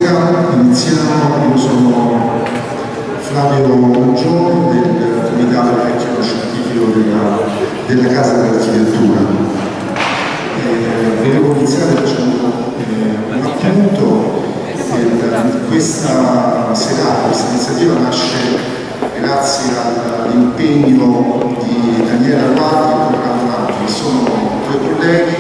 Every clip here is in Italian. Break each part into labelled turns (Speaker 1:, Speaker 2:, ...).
Speaker 1: Iniziamo, io sono Flavio Giorgio del Comitato Tecnico Scientifico della Casa dell'Architettura. Volevo iniziare facendo un appunto. Questa serata, questa iniziativa nasce grazie all'impegno di Daniela Guardi e Corrado Nati, che sono due colleghi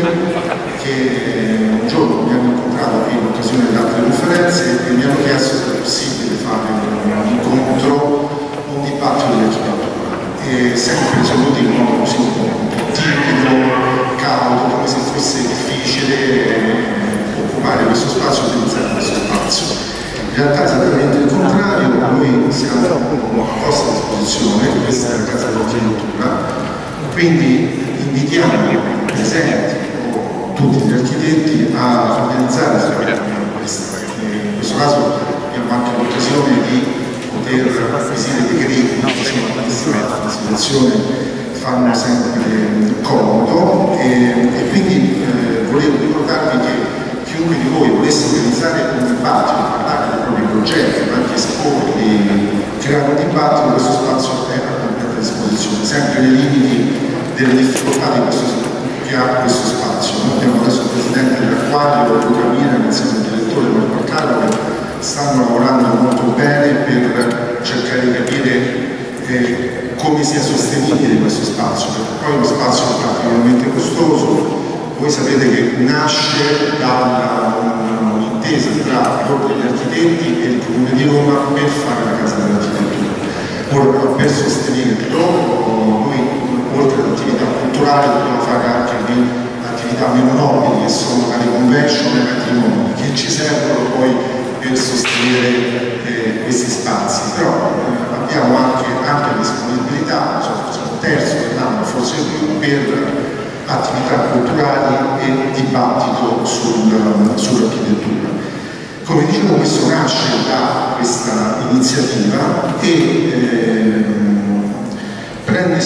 Speaker 1: che un giorno mi hanno incontrato qui in occasione di altre conferenze e mi hanno chiesto se è possibile fare un incontro, un dibattito di architettura, e sempre tenuti in modo così un po' timido, cauto, come se fosse difficile occupare questo spazio, utilizzare questo spazio. In realtà è esattamente il contrario, noi siamo a vostra disposizione, questa è la Casa dell'Architettura, quindi invitiamo i presenti o tutti gli architetti a organizzare questa. In questo caso abbiamo anche l'occasione di poter acquisire decreti che sono la situazione fanno sempre comodo e quindi volevo ricordarvi che chiunque di voi volesse organizzare un dibattito, parlare dei propri progetti, ma anche esporli, creare un dibattito, questo spazio è a completa disposizione, sempre nei limiti delle difficoltà che ha questo spazio. Noi abbiamo adesso il presidente dell'Acquario, Luca Mira, insieme al direttore Marco Carlo, che stanno lavorando molto bene per cercare di capire come sia sostenibile questo spazio, perché poi è uno spazio particolarmente costoso. Voi sapete che nasce da un'intesa tra l'Ordine degli Architetti e il Comune di Roma per fare la Casa dell'Architettura. Ora però per sostenere il lavoro noi, oltre all'attività culturale, dobbiamo fare anche attività meno nobili, che sono le convention e i matrimoni, che ci servono poi per sostenere questi spazi. Però abbiamo anche disponibilità, cioè un terzo dell'anno, forse più, per attività culturali e dibattito sull'architettura. Come dicevo, questo nasce da questa iniziativa e prende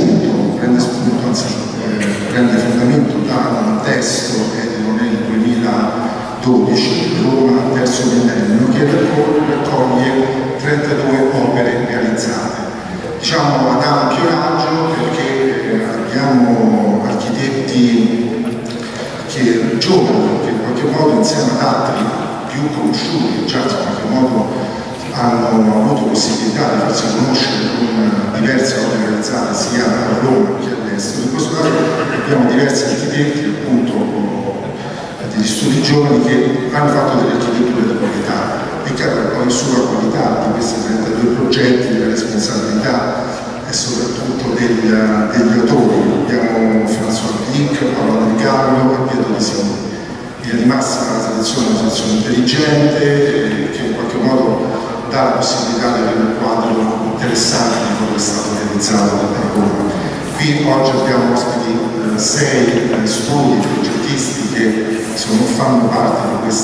Speaker 1: fondamento da un testo che non è il 2012, Roma terzo millennio, che raccoglie 32 opere realizzate. Diciamo ad ampio raggio perché abbiamo architetti che giovani, che in qualche modo insieme ad altri più conosciuti, già in qualche modo hanno avuto possibilità di farsi conoscere con diverse opere realizzate sia a Roma che all'estero. In questo caso abbiamo diversi architetti, appunto degli studi giovani, che hanno fatto delle architetture di qualità. È chiaro che poi sulla qualità di questi 32 progetti la responsabilità è soprattutto degli autori. Abbiamo François Blic, Paolo Del Gallo e Pietro De Simoni. Via di massima la selezione è una selezione intelligente che in qualche modo dà la possibilità di avere un quadro interessante di quello che è stato realizzato da Roma. Qui oggi abbiamo ospiti 6 studi progettisti che fanno parte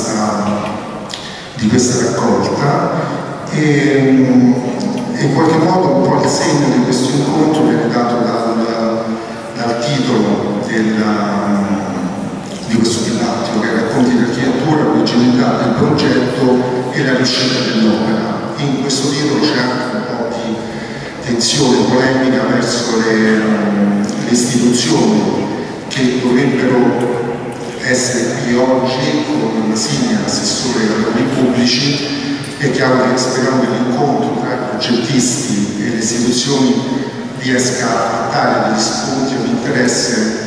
Speaker 1: di questa raccolta e in qualche modo un po' il segno di questo incontro viene dato dal titolo di questo dibattito, che racconti l'architettura, l'originalità del progetto e la riuscita dell'opera. In questo titolo c'è anche un po' di tensione, polemica verso le istituzioni che dovrebbero essere qui oggi con Masigna, assessore ai lavori pubblici. È chiaro che speriamo che l'incontro tra i progettisti e le istituzioni riesca a dare degli spunti o di interesse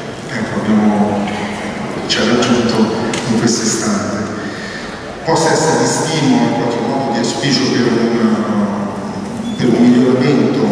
Speaker 1: ci ha raggiunto in questo istante. Possa essere di stimolo, in qualche modo di auspicio per un miglioramento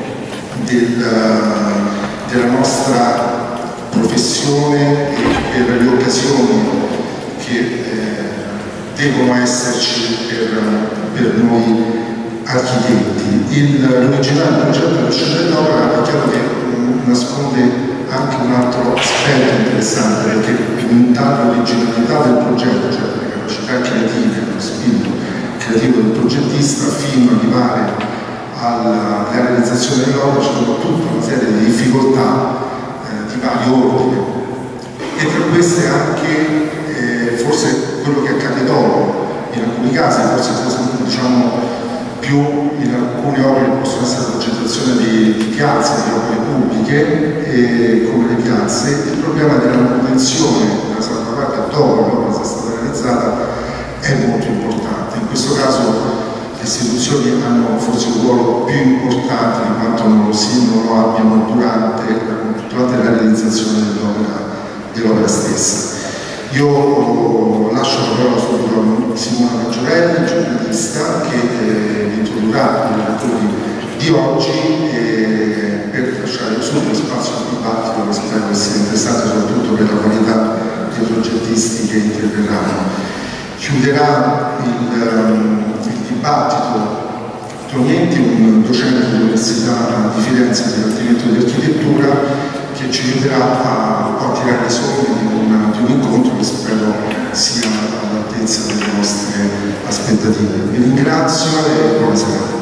Speaker 1: della nostra professione e per le occasioni che devono esserci per noi architetti. L'originale progetto della scelta dell'opera è chiaro che nasconde anche un altro aspetto interessante, perché puntare l'originalità del progetto, cioè le capacità creative, lo spirito creativo del progettista, fino ad arrivare alla realizzazione dell'opera, c'è tutta una serie di difficoltà di vario ordine, e tra queste anche forse quello che accade dopo in alcuni alcuni casi, forse diciamo più in alcune opere possono essere la progettazione di piazze, di opere pubbliche, come le piazze. Il problema della manutenzione, della salvaguardia dopo l'opera sia stata realizzata è molto importante. In questo caso le istituzioni hanno forse un ruolo più importante di quanto non lo abbiano durante la realizzazione dell'opera stessa. Io lascio la parola subito a Simona Maggiorelli, giornalista, che vi introdurrà i relatori di oggi per lasciare subito spazio al dibattito, che spero essere interessante soprattutto per la qualità dei progettisti che interverranno. Chiuderà il dibattito Tonienti, un docente dell'Università di Firenze del Dipartimento di Architettura, che ci aiuterà a tirare le somme di un incontro che spero sia all'altezza delle nostre aspettative. Vi ringrazio e buona serata.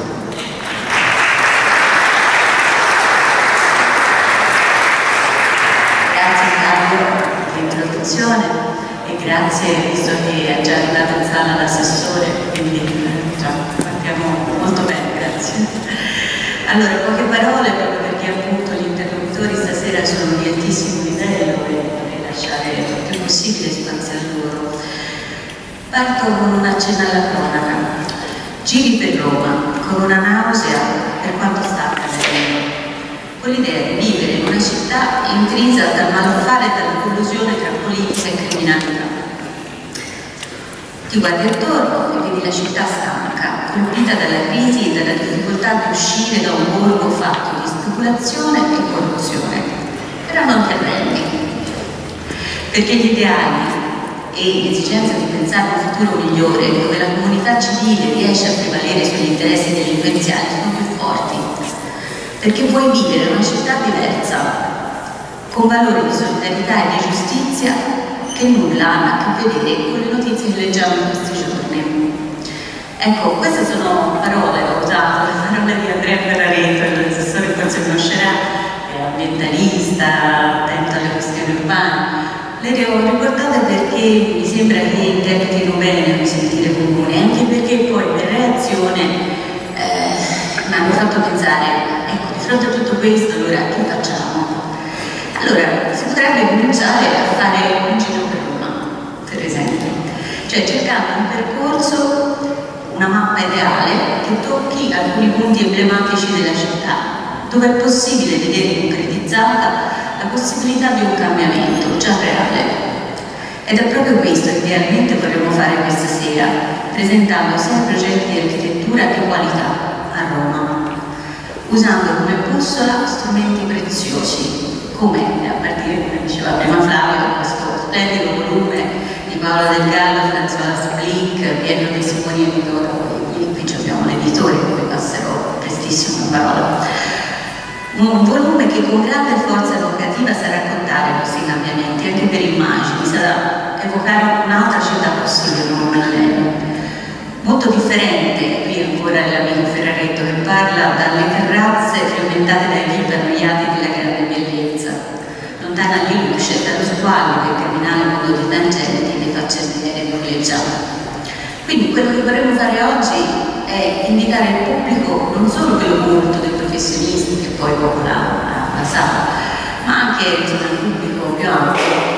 Speaker 2: Grazie Fabio per l'introduzione e grazie, visto che è già arrivato in sala l'assessore, quindi già partiamo molto bene, grazie. Allora, poche parole proprio perché appunto gli interlocutori stasera sono di altissimo livello e lasciare il più possibile spazio a loro. Parto con un accenno alla cronaca. Giri per Roma con una nausea per quanto sta accadendo, con l'idea di vivere in una città intrisa dal malaffare e dalla collusione tra politica e criminalità. Ti guardi attorno e vedi la città stanca, colpita dalla crisi e dalla difficoltà di uscire da un borgo fatto di speculazione e corruzione. Però non ti arrendi, perché gli ideali e l'esigenza di pensare a un futuro migliore, dove la comunità civile riesce a prevalere sugli interessi delinquenziali, sono più forti. Perché puoi vivere in una città diversa, con valori di solidarietà e di giustizia che nulla hanno a che vedere con le notizie che leggiamo in questi giorni. Ecco, queste sono parole, ho usato le parole di Andrea Ferrareto, l'assessore forse conoscerà, è ambientalista, attento alle questioni urbane. Le ho riportate perché mi sembra che interpretino bene il sentire comune, anche perché poi per reazione mi hanno fatto pensare, ecco, di fronte a tutto questo, allora che facciamo? Allora, si potrebbe cominciare a fare un giro per Roma, per esempio, cioè cercando un percorso, una mappa ideale che tocchi alcuni punti emblematici della città, dove è possibile vedere concretizzata la possibilità di un cambiamento già reale. Ed è proprio questo che idealmente vorremmo fare questa sera, presentando sia progetti di architettura che qualità a Roma, usando come bussola strumenti preziosi, come a partire, come diceva prima Flavio, questo splendido volume di Paola Del Gallo, François Blick, Piero De Simoni e Midoro. Qui abbiamo l'editore, poi passerò prestissimo la parola. Un volume che con grande forza evocativa sa raccontare questi cambiamenti, anche per immagini, sa evocare un'altra città possibile, come Manello. Molto differente, qui ancora l'amico Ferraretto che parla, dalle terrazze frequentate dai VIP annoiati della grande bellezza, lontana di luce, dallo squallo che il criminale mondo di tangenti le fa vedere privilegiato. Quindi quello che vorremmo fare oggi è invitare il pubblico, non solo quello molto dei professionisti che poi popolano la sala, ma anche il pubblico più ampio,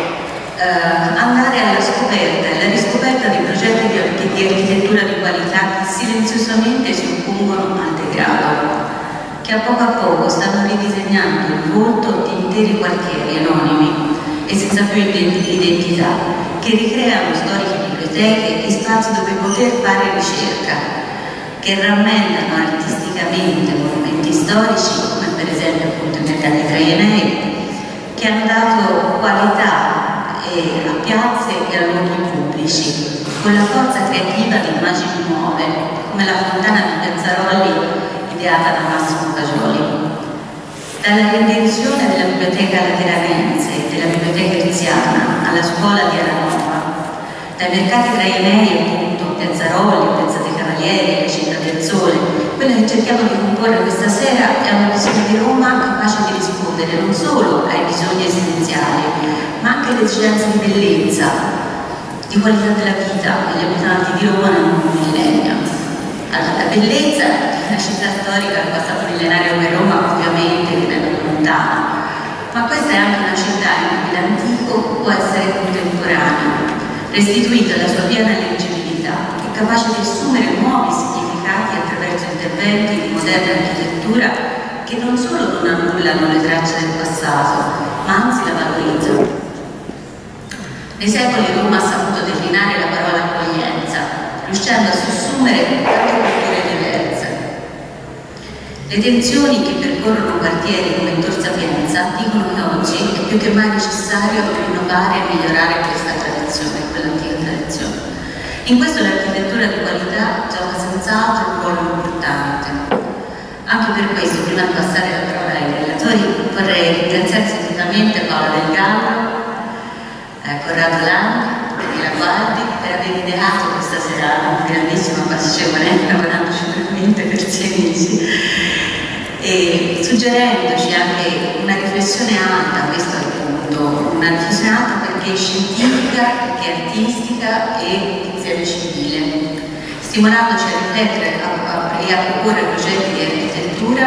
Speaker 2: andare alla scoperta e alla riscoperta di progetti di architettura di qualità che silenziosamente si oppongono al degrado, che a poco stanno ridisegnando il volto di interi quartieri anonimi e senza più identità, che ricreano storiche biblioteche e spazi dove poter fare ricerca, che rammentano artisticamente monumenti storici, come per esempio appunto i mercati traianei, che hanno dato qualità a piazze e a luoghi pubblici, con la forza creativa di immagini nuove, come la fontana di Piazzarolli ideata da Massimo Fagioli. Dalla reinvenzione della biblioteca lateranense e della biblioteca eziana alla scuola di Aranova, dai mercati traianei appunto, Piazzarolli, Piazza dei Cavalieri, la Città del Sole, quella che cerchiamo di comporre questa sera è una visione di Roma capace di rispondere non solo ai bisogni esistenziali, ma anche alle esigenze di bellezza, di qualità della vita degli abitanti di Roma nel mondo bellezza di una città storica al passato millenario come Roma ovviamente diventa lontana, ma questa è anche una città in cui l'antico può essere contemporaneo, restituito alla sua piena leggibilità e capace di assumere nuovi significati attraverso interventi di moderna architettura che non solo non annullano le tracce del passato, ma anzi la valorizzano. Nei secoli Roma ha saputo declinare la parola accoglienza, riuscendo a sussumere tante culture diverse. Le tensioni che percorrono quartieri come Tor Sapienza dicono che oggi è più che mai necessario rinnovare e migliorare questa tradizione, quell'antica tradizione. In questo l'architettura di qualità gioca senz'altro un ruolo importante. Anche per questo, prima di passare la parola ai relatori, vorrei ringraziare sentitamente Paola Del Gallo, Corrado Landi, Daniela Guardi, per aver ideato questa serata con grandissima passione, lavorandoci veramente per 6 mesi, e suggerendoci anche una riflessione alta, questo è il punto, una riflessione alta perché è scientifica, perché è artistica e insieme civile, stimolandoci a riflettere e a proporre progetti di architettura,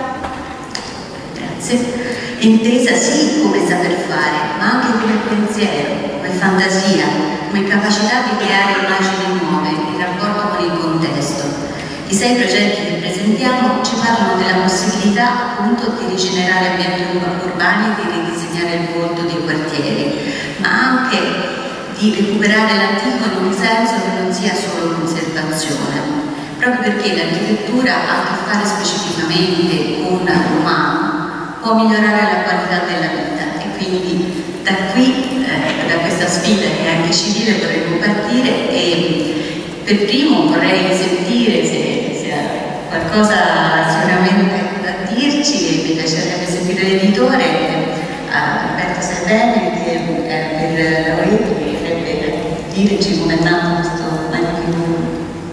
Speaker 2: grazie, intesa sì come saper fare, ma anche come pensiero, come fantasia, come capacità di creare immagini nuove in rapporto con il contesto. I 6 progetti che presentiamo ci parlano della possibilità appunto di rigenerare ambienti urbani e di ridisegnare il volto dei quartieri, ma anche di recuperare l'antico in un senso che non sia solo conservazione, proprio perché l'architettura ha a che fare specificamente con l'umano, può migliorare la qualità della vita e quindi da qui, da questa sfida che è anche civile, vorremmo partire e per primo vorrei sentire se ha qualcosa sicuramente da dirci e mi piacerebbe sentire l'editore Alberto Salveni che per la OIT potrebbe dirci come è nato questo magnifico.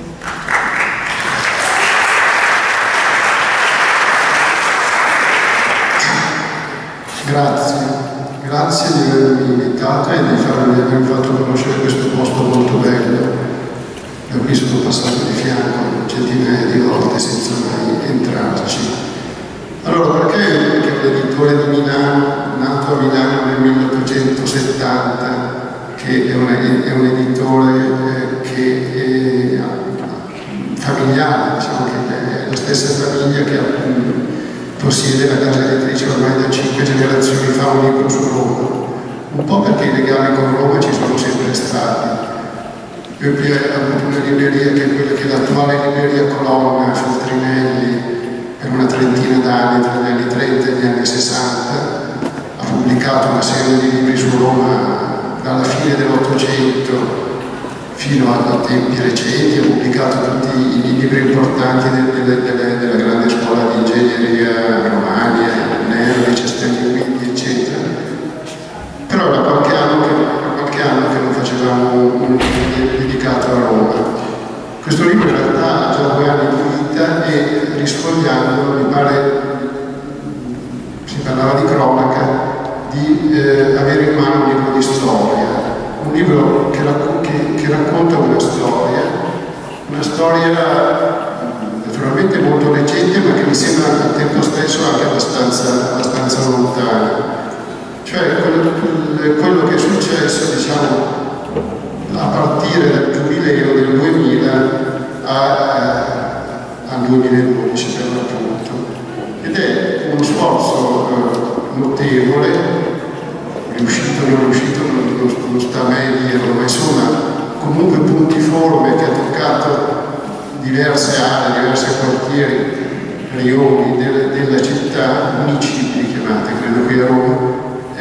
Speaker 1: Grazie di avermi invitato e di avermi fatto conoscere questo posto molto bello. Da qui sono passato di fianco centinaia di volte senza mai entrarci. Allora, perché un editore di Milano, nato a Milano nel 1870, che è un editore che è familiare, diciamo che è la stessa famiglia che possiede la casa editrice ormai da 5 generazioni fa un libro su Roma, un po' perché i legami con Roma ci sono sempre stati. Io qui ho avuto una libreria che è quella che è l'attuale libreria Colonna, Feltrinelli, per una trentina d'anni, tra gli anni 30 e gli anni 60, ha pubblicato una serie di libri su Roma dalla fine dell'Ottocento fino a tempi recenti, ha pubblicato tutti i libri importanti della grande scuola di ingegneria Romagna, Nervi, Castelli Guidi, eccetera. Però era qualche anno che non facevamo un libro dedicato a Roma. Questo libro in realtà ha già 2 anni di vita e risfogliando, mi pare, si parlava di cronaca, di avere in mano un libro di storia. Un libro che racconta una storia naturalmente molto recente, ma che mi sembra al tempo stesso anche abbastanza lontana. Cioè quello che è successo, diciamo, a partire dal giubileo del 2000 al 2012 per l'appunto. Ed è uno sforzo notevole, riuscito o non riuscito non sta mai a dirlo, ma insomma comunque puntiforme che ha toccato diverse aree, diversi quartieri, rioni della città, municipi chiamate, credo qui a Roma,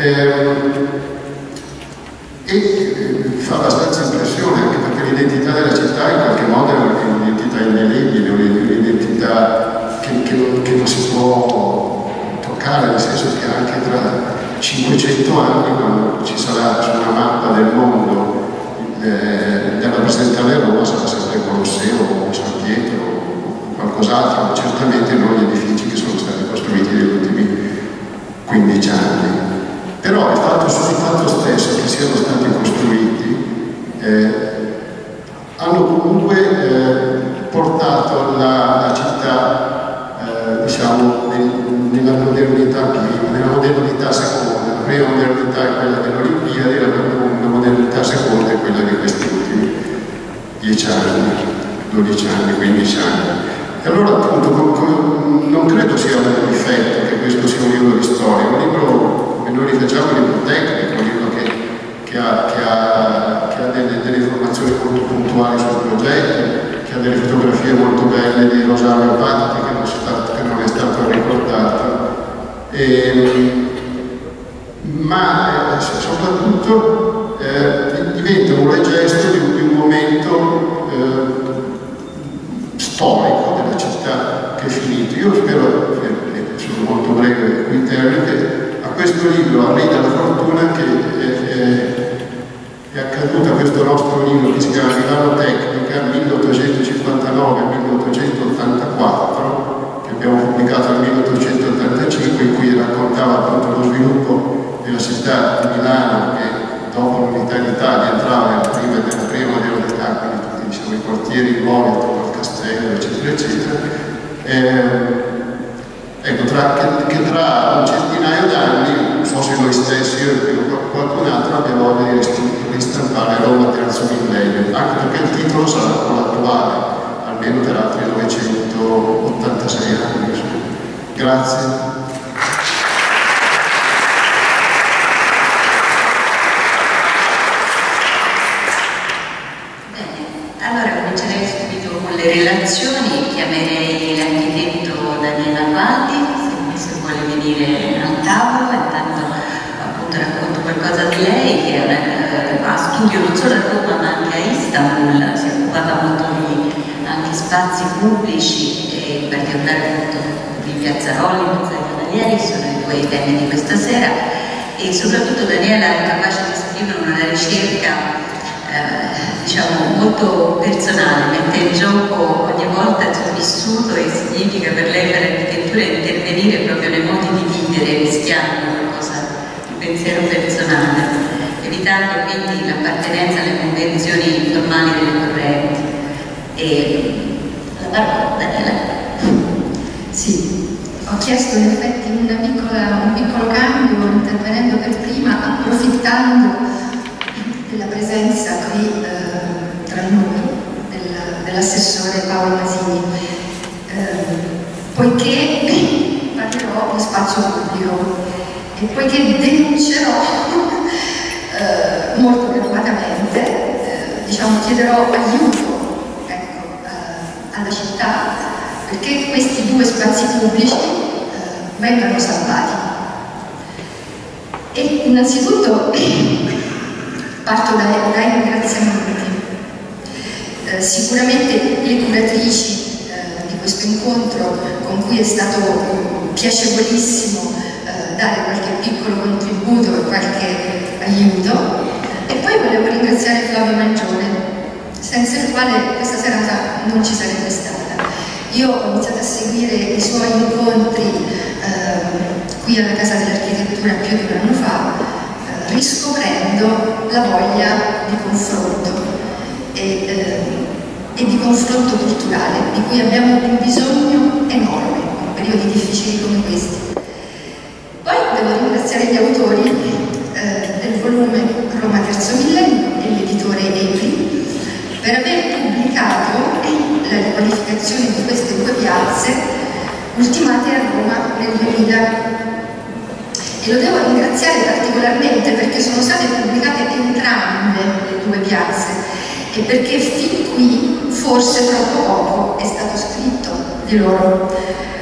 Speaker 1: e fa abbastanza impressione anche perché l'identità della città in qualche modo è un'identità indelebile, un'identità che non si può toccare, nel senso che anche tra 500 anni, quando ci sarà su una mappa del mondo da rappresentare Roma, sarà sempre il Colosseo o San Pietro o qualcos'altro, ma certamente non gli edifici che sono stati costruiti negli ultimi 15 anni. Però il fatto stesso che siano stati costruiti hanno comunque portato la 12 anni, 15 anni. E allora appunto non credo sia un difetto che questo sia un libro di storia, un libro, come noi rifacciamo, un libro tecnico, un libro che ha delle informazioni molto puntuali sul progetto, che ha delle fotografie molto belle di Rosario Patti che non è stato ricordato. Ma soprattutto diventa un gesto di un momento storico della città che è finito. Io spero, sono molto breve qui in termine, che a questo libro arriva la fortuna che è accaduto a questo nostro libro che si chiama Milano Tecnica 1859-1884, che abbiamo pubblicato nel 1885, in cui raccontava appunto lo sviluppo della città di Milano, che dopo l'unità d'Italia entrava nella prima modernità, quindi tutti, diciamo, i quartieri nuovi attorno al castello, eccetera, eccetera. Ecco, che tra un centinaio d'anni, non so se noi stessi o qualcun altro abbia voglia di ristampare Roma terzo millennio, anche perché il titolo sarà ancora attuale, almeno per altri 986 anni. Grazie.
Speaker 2: Allora comincerei subito con le relazioni, chiamerei l'architetto Daniela Valli, se vuole venire al tavolo, intanto appunto racconto qualcosa di lei, che ha studio non solo a Roma ma anche a Istanbul, si è occupata molto di anche spazi pubblici, e in particolare appunto di Piazzaroli, Piazza dei Cavalieri, sono i due temi di questa sera, e soprattutto Daniela è capace di scrivere una ricerca diciamo molto personale, mette in gioco ogni volta il suo vissuto, e significa per lei fare architettura intervenire proprio nei modi di vivere, rischiando qualcosa di pensiero personale, evitando quindi l'appartenenza alle convenzioni formali delle correnti. E la parola, Daniela.
Speaker 3: Sì, ho chiesto in effetti un piccolo cambio, intervenendo per prima, approfittando della presenza qui tra noi dell'assessore Paolo Masini, poiché parlerò di spazio pubblico e poiché denuncerò molto garbatamente, diciamo, chiederò aiuto, ecco, alla città perché questi due spazi pubblici vengano salvati. E innanzitutto parto dai ringraziamenti. Sicuramente le curatrici di questo incontro, con cui è stato piacevolissimo dare qualche piccolo contributo e qualche aiuto, e poi volevo ringraziare Flavio Mangione, senza il quale questa serata non ci sarebbe stata. Io ho iniziato a seguire i suoi incontri qui alla Casa dell'Architettura più di un anno fa, riscoprendo la voglia di confronto e di confronto culturale, di cui abbiamo un bisogno enorme in periodi difficili come questi. Poi devo ringraziare gli autori del volume Roma Terzo Millennio e l'editore Evri per aver pubblicato la riqualificazione di queste due piazze ultimate a Roma nel 2000. E lo devo ringraziare particolarmente perché sono state pubblicate entrambe le due piazze e perché fin qui forse troppo poco è stato scritto di loro.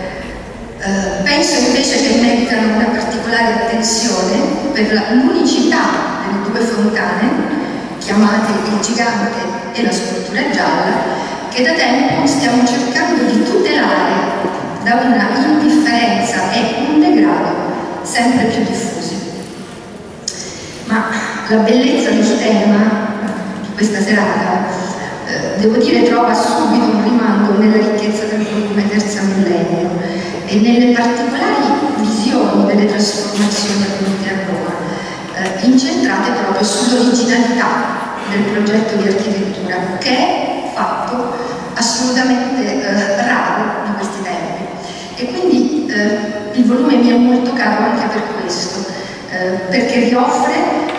Speaker 3: Penso invece che meritano una particolare attenzione per l'unicità delle due fontane, chiamate il Gigante e la Scultura Gialla, che da tempo stiamo cercando di tutelare da una indifferenza e un degrado sempre più diffusi. Ma la bellezza del tema di questa serata, devo dire, trova subito un rimando nella ricchezza del volume Terzo Millennio e nelle particolari visioni delle trasformazioni avvenute a Roma, incentrate proprio sull'originalità del progetto di architettura, che è fatto assolutamente raro in questi tempi. E quindi il volume mi è molto caro anche per questo, perché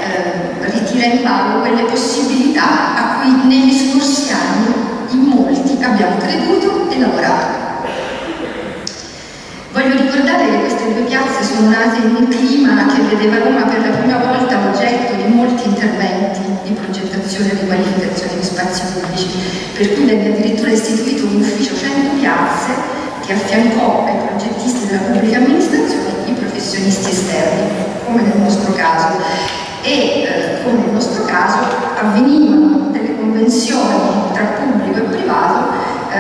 Speaker 3: ritira in ballo quelle possibilità a cui negli scorsi anni in molti cui abbiamo creduto e lavorato. Voglio ricordare che queste due piazze sono nate in un clima che vedeva Roma per la prima volta oggetto di molti interventi di progettazione e riqualificazione di spazi pubblici, per cui venne addirittura istituito un ufficio 100 piazze che affiancò ai progettisti della pubblica amministrazione i professionisti esterni, come nel nostro caso. E come nel nostro caso avvenivano delle convenzioni tra pubblico e privato,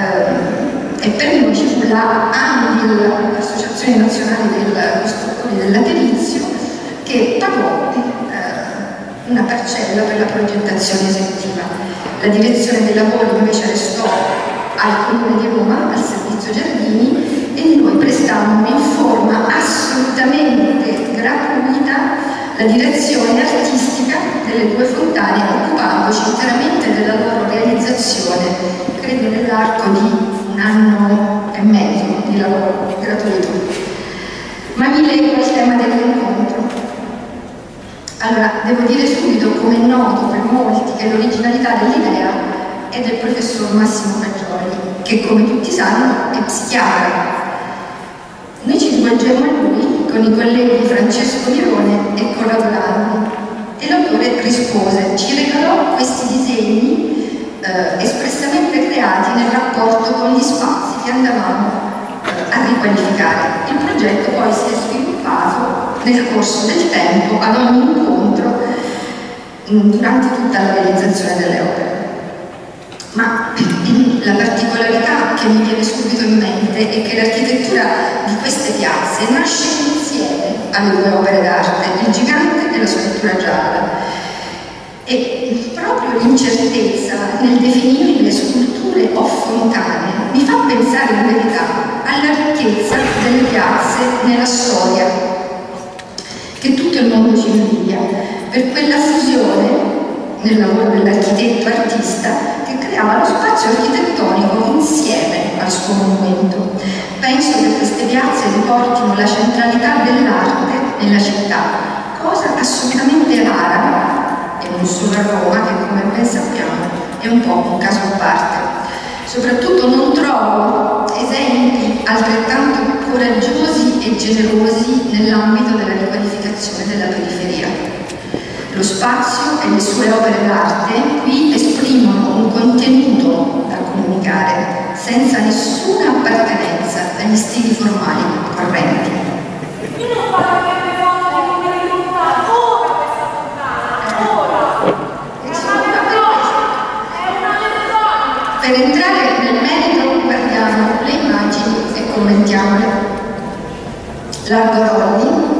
Speaker 3: e per noi ci fu la ANVIL, l'Associazione Nazionale dei Costruttori del Laterizio, che pagò una parcella per la progettazione esecutiva. La direzione dei lavori invece restò al Comune di Roma, al Servizio Giardini, e noi prestammo in forma assolutamente gratuita la direzione artistica delle due fontane, occupandoci interamente della loro realizzazione, credo nell'arco di 1 anno e mezzo di lavoro gratuito. Ma mi leggo al tema dell'incontro. Allora, devo dire subito, come è noto per molti, che l'originalità dell'idea è del professor Massimo Maggioli, che come tutti sanno è psichiatra. Noi ci rivolgemmo a lui con i colleghi Francesco Mirone e Corrado, e l'autore rispose, ci regalò questi disegni espressamente creati nel rapporto con gli spazi che andavamo a riqualificare. Il progetto poi si è sviluppato nel corso del tempo, ad ogni incontro, durante tutta la realizzazione delle opere. Ma la particolarità che mi viene subito in mente è che l'architettura di queste piazze nasce insieme alle due opere d'arte, il Gigante e la Scultura gialla. E proprio l'incertezza nel definire le sculture o fontane mi fa pensare in verità alla ricchezza delle piazze nella storia, che tutto il mondo ci invidia, per quella fusione nel lavoro dell'architetto artista che creava lo spazio architettonico insieme al suo monumento. Penso che queste piazze riportino la centralità dell'arte nella città, cosa assolutamente rara, e non solo a Roma, che come ben sappiamo è un po' un caso a parte. Soprattutto non trovo esempi altrettanto coraggiosi e generosi nell'ambito della riqualificazione della periferia. Lo spazio e le sue opere d'arte qui esprimono un contenuto da comunicare, senza nessuna appartenenza agli stili formali correnti.
Speaker 4: Io non parlo di ora questa fontana, ora!
Speaker 3: Per entrare nel merito guardiamo le immagini e commentiamole. Largo Rolli,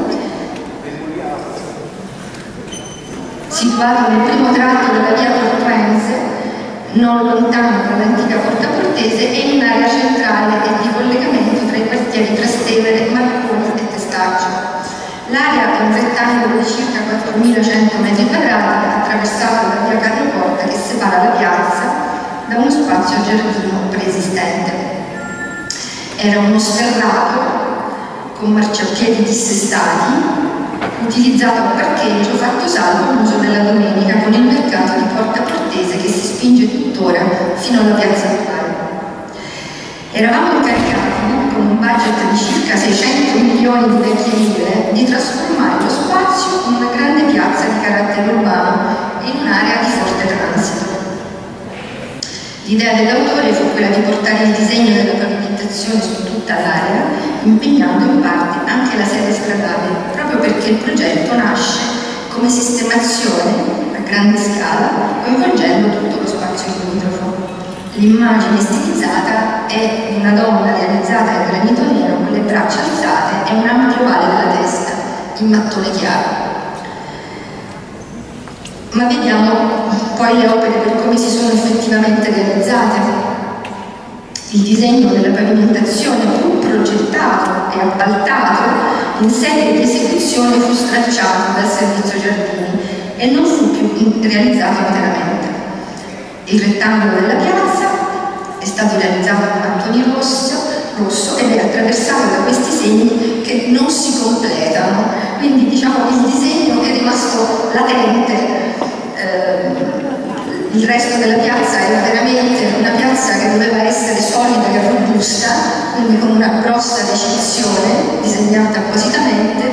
Speaker 3: situato nel primo tratto della via Portuense, non lontano dall'antica Porta Portese, è in un'area centrale e di collegamento tra i quartieri Trastevere, Marconi e Testaccio. L'area è un rettangolo di circa 4.100 metri quadrati, attraversato da via Carlo Porta, che separa la piazza da uno spazio giardino preesistente. Era uno sterrato con marciapiedi dissestati, utilizzato a parcheggio, fatto salvo l'uso della domenica con il mercato di Porta Portese che si spinge tuttora fino alla piazza Ducale. Eravamo incaricati, con un budget di circa 600 milioni di vecchie lire, di trasformare lo spazio in una grande piazza di carattere urbano e in un'area di forte transito. L'idea dell'autore fu quella di portare il disegno della pavimentazione su tutta l'area, impegnando in parte anche la sede stradale, proprio perché il progetto nasce come sistemazione a grande scala, coinvolgendo tutto lo spazio limitrofo. L'immagine stilizzata è una donna realizzata in granito nero con le braccia alzate e un ampio ovale della testa, in mattone chiaro. Ma vediamo poi le opere per come si sono effettivamente realizzate. Il disegno della pavimentazione fu progettato e appaltato, in sede di esecuzione fu stracciato dal Servizio Giardini e non fu più realizzato interamente. Il rettangolo della piazza è stato realizzato con mattoni rosso ed è attraversato da questi segni che non si completano, quindi diciamo che il disegno è rimasto latente, Il resto della piazza era veramente una piazza che doveva essere solida e robusta, quindi con una grossa recinzione disegnata appositamente,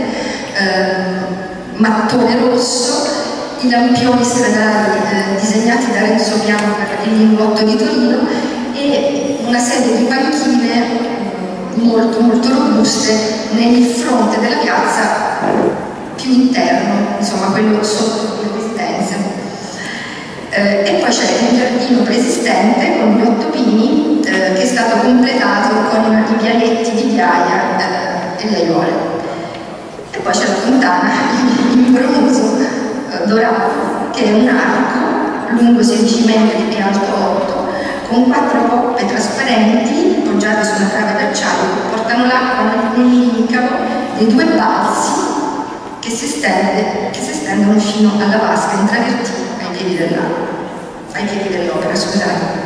Speaker 3: mattone rosso, i lampioni stradali disegnati da Renzo Piano per il Lingotto di Torino e una serie di panchine molto robuste nel fronte della piazza più interno, insomma quello sotto le residenze. E poi c'è un giardino preesistente con gli 8 pini che è stato completato con i vialetti di ghiaia e le aiuole. E poi c'è la fontana in bronzo dorato, che è un arco lungo 16 metri e alto 8, con 4 poppe trasparenti poggiate su una trave d'acciaio che portano l'acqua nell'incavo dei 2 balzi che si estendono fino alla vasca in travertino ai piedi dell'opera, scusate.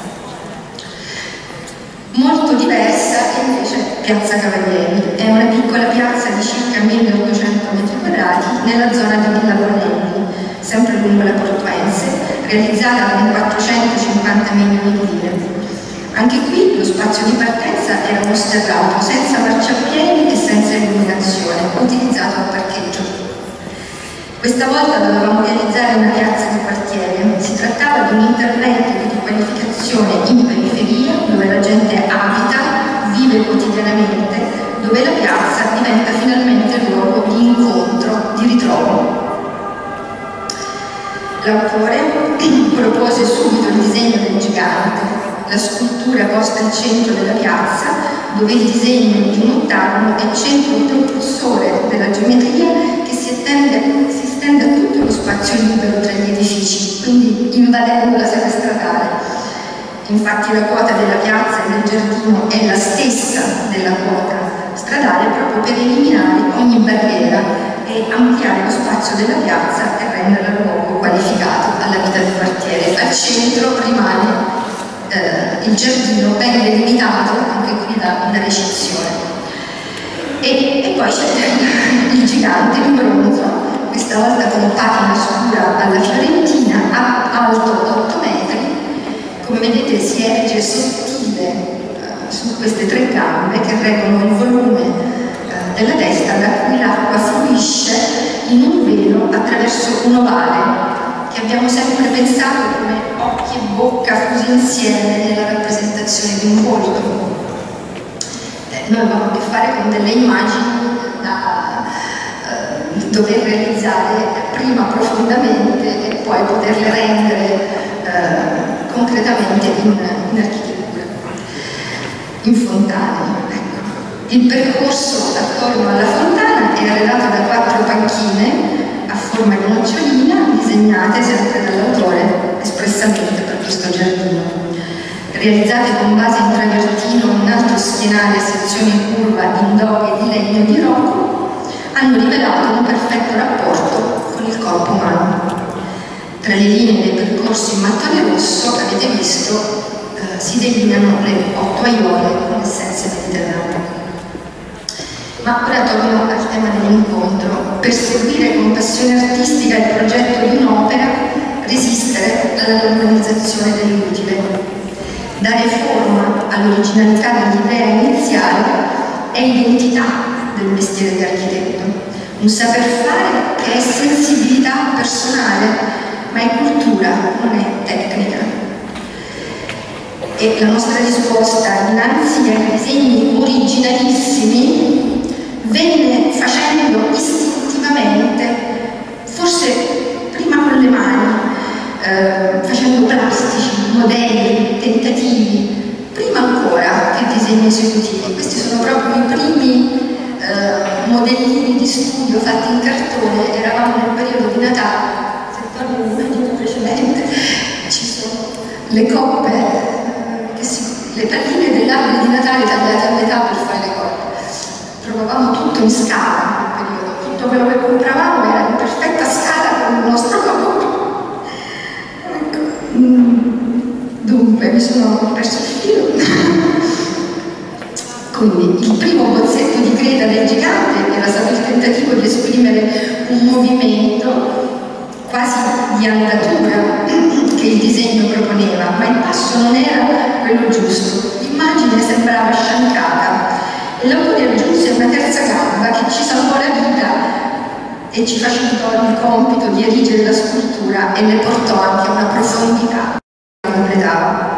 Speaker 3: Molto diversa è invece Piazza Cavalieri, è una piccola piazza di circa 1800 m2 nella zona di Villa Brunelli, sempre lungo la Portuense, realizzata con 450 milioni di lire. Anche qui lo spazio di partenza era uno sterrato, senza marciapiedi e senza illuminazione, utilizzato a parcheggio. Questa volta dovevamo realizzare una piazza di quartiere. Si trattava di un intervento di riqualificazione in periferia, dove la gente abita, vive quotidianamente, dove la piazza diventa finalmente luogo di incontro, di ritrovo. L'autore propose subito il disegno del gigante, la scultura posta al centro della piazza, dove il disegno di un ottagono è centro propulsore della geometria che si estende a tutto lo spazio libero tra gli edifici, quindi invadendo la sede stradale. Infatti la quota della piazza e del giardino è la stessa della quota stradale, proprio per eliminare ogni barriera e ampliare lo spazio della piazza e renderla luogo qualificato alla vita del quartiere. Al centro rimane il giardino ben delimitato, anche qui da una recinzione. E poi c'è il gigante in bronzo, questa volta con patina scura alla fiorentina, alto 8 metri, come vedete si erge sottile su queste 3 gambe che reggono il volume della testa, da cui l'acqua fluisce in un velo attraverso un ovale che abbiamo sempre pensato come occhi e bocca fusi insieme nella rappresentazione di un volto. Noi abbiamo a che fare con delle immagini da dover realizzare prima profondamente e poi poterle rendere concretamente in architettura, in fontane. Ecco. Il percorso attorno alla fontana è arredato da 4 panchine a forma di nocciolina, disegnate sempre dall'autore espressamente per questo giardino. Realizzate con base in travertino in alto schienale a sezione curva in doghe di legno di rocco, hanno rivelato un perfetto rapporto con il corpo umano. Tra le linee dei percorsi in mattone rosso, avete visto, si delineano le 8 aiuole con essenze mediterranee. Ma ora torno al tema dell'incontro. Per seguire con passione artistica il progetto di un'opera, resistere alla normalizzazione dell'utile. Dare forma all'originalità dell'idea iniziale è identità del mestiere di architetto, un saper fare che è sensibilità personale, ma è cultura, non è tecnica. E la nostra risposta dinanzi ai disegni originalissimi venne facendo istintivamente, forse prima con le mani, facendo plastici, modelli, tentativi, prima ancora che disegni esecutivi. Questi sono proprio i primi modellini di studio fatti in cartone. Eravamo nel periodo di Natale, se torno all'immagine precedente, ci sono le coppe, le palline dell'albero di Natale tagliate a metà per fare le coppe. Trovavamo tutto in scala in quel periodo, tutto quello che compravamo era in perfetta scala con il nostro corpo. Dunque, mi sono perso il filo. Quindi, il primo bozzetto di creta del gigante era stato il tentativo di esprimere un movimento quasi di andatura che che il disegno proponeva, ma il passo non era quello giusto. L'immagine sembrava sciancata e l'autore aggiunse una terza gamba che ci salvò la vita e ci facilitò il compito di erigere la scultura e le portò anche a una profondità che completava.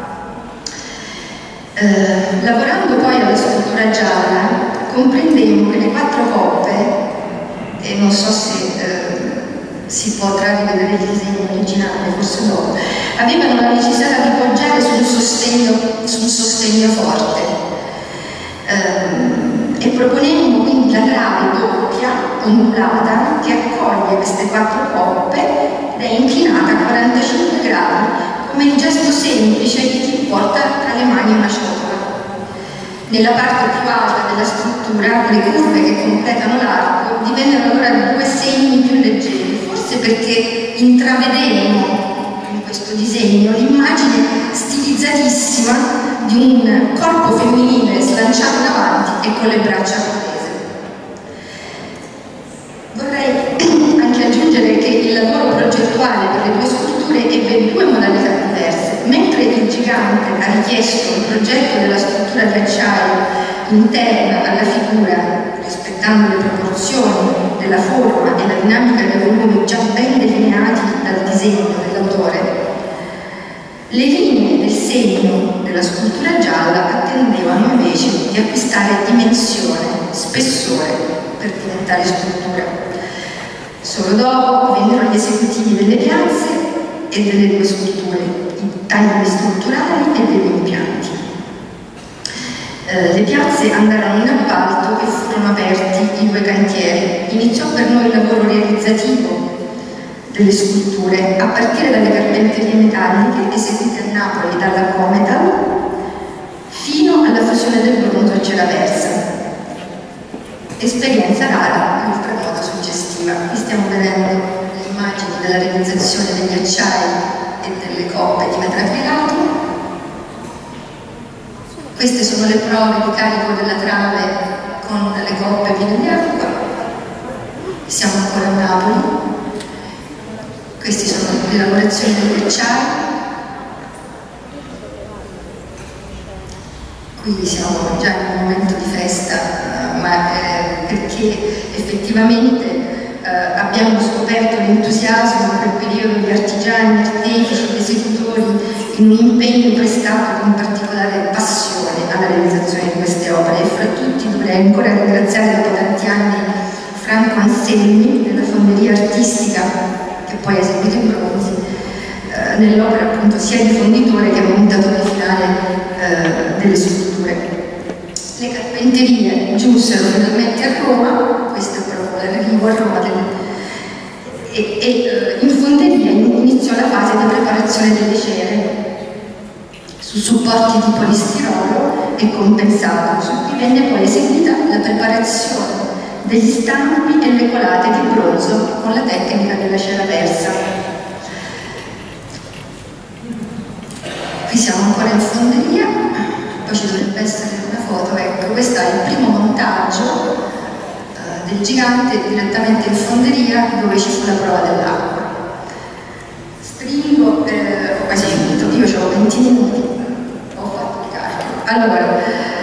Speaker 3: Lavorando poi alla scultura gialla, comprendemmo che le 4 coppe, e non so se si potrà rivedere il disegno originale, forse dopo, avevano la necessità di poggiare su un sostegno forte. E proponemmo quindi la trave doppia, ondulata, che accoglie queste 4 coppe ed è inclinata a 45 gradi, come il gesto semplice di chi porta tra le mani una ciotola. Nella parte più alta della struttura, le curve che completano l'arco divennero allora 2 segni più leggeri, forse perché intravedemmo in questo disegno l'immagine stilizzatissima di un corpo femminile slanciato in avanti e con le braccia protese. Vorrei anche aggiungere che il lavoro progettuale per le 2 sculture ebbe 2 modalità diverse. Mentre il gigante ha richiesto un progetto della struttura di acciaio interna alla figura, rispettando le proporzioni della forma e la dinamica dei volumi già ben delineati dal disegno dell'autore, le linee del segno della scultura gialla attendevano invece di acquistare dimensione, spessore per diventare struttura. Solo dopo vennero gli esecutivi delle piazze e delle 2 sculture, i tagli strutturali e degli impianti. Le piazze andarono in appalto e furono aperti i 2 cantieri. Iniziò per noi il lavoro realizzativo delle sculture, a partire dalle carpenterie metalliche eseguite a Napoli dalla Cometal, fino alla fusione del bronzo a cera persa. Esperienza rara, oltremodo suggestiva. Qui stiamo vedendo le immagini della realizzazione degli acciai e delle coppe di metacrilato. Queste sono le prove di carico della trave con le coppe piene di acqua. Siamo ancora a Napoli. Queste sono le lavorazioni degli acciai. Qui siamo già in un momento di festa, perché effettivamente abbiamo scoperto l'entusiasmo in quel periodo di artigiani, artefici, esecutori, in un impegno prestato con particolare passione alla realizzazione di queste opere, e fra tutti dovrei ancora ringraziare dopo tanti anni Franco Anselmi della fonderia artistica, che poi ha eseguito i bronzi, nell'opera appunto sia di fonditore che montatore finale delle sculture. Le carpenterie giunsero finalmente a Roma, questo è proprio l'arrivo a Roma, e in fonderia iniziò la fase di preparazione delle cere su supporti di polistirolo e compensato, su cui venne poi eseguita la preparazione degli stampi e le colate di bronzo con la tecnica della cera persa. Qui siamo ancora in fonderia, poi ci dovrebbe essere una foto, ecco, questo è il primo montaggio del gigante direttamente in fonderia, dove ci fu la prova dell'acqua. Stringo, ho quasi finito, io ho 20 minuti, ho fatto il calcolo. Allora,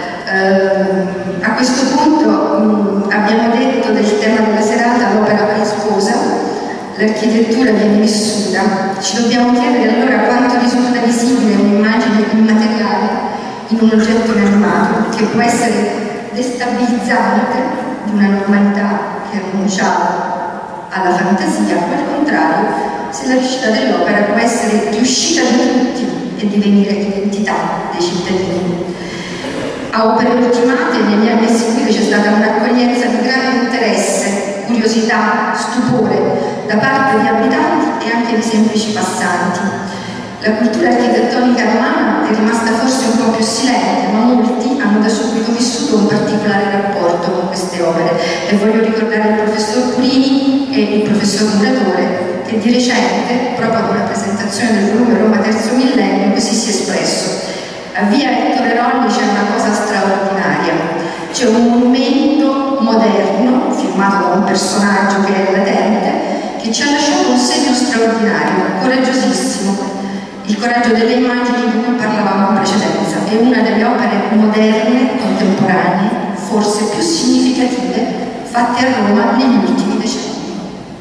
Speaker 3: a questo punto abbiamo detto del tema della serata, l'opera preesposa, l'architettura viene vissuta. Ci dobbiamo chiedere allora quanto risulta visibile un'immagine immateriale in un oggetto inanimato, che può essere destabilizzante di una normalità che annunciava alla fantasia, o al contrario, se la riuscita dell'opera può essere riuscita di tutti e divenire identità dei cittadini. A opere ultimate negli anni seguiti c'è stata un'accoglienza di grande interesse, curiosità, stupore da parte di abitanti e anche di semplici passanti. La cultura architettonica romana è rimasta forse un po' più silente, ma molti hanno da subito vissuto un particolare rapporto con queste opere, e voglio ricordare il professor Purini e il professor Muratore, che di recente, proprio ad una presentazione del volume Roma Terzo Millennio, così si è espresso: a via Ettore Rolli c'è una cosa straordinaria, c'è un monumento moderno firmato da un personaggio che è latente, che ci ha lasciato un segno straordinario, coraggiosissimo, Il coraggio delle immagini di cui parlavamo in precedenza è una delle opere moderne, contemporanee, forse più significative, fatte a Roma negli ultimi decenni.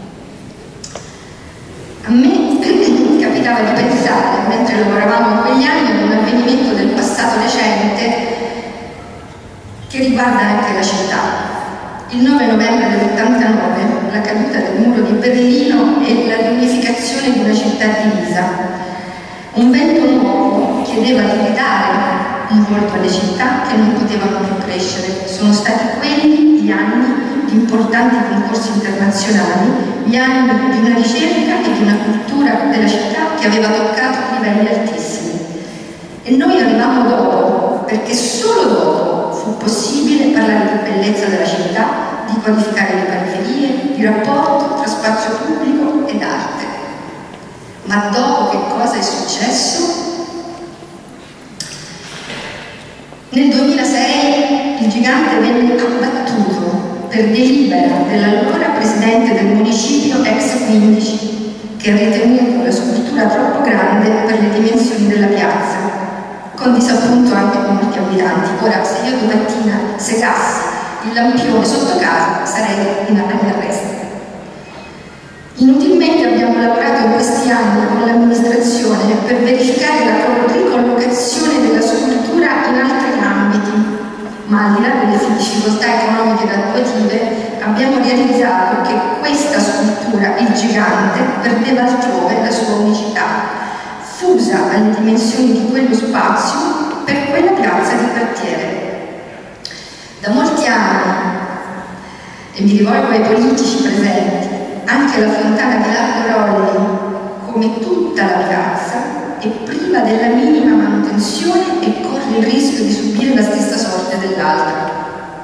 Speaker 3: A me capitava di pensare, mentre lavoravamo in quegli anni, ad un avvenimento del passato recente che riguarda anche la città. Il 9 novembre del'89, la caduta del muro di Berlino e la riunificazione di una città divisa. Un vento nuovo chiedeva di ridare un volto alle città che non potevano più crescere. Sono stati quelli gli anni di importanti concorsi internazionali, gli anni di una ricerca e di una cultura della città che aveva toccato livelli altissimi. E noi arrivavamo dopo, perché solo dopo fu possibile parlare di bellezza della città, di qualificare le periferie, di rapporto tra spazio pubblico ed arte. Ma dopo che cosa è successo? Nel 2006 il gigante venne abbattuto per delibera dell'allora presidente del municipio ex 15, che ha ritenuto la scultura troppo grande per le dimensioni della piazza, con disappunto anche di molti abitanti. Ora, se io domattina segassi il lampione sotto casa, sarei in arresto. Inutilmente abbiamo lavorato in questi anni con l'amministrazione per verificare la ricollocazione della scultura in altri ambiti, ma al di là delle difficoltà economiche ed attuative abbiamo realizzato che questa scultura, il gigante, perdeva altrove la sua unicità, fusa alle dimensioni di quello spazio per quella piazza di quartiere. Da molti anni, e mi rivolgo ai politici presenti, anche la fontana di Largo Rolli, come tutta la piazza, è priva della minima manutenzione e corre il rischio di subire la stessa sorte dell'altra.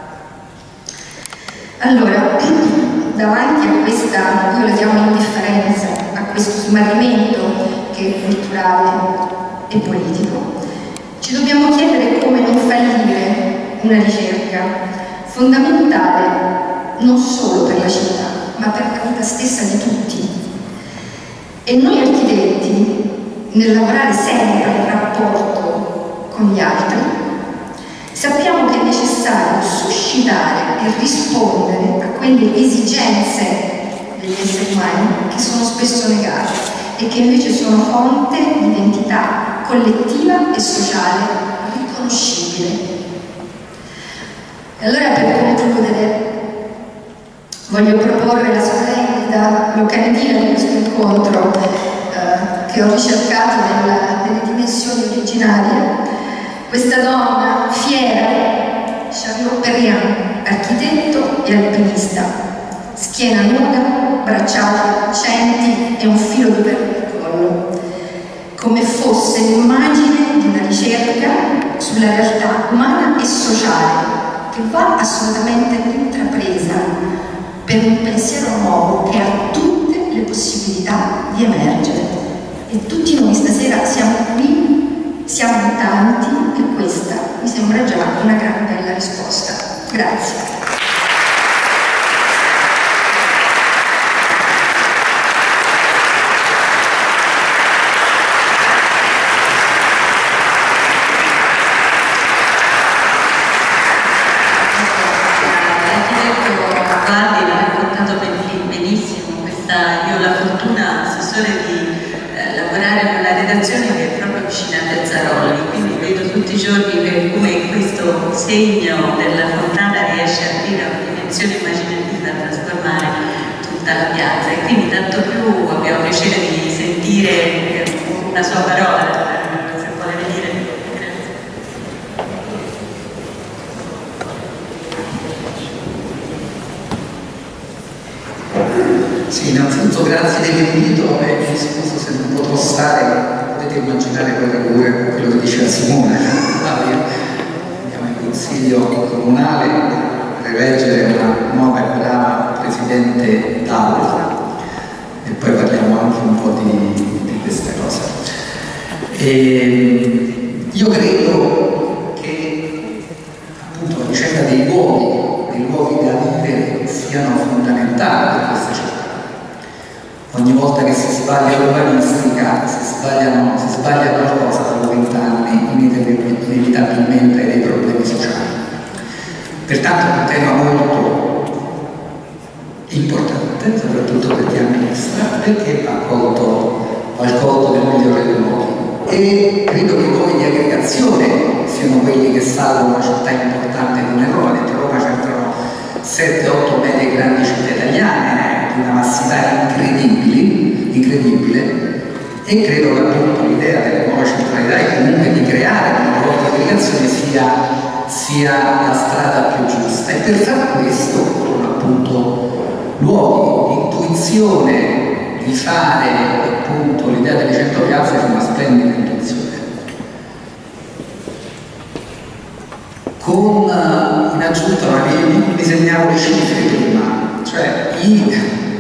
Speaker 3: Allora, davanti a questa, io la chiamo indifferenza, a questo smarrimento che è culturale e politico, ci dobbiamo chiedere come non fallire una ricerca fondamentale non solo per la città, ma per la vita stessa di tutti. E noi architetti, nel lavorare sempre in rapporto con gli altri, sappiamo che è necessario suscitare e rispondere a quelle esigenze degli esseri umani che sono spesso negate e che invece sono fonte di identità collettiva e sociale riconoscibile. E allora, per concludere, voglio proporre la splendida locandina di questo incontro che ho ricercato nelle dimensioni originarie. Questa donna fiera, Charlotte Perriand, architetto e alpinista, schiena nuda, bracciate lucenti e un filo di perla al collo, come fosse l'immagine di una ricerca sulla realtà umana e sociale che va assolutamente intrapresa per un pensiero nuovo che ha tutte le possibilità di emergere. E tutti noi stasera siamo qui, siamo in tanti, e questa mi sembra già una gran bella risposta. Grazie.
Speaker 2: Io ho la fortuna, assessore, di lavorare con la redazione che è proprio vicina a Pezzarolli, quindi vedo tutti i giorni come questo segno della fontana riesce a aprire una dimensione immaginativa, a trasformare tutta la piazza, e quindi tanto più abbiamo piacere di sentire una sua parola, se vuole venire.
Speaker 5: Sì, innanzitutto grazie dell'invito e mi scuso se non potrò stare, potete immaginare quello che diceva Simone. Andiamo in consiglio comunale per eleggere una nuova e brava presidente d'aula e poi parliamo anche un po' di questa cosa. Io credo che appunto la ricerca dei luoghi da vivere siano fondamentali per questa città. Ogni volta che si sbaglia l'urbanistica, se sbaglia qualcosa dopo 20 anni, inevitabilmente hai dei problemi sociali. Pertanto è un tema molto importante, soprattutto per chi amministra, perché va colto nel migliore dei modi. E credo che i luoghi di aggregazione siano quelli che salvano una città importante come Roma. Dentro Roma c'entrano 7-8 medie grandi città italiane di una vastità incredibile, e credo che appunto l'idea delle nuove centralità e comunque di creare una luogo di aggregazione sia la strada più giusta. E per far questo appunto luoghi di intuizione di fare appunto l'idea delle 100 piazze è una splendida intuizione. In aggiunta, vi disegnavo le cifre prima, cioè i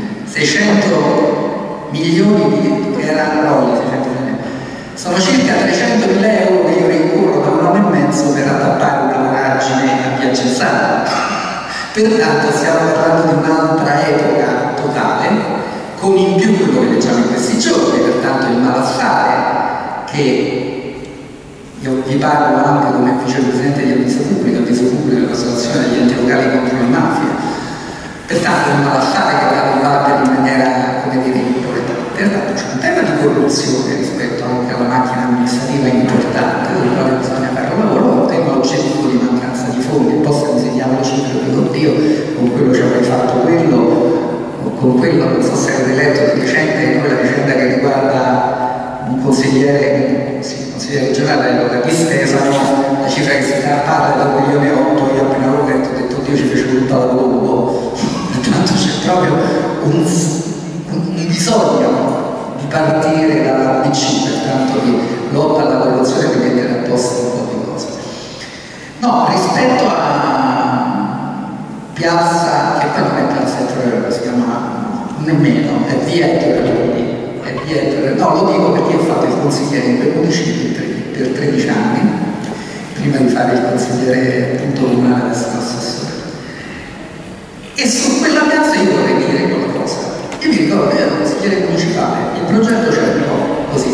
Speaker 5: 600 milioni che erano sono circa 300.000 euro che io ricorro da un anno e mezzo per attappare una voragine a Via Cesana. Pertanto stiamo parlando di un'altra epoca totale, con in più quello che leggiamo in questi giorni, pertanto il malaffare, che io vi parlo anche come vicepresidente di Avviso Pubblico dell'Associazione degli enti locali contro le mafie, pertanto il malaffare che va in maniera, come dire, importante. Pertanto c'è un tema di corruzione rispetto anche alla macchina amministrativa importante, del quale bisogna fare un lavoro, un tema oggettivo di mancanza di fondi. Poi se disegniamo le cifre, dico oddio, con quello ci avrei fatto quello, o con quello non so se avete letto di recente quella vicenda che riguarda un consigliere regionale all'epoca di Stefano, la cifra che si parla da 1,8 milioni, io appena l'ho letto ho detto oddio, ci fece un po' da lungo. Pertanto c'è proprio un bisogno di partire dalla BC, pertanto di lotta alla corruzione per mettere a posto un po' di cose. No, rispetto a Piazza, che poi non è Piazza Ettore, si chiama nemmeno, è Via Ettore. No, lo dico perché ho fatto il consigliere in quel municipio per 13 anni, prima di fare il consigliere appunto comunale del assessore. E su quella piazza io vorrei dire qualcosa. Io mi ricordo che ero consigliere municipale, il progetto c'era un po' così,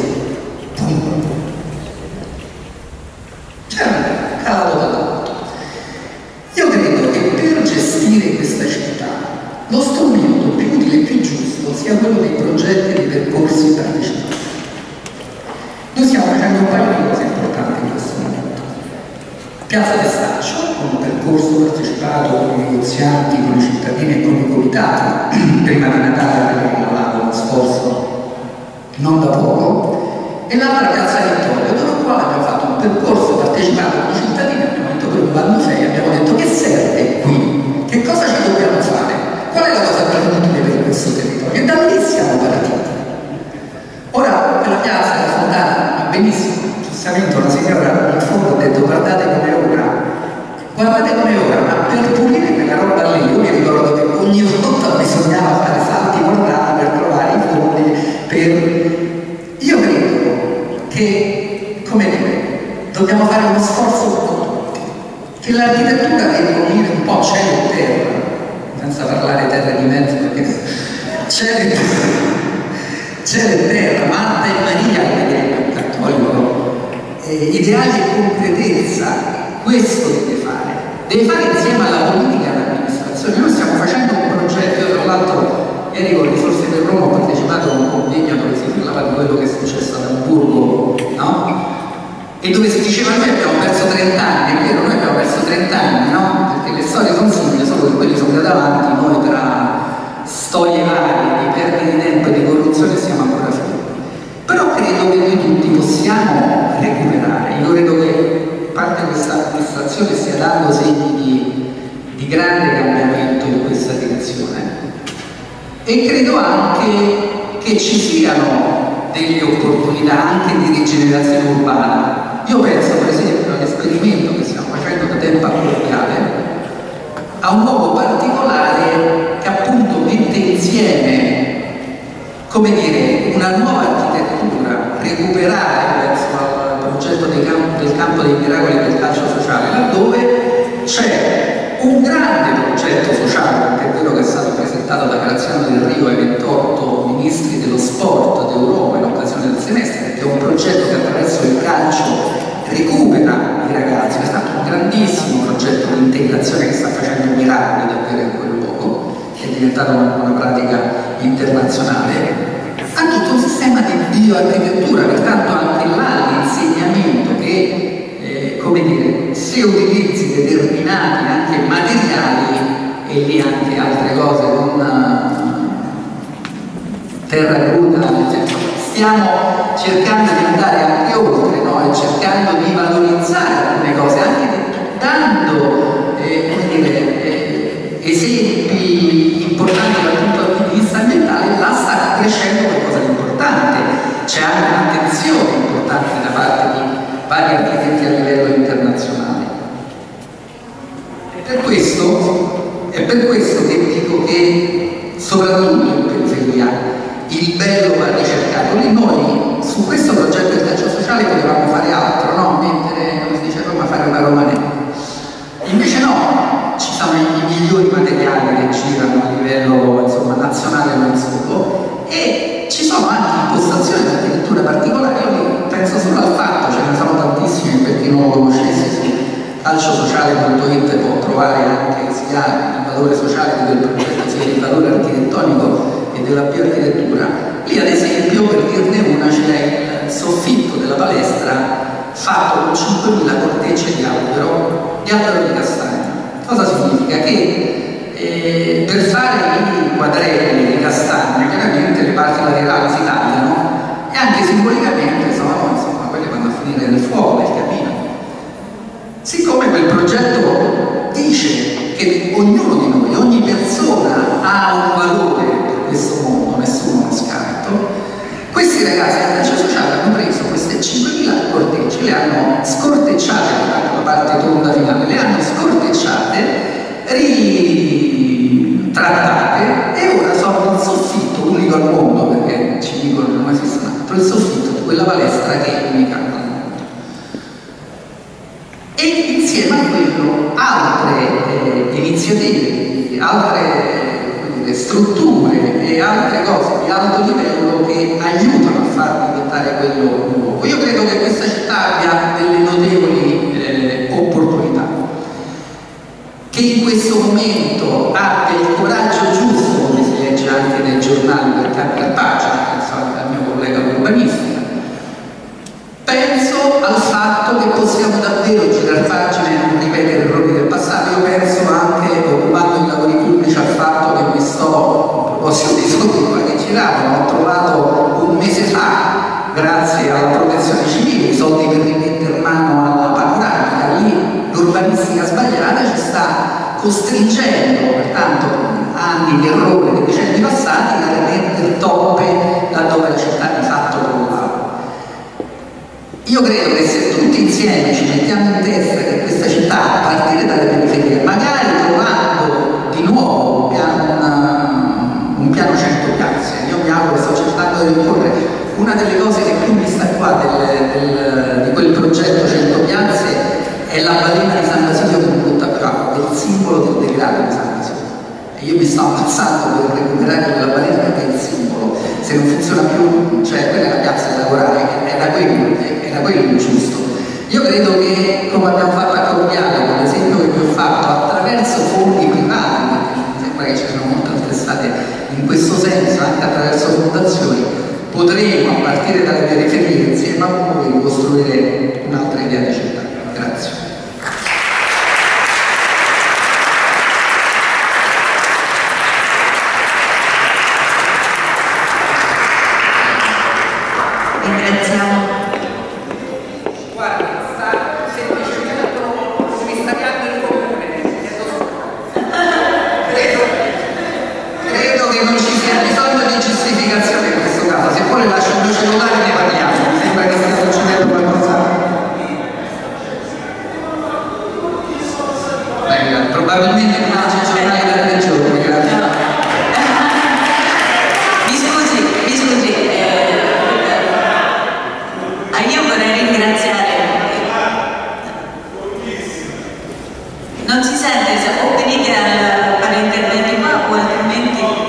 Speaker 5: c'era calato dall'alto. Io credo che per gestire questa città lo strumento più utile e più giusto sia quello dei progetti di percorsi partecipati. Noi stiamo facendo un paio di cose importanti in questo momento. Piazza Testaccio, con un percorso partecipato con i negozianti, con i cittadini e con i comitati, prima di Natale abbiamo lavorato uno sforzo non da poco, e l'altra Piazza Vittorio, dove qua abbiamo fatto un percorso partecipato con i cittadini, abbiamo detto per un vanno fei, abbiamo detto che serve qui, che cosa ci dobbiamo fare, qual è la cosa più utile per questo territorio, e da lì siamo partiti. Ora quella piazza era fondata benissimo, giustamente una signora in fondo ha detto guardate come ora, ma per pulire quella roba lì io mi ricordo che ogni volta bisognava fare salti mortali per trovare i fondi io credo che, come dire, dobbiamo fare uno sforzo con tutti, che l'architettura deve unire un po' cielo e terra, senza parlare terra di mezzo, perché cielo e terra, Marta e Maria, come direbbe un cattolico, ideali e concretezza, questo deve fare insieme alla politica e all'amministrazione. Noi stiamo facendo un progetto, io tra l'altro ieri con Risorse per Roma ho partecipato a un convegno dove si parlava di quello che è successo ad Amburgo, no? E dove si diceva noi abbiamo perso 30 anni, è vero, noi abbiamo perso 30 anni, no? Perché le storie sono simili, solo che quelli sono andati avanti, noi tra storie varie, di perdite di tempo e di corruzione siamo ancora fermi. Però credo che noi tutti possiamo recuperare, io credo che parte di questa amministrazione stia dando segni di grande cambiamento in questa direzione, e credo anche che ci siano delle opportunità anche di rigenerazione urbana. Io penso per esempio all'esperimento che stiamo facendo da tempo Corviale, a un luogo particolare che appunto mette insieme, come dire, una nuova architettura, recuperare verso il progetto del campo dei miracoli del calcio sociale, laddove c'è un grande progetto sociale, perché è vero che è stato presentato presentato da Graziano Del Rio ai 28 ministri dello sport d'Europa in occasione del semestre, che è un progetto che attraverso il calcio recupera i ragazzi. È stato un grandissimo progetto di integrazione che sta facendo miracoli davvero in quel luogo, che è diventata una pratica internazionale. Ha tutto un sistema di bioarchitettura, pertanto anche là l'insegnamento che, come dire, se utilizzi determinati anche materiali e lì anche altre cose, non terra cruda, nel senso, stiamo cercando di andare anche oltre, no? E cercando di valorizzare alcune cose, anche dando esempi importanti dal punto di vista ambientale. Là sta crescendo qualcosa di importante, c'è anche un'attenzione importante da parte di vari architetti a livello internazionale. È per questo che dico che soprattutto in periferia il bello va ricercato. Lì noi su questo progetto del calcio sociale potevamo fare altro, no? Mettere, come si dice a Roma, fare una Roma nera. Invece no, ci sono i migliori materiali che girano a livello, insomma, nazionale e non solo, e ci sono anche impostazioni di architettura particolari. Io penso solo al fatto, ce ne sono tantissimi, per chi non lo conoscesse, su calciosociale.it può trovare anche sia il valore sociale di quel progetto, sia il valore architettonico e della bioarchitettura. Lì ad esempio, per dirne una, c'è il soffitto della palestra fatto con 5.000 cortecce di albero di castagno. Cosa significa? Che per fare i quadretti di castagno chiaramente le parti laterali si tagliano e anche simbolicamente sono, insomma, quelle vanno a finire nel fuoco, nel camino. Siccome quel progetto dice che ognuno di noi, ogni persona ha un valore per questo mondo, nessuno è scarto, questi ragazzi del calcio sociale hanno preso queste 5.000 cortecce, le hanno scortecciate, la parte tonda finale, le hanno scortecciate, ritrattate e ora sono il soffitto unico al mondo, perché ci dicono che non esiste un altro, il soffitto di quella palestra che è unica al mondo. E insieme a quello altre iniziative, altre strutture e altre cose di alto livello che aiutano a far diventare quello nuovo. Io credo che questa città abbia delle notevoli opportunità, che in questo momento abbia il coraggio giusto, come si legge anche nei giornali per cambiare pagina, penso anche al mio collega urbanistica. Penso al fatto che possiamo davvero girare pagine e non ripetere errori del passato. Io penso anche, occupando i lavori pubblici, al fatto che mi sto, a proposito dei soldi che giravano, ho trovato un mese fa, grazie alla protezione civile, i soldi per rimettere mano alla panoramica. Lì l'urbanistica sbagliata ci sta costringendo, pertanto anni di errore dei decenni passati, a rimettere toppe laddove la città di fatto provava. Io credo che se tutti insieme ci mettiamo in testa che questa città, a partire dalle periferie, magari trovando di nuovo un piano 100 piazze, io mi auguro, sto cercando di riporre una delle cose che più mi sta qua di quel progetto 100 piazze è la balena di San Basilio che non butta più acqua, è il simbolo del degrado di San Basilio. E io mi sto ammazzando per recuperare quella balena perché è il simbolo. Se non funziona più, cioè quella è la piazza da lavorare, era quello il giusto. Io credo che, come abbiamo fatto a Corviale, con l'esempio che vi ho fatto, attraverso fondi privati, perché mi sembra che ci sono molte altre strade in questo senso, anche attraverso fondazioni, potremo, a partire dalle periferie, insieme a voi, costruire un'altra idea di città. Grazie.
Speaker 2: Ringraziamo.
Speaker 5: Guarda, sta semplicemente commissariando il comune. Credo che non ci sia bisogno di giustificazione in questo caso. Se poi lascio il mio cellulare ne parliamo. Mi sembra che stia succedendo qualcosa. Probabilmente non c'è giornale da 3 giorni.
Speaker 2: Mi scusi, io vorrei ringraziare. Non si sente, se o venite a fare interventi qua o altrimenti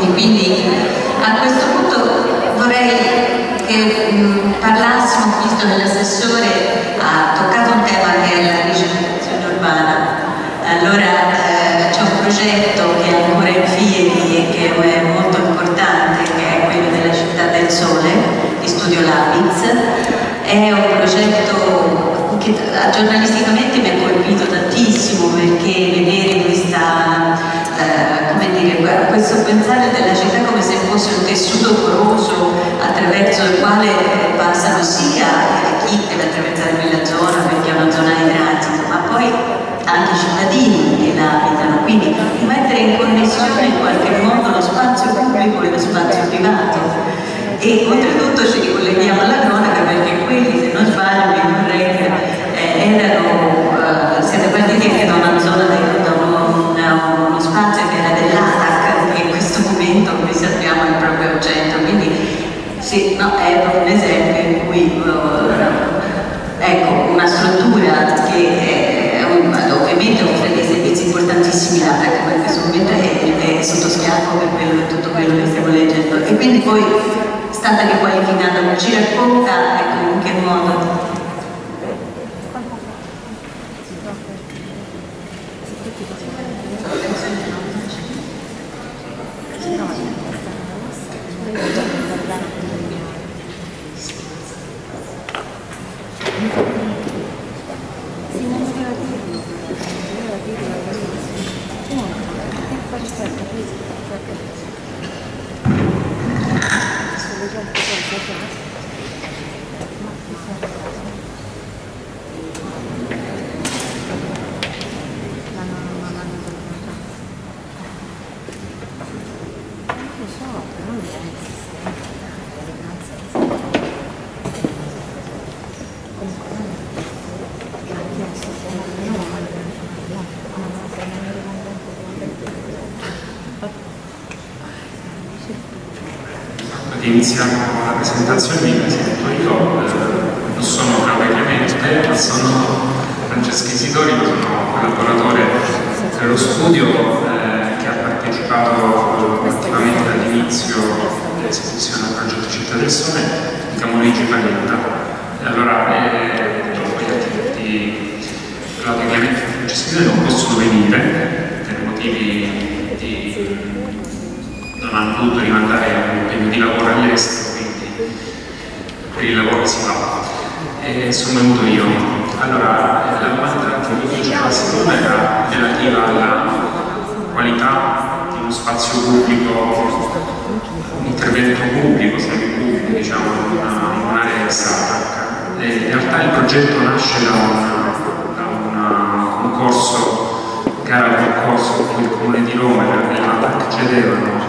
Speaker 2: minuti, quindi a questo punto vorrei che parlassimo, visto che l'assessore ha toccato un tema che è la rigenerazione urbana. Allora c'è un progetto che è ancora in piedi e che è molto importante, che è quello della Città del Sole di Studio Labix. È un progetto che giornalisticamente mi ha colpito tantissimo, perché vedere questo pensare della città come se fosse un tessuto poroso attraverso il quale passano sia chi deve attraversare quella zona perché è una zona di transito, ma poi anche i cittadini che la abitano, quindi di mettere in connessione in qualche modo lo spazio pubblico e lo spazio privato. E oltretutto ci ricolleghiamo alla cronaca, perché quelli, se non sbaglio, mi vorrei siete partiti anche da una zona, da uno spazio che era dell'ATAC, che in questo momento, come sappiamo, è proprio oggetto. Quindi sì, no, è proprio un esempio in cui ecco, una struttura che ovviamente offre dei servizi importantissimi all'ATAC, ma in questo momento è sotto schiaffo per tutto quello che stiamo leggendo. E quindi poi state riqualificando, ci racconta, ecco, in che modo.
Speaker 6: Iniziamo la presentazione, mi presento io, non sono Claudio Clemente, ma sono Francesco Isidori, sono collaboratore dello studio che ha partecipato attivamente dall'inizio dell'esecuzione del progetto Città del Sole di Camoleggi Panetta. Allora, dopo gli architetti Claudio Clemente e Francesco Isidori non possono venire per motivi di non hanno potuto rimandare un impegno di lavoro all'estero, quindi per il lavoro si va. E sono venuto io. Allora, la domanda che mi faceva secondo me era relativa alla qualità di uno spazio pubblico, un intervento pubblico, semipubblico, diciamo, in un'area del SATAC. In realtà il progetto nasce da un concorso, gara concorso in cui il Comune di Roma e l'ATAC chiedevano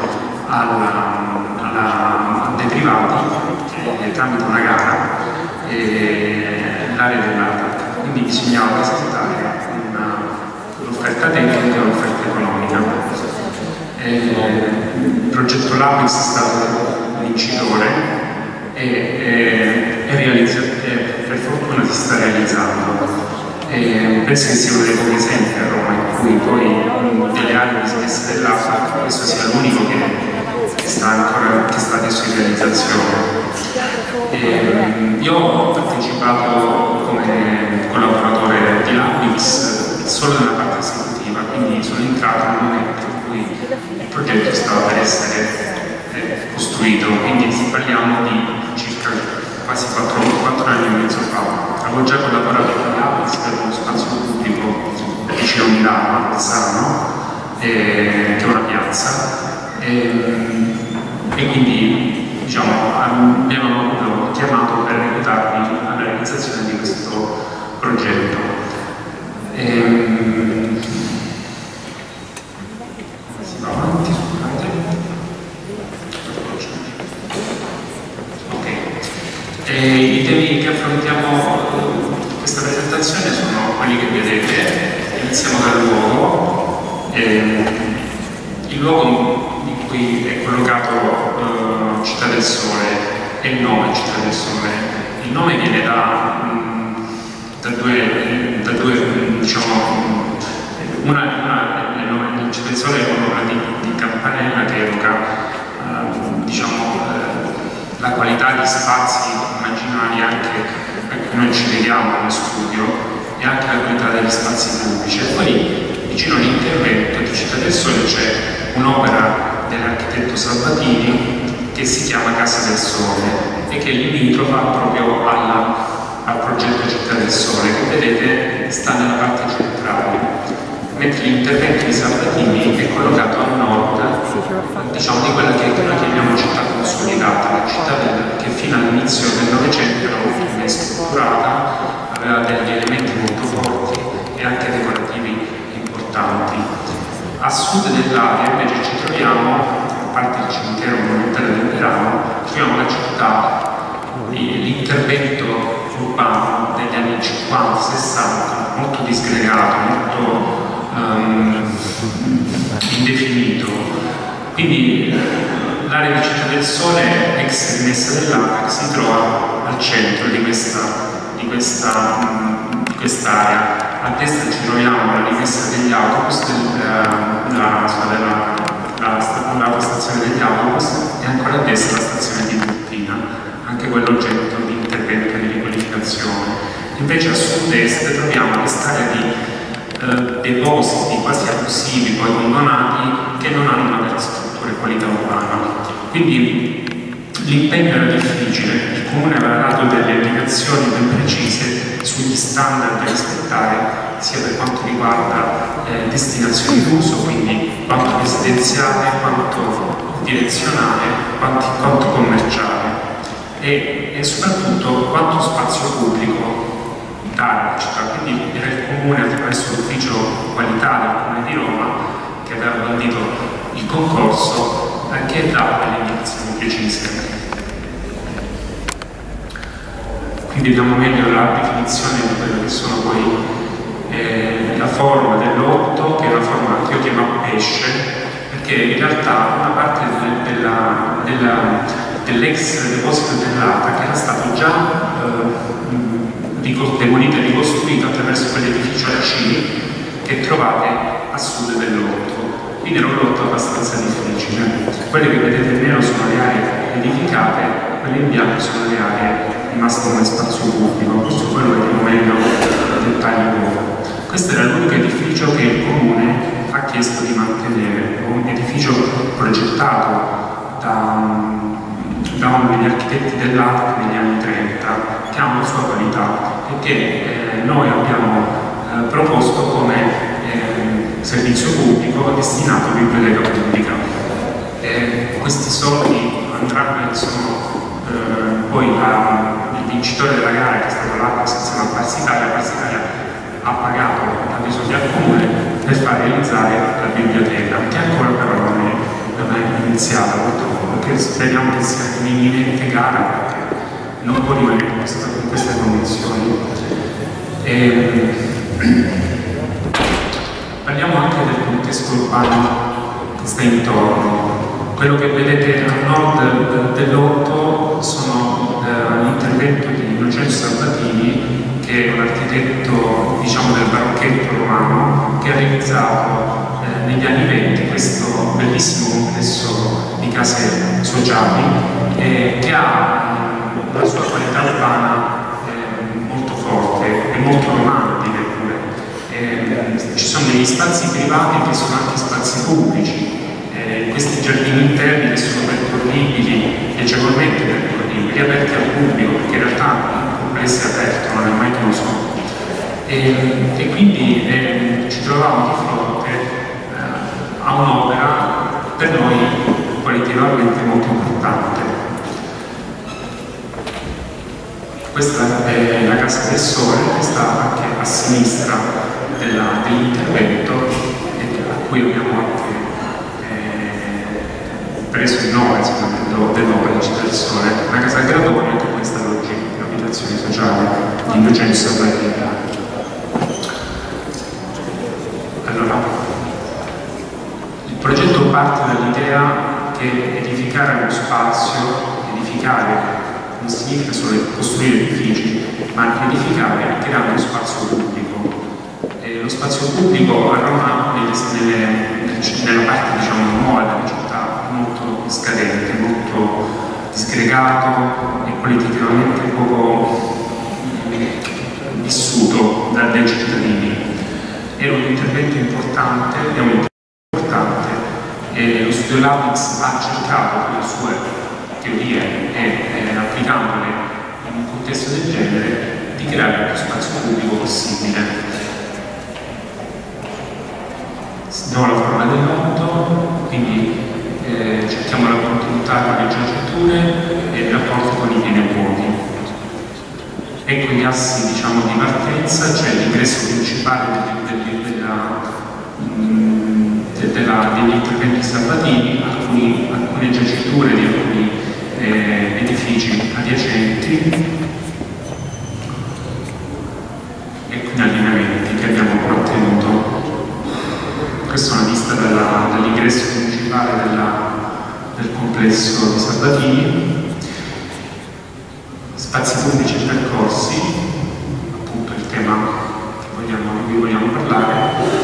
Speaker 6: dei privati tramite una gara l'area dell'ATAC, quindi bisognava presentare un'offerta tecnica e un'offerta economica. Il progetto Labix è stato vincitore e per fortuna si sta realizzando. Penso che sia uno dei pochi esempi a Roma in cui poi delle aree dismesse dell'ATAC questo sia l'unico che sta adesso in realizzazione. Io ho partecipato come collaboratore di Labix solo nella parte esecutiva, quindi sono entrato nel momento in cui il progetto stava per essere costruito, quindi parliamo di circa quasi 4 anni e mezzo fa. Avevo già collaborato con Labix per uno spazio pubblico vicino a Milano, a Bolzano, che è una piazza. E quindi diciamo, mi hanno chiamato per aiutarmi alla realizzazione di questo progetto. Si va avanti, scusate. Ok. I temi che affrontiamo in questa presentazione sono quelli che vedete. Iniziamo dal luogo. Il luogo in cui è collocato Città del Sole e il nome Città del Sole. Il nome viene da due diciamo, una Vincita del Sole è un'opera di campanella che evoca la qualità di spazi immaginari anche a cui noi ci vediamo nello studio e anche la qualità degli spazi pubblici. E poi vicino all'intervento di Città del Sole c'è un'opera dell'architetto Salvatini che si chiama Casa del Sole e che è limitrofa proprio al progetto Città del Sole, che vedete sta nella parte centrale, mentre l'intervento di Salvatini è collocato a nord, diciamo, di quella che noi chiamiamo città consolidata, la città che fino all'inizio del Novecento era molto ben strutturata, aveva degli elementi molto forti e anche decorativi importanti. A sud dell'area invece ci troviamo, a parte il cimitero monumentale del Verano, troviamo la città, l'intervento urbano degli anni 50-60, molto disgregato, molto indefinito. Quindi l'area di Città del Sole, ex rimessa dell'ATAC, si trova al centro di quest'area. A destra ci troviamo la rimessa degli autobus, l'autostazione degli autobus, e ancora a destra la stazione di Cortina, anche quello oggetto di intervento di riqualificazione. Invece a sud-est troviamo quest'area di depositi quasi abusivi, poi condonati, che non hanno una vera struttura e qualità urbana. Quindi l'impegno era difficile, il Comune aveva dato delle indicazioni ben precise sugli standard da rispettare, sia per quanto riguarda destinazioni d'uso, quindi quanto residenziale, quanto direzionale, quanto commerciale e soprattutto quanto spazio pubblico dare alla città. Quindi era il Comune, attraverso l'ufficio qualità del Comune di Roma, che aveva bandito il concorso, che dava delle indicazioni precise. Qui vediamo meglio la definizione di quello che sono poi la forma del lotto, che è una forma che io chiamo pesce, perché in realtà una parte dell'ex deposito dell'ATA, che era stato già demolito e ricostruito attraverso quell'edificio a C che trovate a sud del lotto. Quindi era un lotto abbastanza difficile. Quelle che vedete in nero sono le aree edificate, quelle in bianco sono le aree rimaste come spazio pubblico. Su quello vediamo meglio i dettagli dopo. Questo era l'unico edificio che il Comune ha chiesto di mantenere, un edificio progettato da uno degli architetti dell'ATAC negli anni 30, che ha una sua qualità e che noi abbiamo proposto come servizio pubblico destinato a biblioteca pubblica. Questi soldi andranno, poi il vincitore della gara, che è stato l'ATAC insieme a Parsi Italia, ha pagato tanti soldi al Comune per far realizzare la biblioteca, che ancora però non è iniziata purtroppo, perché speriamo che sia un'imminente gara, perché non può rimanere in queste condizioni. Parliamo anche del contesto urbano che sta intorno. Quello che vedete a nord dell'Otto sono l'intervento di Innocenzo Salvatini, che è un architetto, diciamo, del barocchetto romano, che ha realizzato negli anni 20 questo bellissimo complesso di case sociali che ha una sua qualità urbana molto forte e molto romantica pure. Ci sono degli spazi privati che sono anche spazi pubblici, questi giardini interni che sono percorribili, piacevolmente percorribili, aperti al pubblico, perché in realtà il complesso è aperto, non è mai chiuso. E quindi ci troviamo di fronte a un'opera per noi qualitativamente molto importante. Questa è la Casa del Sole, che sta anche a sinistra dell'intervento, a cui abbiamo anche preso il nome dell'opera di Città del Sole. Una casa a gradoni, anche questa oggi l'abitazione sociale di Innocenzo Salvatini. Allora, il progetto parte dall'idea che edificare uno spazio, edificare non significa solo costruire edifici, ma edificare e creare uno spazio pubblico. Lo spazio pubblico a Roma nelle nella parte diciamo nuova della città, molto scadente, molto disgregato e politicamente poco vissuto dai cittadini. Era un intervento importante, è un intervento importante, e lo studio Labix ha cercato con le sue teorie e applicandole in un contesto del genere di creare il più spazio pubblico possibile. Diamo la forma del lotto, quindi cerchiamo la continuità con le giaciture e il rapporto con i pieni vuoti. Ecco gli assi diciamo, di partenza, cioè l'ingresso principale degli interventi salvativi, alcune giaciture di alcuni edifici adiacenti e alcuni allineamenti che abbiamo mantenuto. Questa è una vista dall'ingresso principale del complesso di Salvatini. Spazi pubblici e percorsi, appunto il tema di cui vogliamo parlare.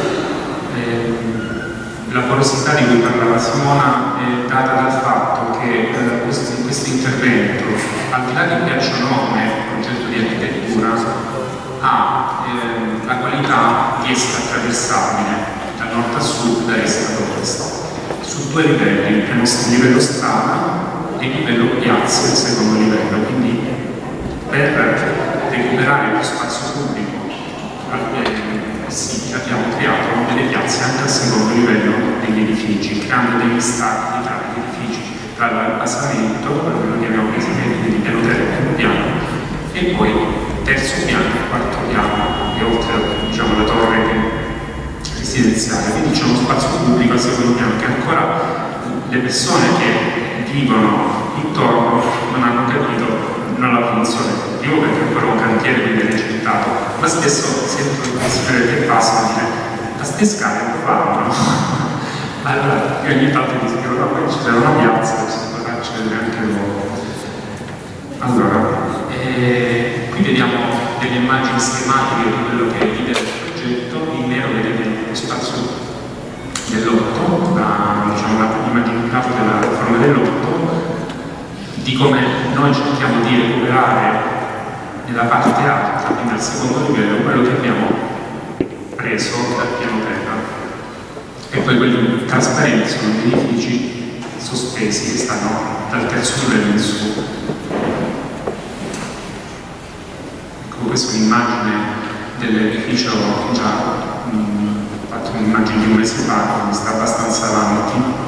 Speaker 6: La porosità di cui parlava Simona è data dal fatto che questo intervento, al di là di piaccia nome, progetto di architettura, ha la qualità di essere attraversabile da nord a sud, da est ad ovest, su due livelli, il livello strada e il livello piazza, il secondo livello. Quindi per recuperare lo spazio pubblico sì, abbiamo creato delle piazze anche al secondo livello degli edifici, creando degli stacchi tra gli edifici, tra il basamento, quello che abbiamo preso, quindi piano terra e primo piano, e poi terzo piano e quarto piano, e oltre diciamo, la torre residenziale. Quindi c'è uno spazio pubblico al secondo piano che ancora le persone che vivono intorno non hanno capito la funzione. Io perché è ancora un cantiere quindi è recitato, ma spesso sento il pensiero che passano e dire ma ste scale come fanno? Allora io ogni tanto mi scrivo no, poi c'era una piazza che si potrà accedere anche loro. Allora qui vediamo delle immagini schematiche di quello che è l'idea del progetto. In nero vedete lo spazio dell'otto, diciamo l'immagine della forma dell'otto, di come noi cerchiamo di recuperare nella parte alta, quindi al secondo livello, quello che abbiamo preso dal piano terra. E poi quelli trasparenti sono gli edifici sospesi che stanno dal terzo livello in su. Ecco, questa è un'immagine dell'edificio già fatto un'immagine di un mese fa, quindi sta abbastanza avanti.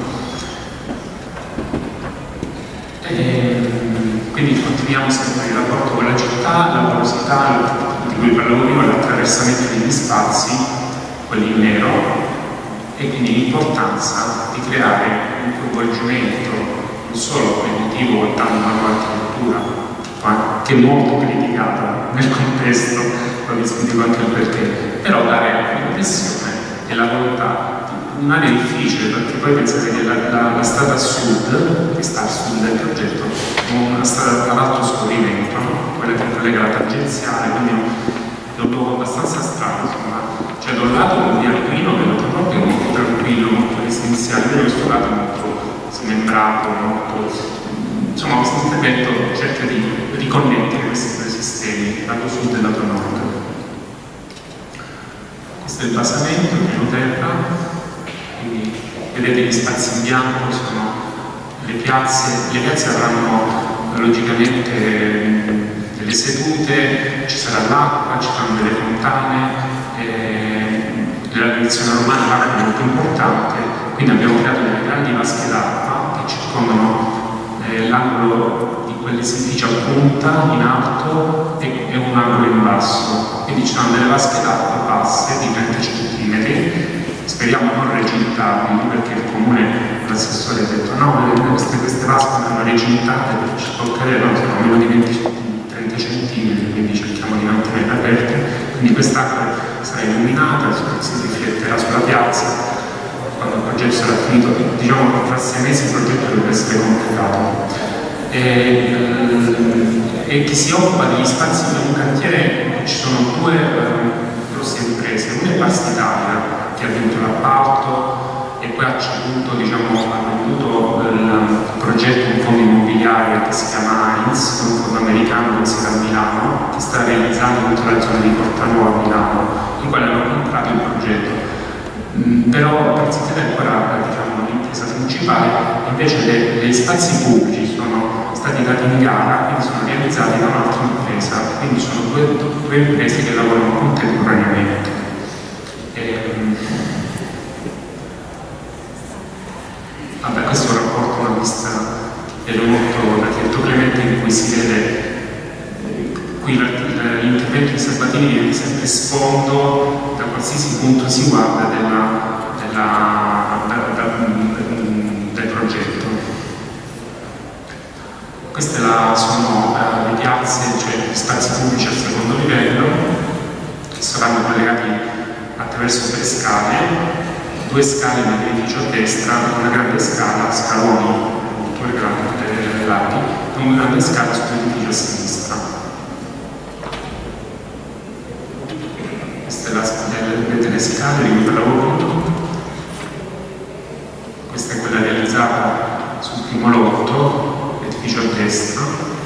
Speaker 6: Quindi continuiamo sempre il rapporto con la città, la porosità di cui parlavo prima, l'attraversamento degli spazi, quelli in nero, e quindi l'importanza di creare un coinvolgimento non solo cognitivo guardando una nuova architettura, ma che è molto criticata nel contesto, poi vi spiego anche il perché, però dare l'impressione e la volontà. Un'area difficile perché poi pensate che la strada a sud, che sta a sud del progetto, è una strada ad alto scorrimento, no? Quella che collega la tangenziale, quindi è un luogo abbastanza strano, insomma. Cioè da un lato un via Arduino che è proprio molto tranquillo, molto residenziale, da questo lato molto smembrato, molto. Insomma questo intervento cerca di riconnettere questi due sistemi, lato sud e lato nord. Questo è il basamento, il piano terra. Quindi vedete gli spazi in bianco sono le piazze avranno logicamente delle sedute, ci sarà l'acqua, ci saranno delle fontane, la tradizione romana è molto importante, quindi abbiamo creato delle grandi vasche d'acqua che circondano l'angolo di quell'edificio a punta in alto e un angolo in basso, quindi ci saranno delle vasche d'acqua basse di 30 cm. Speriamo non recintabili, perché il comune, l'assessore ha detto no, queste vasche vanno recintate perché ci toccherà, no, sono meno di 30 cm, quindi cerchiamo di mantenere aperte, quindi quest'acqua sarà illuminata, si rifletterà sulla piazza, quando il progetto sarà finito, diciamo che fra 6 mesi il progetto dovrebbe essere completato. E chi si occupa degli spazi di un cantiere, ci sono due grosse imprese, una è Pasta Italia, che ha vinto l'appalto e poi ha ceduto, diciamo, ha venduto il progetto un fondo immobiliare che si chiama Heinz, un fondo americano che si a Milano, che sta realizzando tutta la zona di Porta Nuova a Milano, in quale hanno comprato il progetto. Però per City ancora, diciamo, l'intesa principale, invece gli spazi pubblici sono stati dati in gara, quindi sono realizzati da un'altra impresa, quindi sono due imprese che lavorano contemporaneamente. Vabbè, questo è un rapporto, una vista dell'architetto Clemente, in cui si vede qui l'intervento di Sabatini viene sempre sfondo da qualsiasi punto si guarda del progetto. Queste sono le piazze, cioè gli spazi pubblici al secondo livello, che saranno collegati attraverso 3 scale, 2 scale nell'edificio a destra, una grande scala, scaloni molto larghi, e una grande scala sull'edificio a sinistra. Questa è le scale di cui parlavo prima. Questa è quella realizzata sul primo lotto, l'edificio a destra.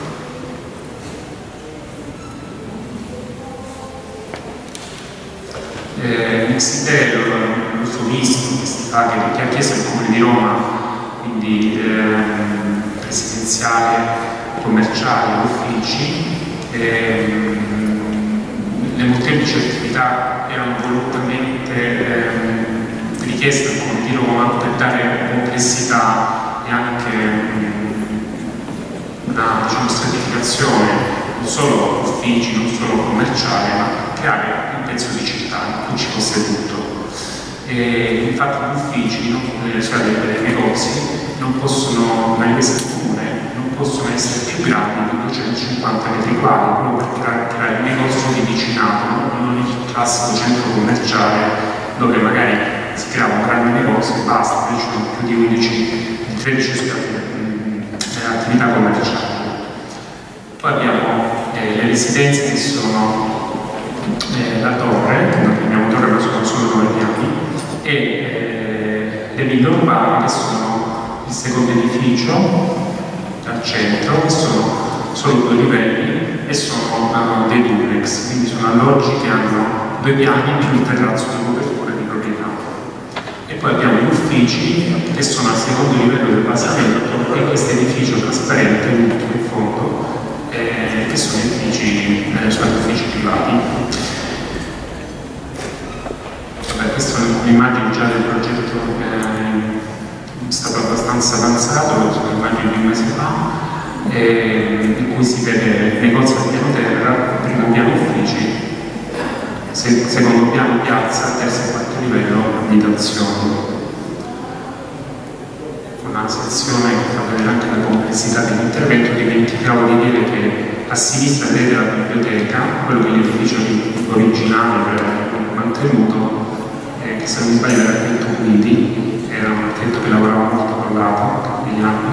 Speaker 6: L'Exitero, l'uso visto che ha chiesto il Comune di Roma, quindi residenziale, commerciale, uffici, le molteplici attività erano volutamente richieste al Comune di Roma per dare complessità e anche una, diciamo, stratificazione non solo uffici, non solo commerciale, ma creare un pezzo di città in cui ci fosse tutto. E infatti gli uffici, dei negozi, non possono, ma invece il Comune, non possono essere più grandi di 250 metri quadri, proprio per creare un negozio di vicinato, non il classico centro commerciale dove magari si crea un grande negozio e basta, invece sono più di 13 attività commerciali. Poi abbiamo le residenze che sono la torre, che noi chiamiamo torre ma sono solo 9 piani, e le ville urbane che sono il secondo edificio al centro, che sono solo 2 livelli e sono dei duplex, quindi sono alloggi che hanno 2 piani più un terrazzo di copertura di proprietà. E poi abbiamo gli uffici che sono al secondo livello del basamento e questo edificio trasparente, l'ultimo in fondo, che sono edifici privati. Questa è un'immagine già del progetto che è stato abbastanza avanzato, sono immagini di un mese fa, in cui si vede negozio al piano terra, primo piano uffici, secondo piano piazza, terzo e quarto livello abitazioni. Una sezione che fa vedere anche la complessità dell'intervento. Dimenticavo di dire che a sinistra vedete la biblioteca, quello che è l'edificio originale mantenuto, che se non mi sbaglio era l'architetto Guidi, era un architetto che lavorava molto con l'APA negli anni,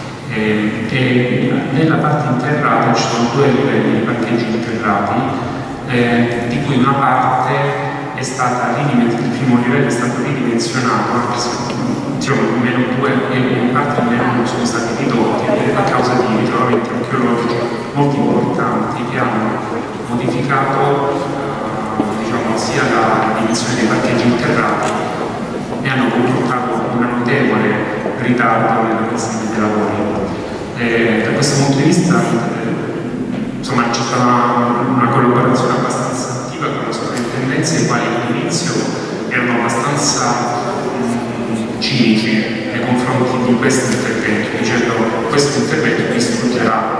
Speaker 6: e nella parte interrata ci sono 2 livelli di parcheggi interrati, di cui una parte è stata ridimensionata, il primo livello è stato ridimensionato, anche se diciamo -2 e in parte -1 sono stati ridotti a causa di ritrovamenti archeologici molto importanti che hanno modificato sia la dimensione dei parcheggi interrati e hanno comportato un notevole ritardo nella questione dei lavori. Da questo punto di vista insomma, c'è stata una collaborazione abbastanza attiva con la sovrintendenza, i quali all'inizio erano abbastanza cinici nei confronti di questo intervento, dicendo questo intervento distruggerà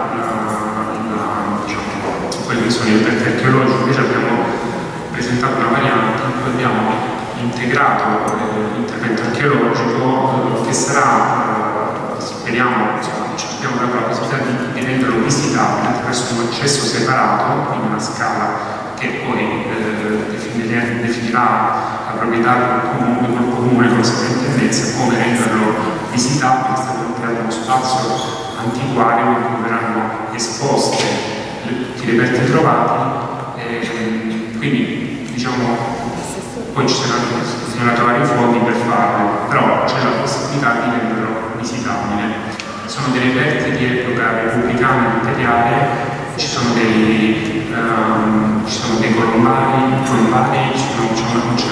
Speaker 6: quelli che sono gli interventi archeologici. Invece abbiamo presentato una variante in cui abbiamo integrato l'intervento archeologico che sarà, speriamo, ci abbiamo dato la possibilità di renderlo visitabile attraverso un accesso separato, quindi una scala che poi definirà la proprietà del comune con la sovrintendenza come renderlo visitabile. È stato creato uno spazio antiquario in cui verranno esposte tutti i reperti trovati, quindi diciamo poi ci saranno bisogna trovare i fondi per farlo, però c'è la possibilità di renderlo visitabile. Sono delle perdite di epoca repubblicana imperiale, ci sono dei colombari, c'è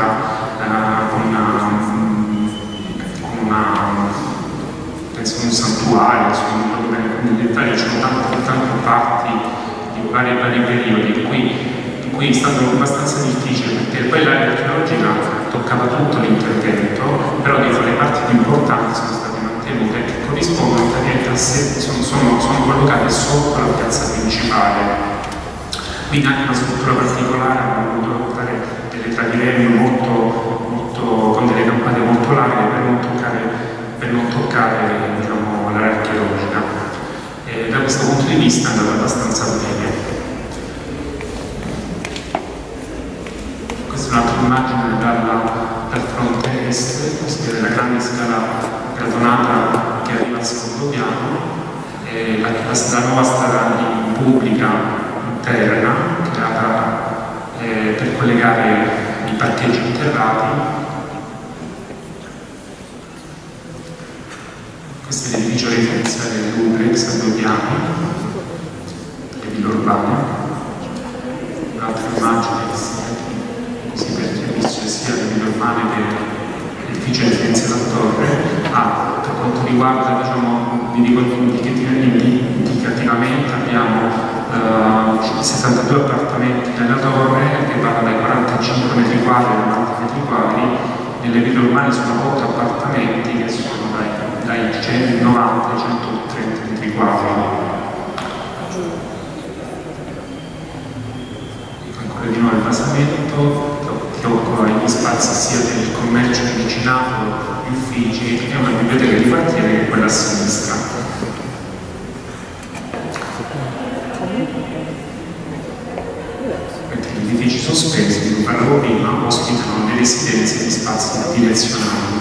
Speaker 6: un santuario, in dettaglio ci sono tante parti di vari periodi, in cui è stato abbastanza difficile, perché poi l'area archeologica toccava tutto l'intervento, però le parti più importanti sono state mantenute, che corrispondono sono collocate sotto la piazza principale. Quindi anche una struttura particolare, hanno voluto portare delle tradiremme con delle campane molto larghe per non toccare diciamo, l'area archeologica. Da questo punto di vista è andata abbastanza bene. Questa è un'altra immagine dal fronte est, questa è la grande scala gradonata che arriva al secondo piano, la nuova strada pubblica interna creata per collegare i parcheggi interrati. Questo è l'edificio residenziale del duplex a 2 piani, le ville urbane. Un'altra immagine così per capire sia le ville urbane che l'edificio residenziale a torre. Per quanto riguarda, diciamo, vi dico indicativamente, abbiamo 62 appartamenti nella torre che vanno dai 45 metri quadri ai 90 metri quadri. Nelle ville urbane sono 8 appartamenti che sono dai 190 ai 130 metri quadri. Ancora di nuovo il basamento che occupa gli spazi sia per il commercio, il vicinato, gli uffici, e una biblioteca di quartiere che è quella a sinistra. Mentre gli edifici sospesi, come parlavo prima, ospitano le residenze di spazi direzionali.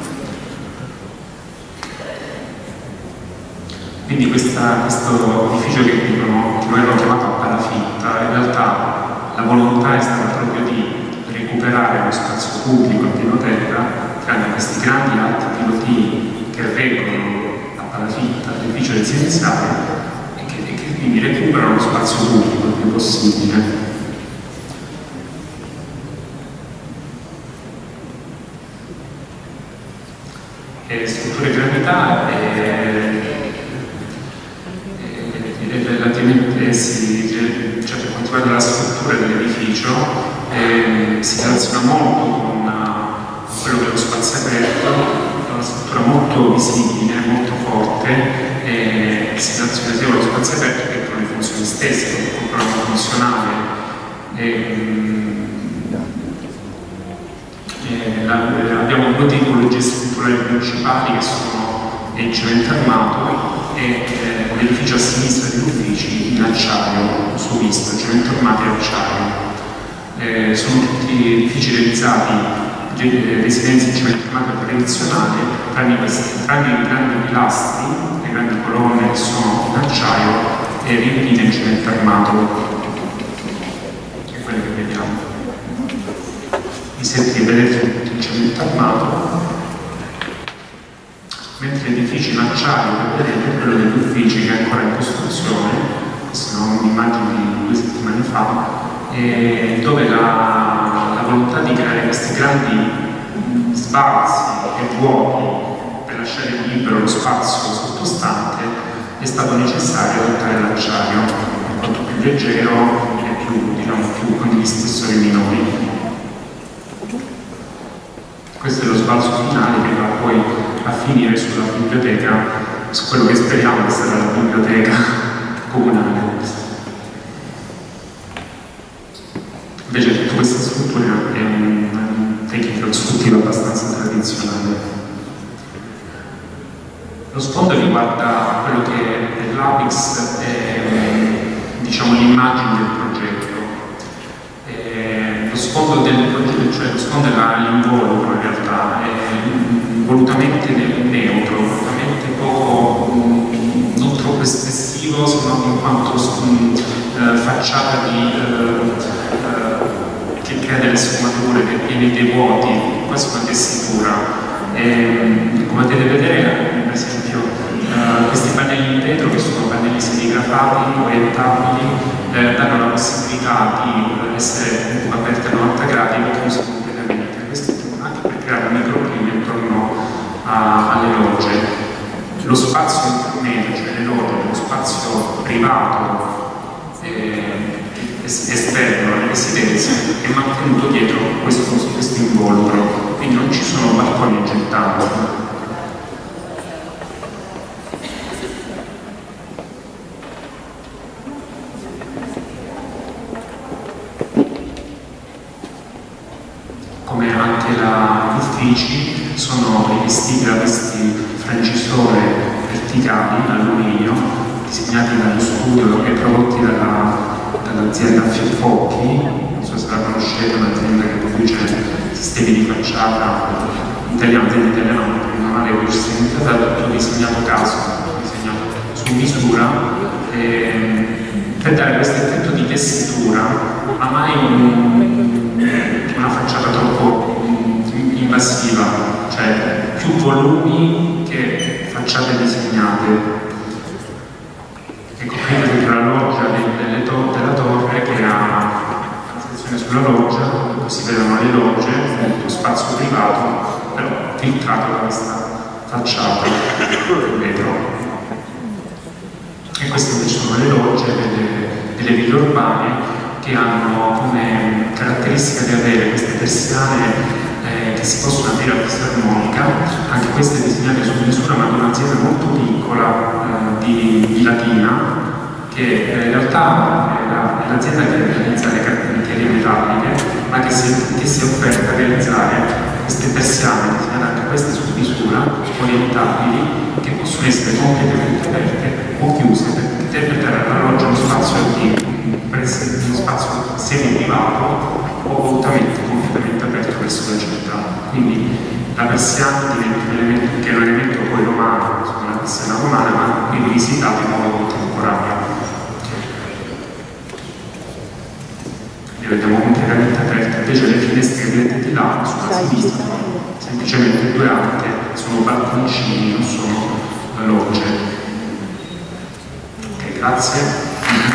Speaker 6: Quindi questo edificio che noi abbiamo chiamato a palafitta, in realtà la volontà è stata proprio di recuperare lo spazio pubblico a pianoterra, creando questi grandi alti pilotini che reggono a palafitta l'edificio residenziale e che quindi recuperano lo spazio pubblico il più possibile. Strutture di gravità relativamente cioè per quanto riguarda la struttura dell'edificio si relaziona molto con quello che è lo spazio aperto, una struttura molto visibile, molto forte, si relaziona sia con lo spazio aperto che con le funzioni stesse, con il programma funzionale. Abbiamo 2 tipologie strutturali principali che sono il cemento armato e l'edificio a sinistra degli uffici in acciaio, su visto, cemento armato e acciaio. Sono tutti edifici realizzati, residenze in cemento armato tradizionale, tranne i grandi pilastri, le grandi colonne che sono in acciaio e riempite in cemento armato, che è quello che vediamo. I setti vedete tutti in cemento armato, mentre edifici in acciaio che vedete è quello degli uffici che è ancora in costruzione. Questa è un'immagine di 2 settimane fa, dove la volontà di creare questi grandi spazi e vuoti per lasciare libero lo spazio sottostante è stato necessario adattare l'acciaio, in quanto più leggero e più con degli spessori minori. Questo è lo sbalzo finale che va poi a finire sulla biblioteca, su quello che speriamo che sarà la biblioteca comunale. Invece tutta questa struttura è una tecnica costruttiva abbastanza tradizionale. Lo sfondo riguarda quello che è l'Apix, diciamo l'immagine del progetto. Lo sfondo del progetto, cioè lo sfondo è l'involucro in realtà, è volutamente neutro, volutamente poco, non troppo espressivo, se non in quanto facciata crea delle sfumature, che pieni dei vuoti, quasi una tessitura. Come potete vedere, per esempio, questi pannelli in vetro, che sono pannelli serigrafati, orientabili, danno la possibilità di essere aperti a 90 gradi e chiusi completamente. Questo anche per creare un microclima intorno alle logge. Lo spazio intermedio, cioè le logge, lo spazio privato esterno alle residenze, è mantenuto dietro questo involucro, quindi non ci sono balconi gettanti. Come anche gli uffici sono rivestiti da questi francisore verticali in alluminio, disegnati dallo studio e prodotti dall'azienda Fiaffocchi. Non so se la conoscete, un'azienda che produce sistemi di facciata italiana, non ha le riuscite, tutto disegnato a caso, disegnato su misura, per dare questo effetto di tessitura, ma mai una facciata troppo invasiva, cioè più volumi che facciate disegnate. Ecco, qui vedete la loggia della torre che ha la sezione sulla loggia, dove si vedono le logge, lo spazio privato, però filtrato da questa facciata del vetro. E queste invece sono le logge delle ville urbane, che hanno come caratteristica di avere queste persiane che si possono aprire a fisarmonica, anche queste disegnate su misura, ma di un'azienda molto piccola di Latina, che in realtà è l'azienda che realizza le carpinterie metalliche, ma che si è offerta a realizzare queste persiane disegnate anche queste su misura, orientabili, che possono essere completamente aperte o chiuse per dare alla loggia uno spazio semi-privato o volutamente completamente aperto verso la città. Quindi la persiana diventa un elemento, che è un elemento poi romano, insomma una persiana romana, ma quindi visitata in modo contemporaneo. Le vediamo completamente aperte, invece le finestre che vedete di là sulla sinistra sono semplicemente due ante, sono balconcini, non sono logge. Ok, grazie.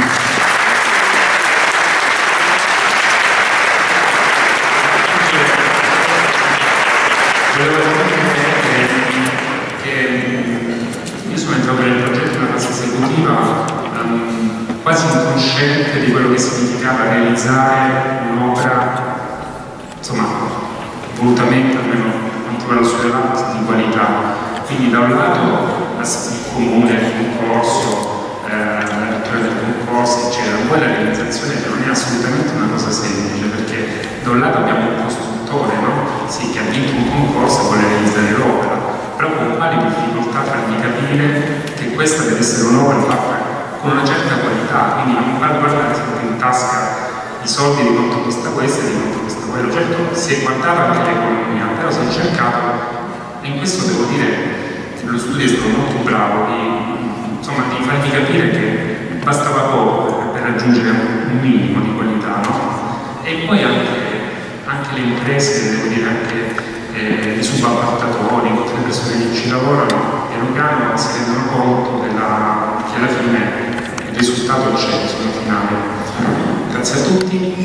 Speaker 6: Volevo dire che io sono entrato nel progetto in una fase esecutiva quasi incosciente di quello che significava realizzare un'opera, insomma, volutamente, almeno per quanto riguarda il suo elevato, di qualità. Quindi da un lato il comune, il concorso, la lettura del concorso, eccetera, poi la realizzazione che non è assolutamente una cosa semplice, perché da un lato abbiamo un costruttore, no? Sì, che ha vinto un concorso e vuole realizzare l'opera, però con quale difficoltà fargli capire che questa deve essere un'opera fatta con una certa qualità, quindi non va a guardare sempre in tasca i soldi di quanto costa questo e di quanto costa quello. Certo, si è guardata anche l'economia, però si è cercato, e in questo devo dire che lo studio è stato molto bravo di fargli capire che bastava poco per raggiungere un minimo di qualità, no? E poi anche le imprese, devo dire anche i subappaltatori, tutte le persone che ci lavorano, piano piano si rendono conto che alla fine il risultato c'è sulla finale. Grazie a tutti.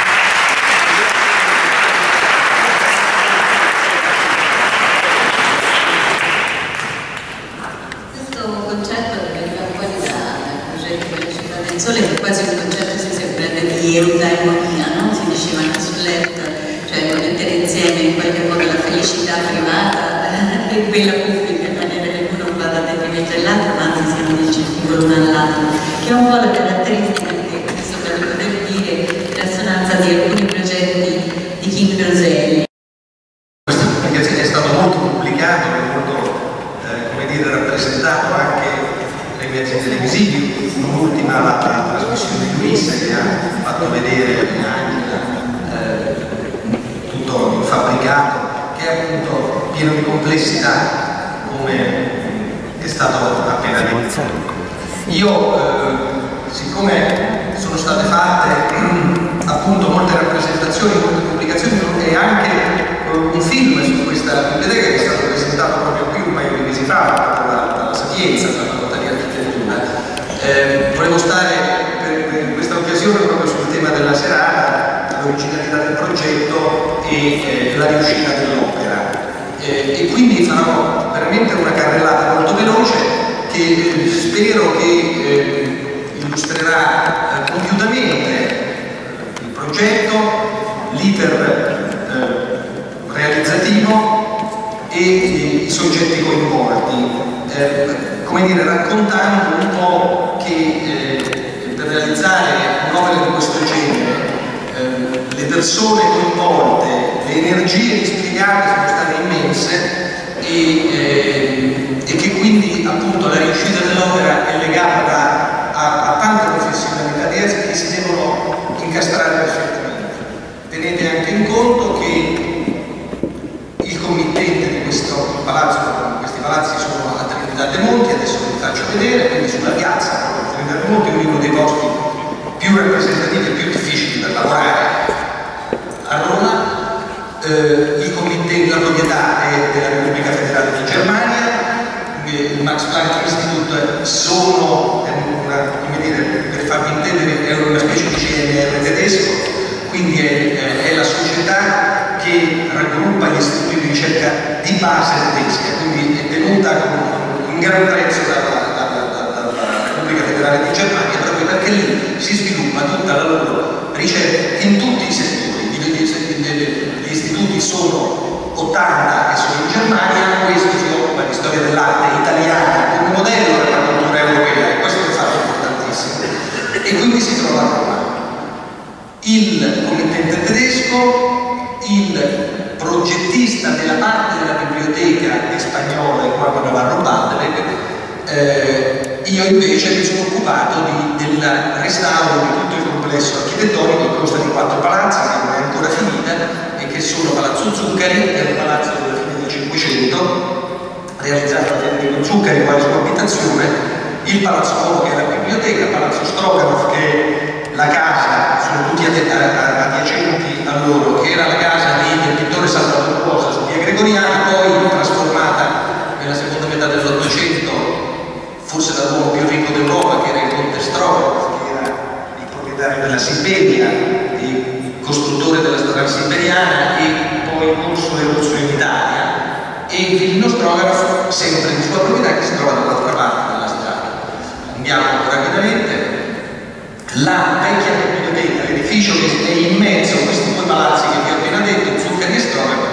Speaker 2: Questo concetto deriva fuori dal progetto della città del sole, che quasi un concetto si prende di eudaimonia, no? Si diceva anche sul letto, cioè mettere insieme in qualche modo la felicità privata e quella pubblica, in maniera che uno vada a detrimento dell'altro, ma anzi siano incentivo l'uno all'altro, che è un po' la caratteristica che sembra di poter dire in assonanza di alcuni progetti di King Roselli.
Speaker 5: Questa pubblicazione è stato molto pubblicato, è molto rappresentato anche nei mezzi televisivi, l'ultima la trasmissione di Luisa che ha fatto vedere tutto il fabbricato, che è appunto pieno di complessità, come è stato appena detto. Io, siccome sono state fatte appunto appunto molte rappresentazioni, molte pubblicazioni e anche un film su questa biblioteca che è stato presentato proprio qui un paio di mesi fa dalla Sapienza, dalla facoltà di architettura. Volevo stare per questa occasione proprio sul tema della serata, l'originalità del progetto e la riuscita dell'opera. E quindi farò veramente una carrellata molto veloce che spero che illustrerà compiutamente il progetto, l'iter realizzativo e i soggetti coinvolti, come dire, raccontando un po' che per realizzare un'opera di questo genere le persone coinvolte, le energie dispiegate sono state immense e che quindi appunto la riuscita dell'opera è legata a tante professionalità diverse che si devono incastrare perfettamente. Tenete anche in conto che il committente di questo palazzo, questi palazzi sono a Trinità de' Monti, adesso vi faccio vedere, quindi sulla piazza proprio Trinità de' Monti, uno dei posti più rappresentativi e più difficili per lavorare a Roma. Il committente, la proprietà è della Repubblica Federale di Germania, il Max Planck Institute sono, come dire, per farvi intendere, è una specie di CNR tedesco, quindi è la società che raggruppa gli istituti di ricerca di base tedesca, quindi è tenuta con un gran prezzo dalla Repubblica Federale di Germania, proprio perché lì si sviluppa tutta la loro ricerca in tutti i settori. Gli istituti sono 80 e sono in Germania, questo si occupa di storia dell'arte italiana come modello per la cultura europea, e questo è un fatto importantissimo. E quindi si trova a Roma il committente tedesco, il progettista della parte della biblioteca spagnola in Juan Navarro Baldeweg. Io invece mi sono occupato del restauro di tutto il complesso architettonico che consta di 4 palazzi che non è ancora finita e che sono Palazzo Zuccari, che è un palazzo della fine del Cinquecento, realizzato da Federico Zuccari quale sua abitazione, il Palazzo Nuovo che è la biblioteca, il Palazzo Stroganoff che è la casa, sono tutti adiacenti a loro, che era la casa del pittore Salvatore Rosa su via Gregoriana, poi trasformata nella seconda metà dell'Ottocento forse dall'uomo più ricco d'Europa, che era il conte Stroganoff, che era il proprietario della Siberia, il costruttore della Transiberiana e poi console russo in Italia, e il Villino Stroganoff, sempre di sua proprietà, che si trova dall'altra parte della strada. Andiamo rapidamente. La vecchia biblioteca, l'edificio che è in mezzo a questi 2 palazzi che vi ho appena detto, Zuccari e Stroganoff,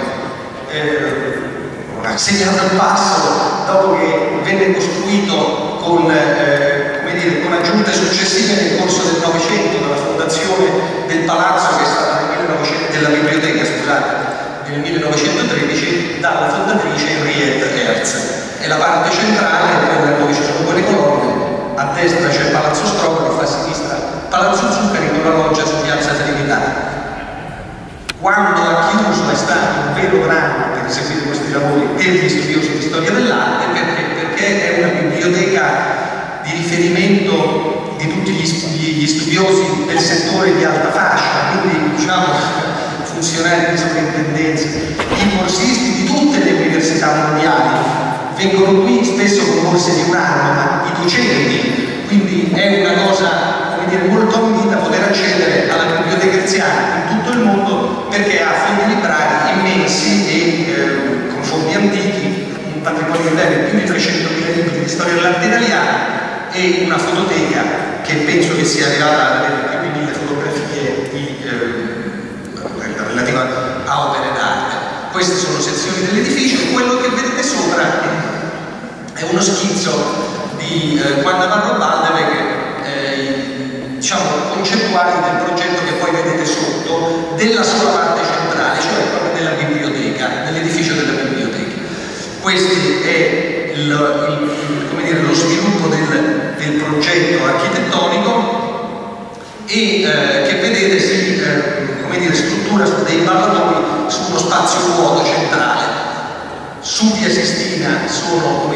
Speaker 5: ha segnato il passo dopo che venne costruito con aggiunte successive nel corso del Novecento, dalla fondazione del palazzo che è stata della biblioteca, scusate, nel 1913 dalla fondatrice Henriette Hertz. E la parte centrale, quella dove ci sono quelle colonne, a destra c'è il Palazzo Stroganoff, a sinistra Palazzo Zuccari con la loggia su Piazza Trinità. Quando ha chiuso è stato un vero dramma per eseguire questi lavori per gli studiosi di storia dell'arte, perché è una biblioteca di riferimento di tutti gli studiosi del settore di alta fascia, quindi diciamo funzionari di sovrintendenza, i borsisti di tutte le università mondiali vengono qui spesso con borse di un anno, ma i docenti, quindi è una cosa, come dire, molto ambita poter accedere alla biblioteca hertziana in tutto il mondo, perché ha fondi librari immensi e con fondi antichi, un patrimonio di più di 300.000 libri di storia dell'arte italiana e una fototeca che penso che sia arrivata ad avere più di 1000 fotografie relative a opere d'arte. Queste sono sezioni dell'edificio e quello che vedete sopra è uno schizzo di Juan Navarro Baldeweg, diciamo concettuali del progetto che poi vedete sotto, della sua parte centrale, cioè proprio della biblioteca, dell'edificio della biblioteca. Questo è lo sviluppo del progetto architettonico e che vedete si struttura su dei balconi su uno spazio vuoto centrale. Su via Sistina sono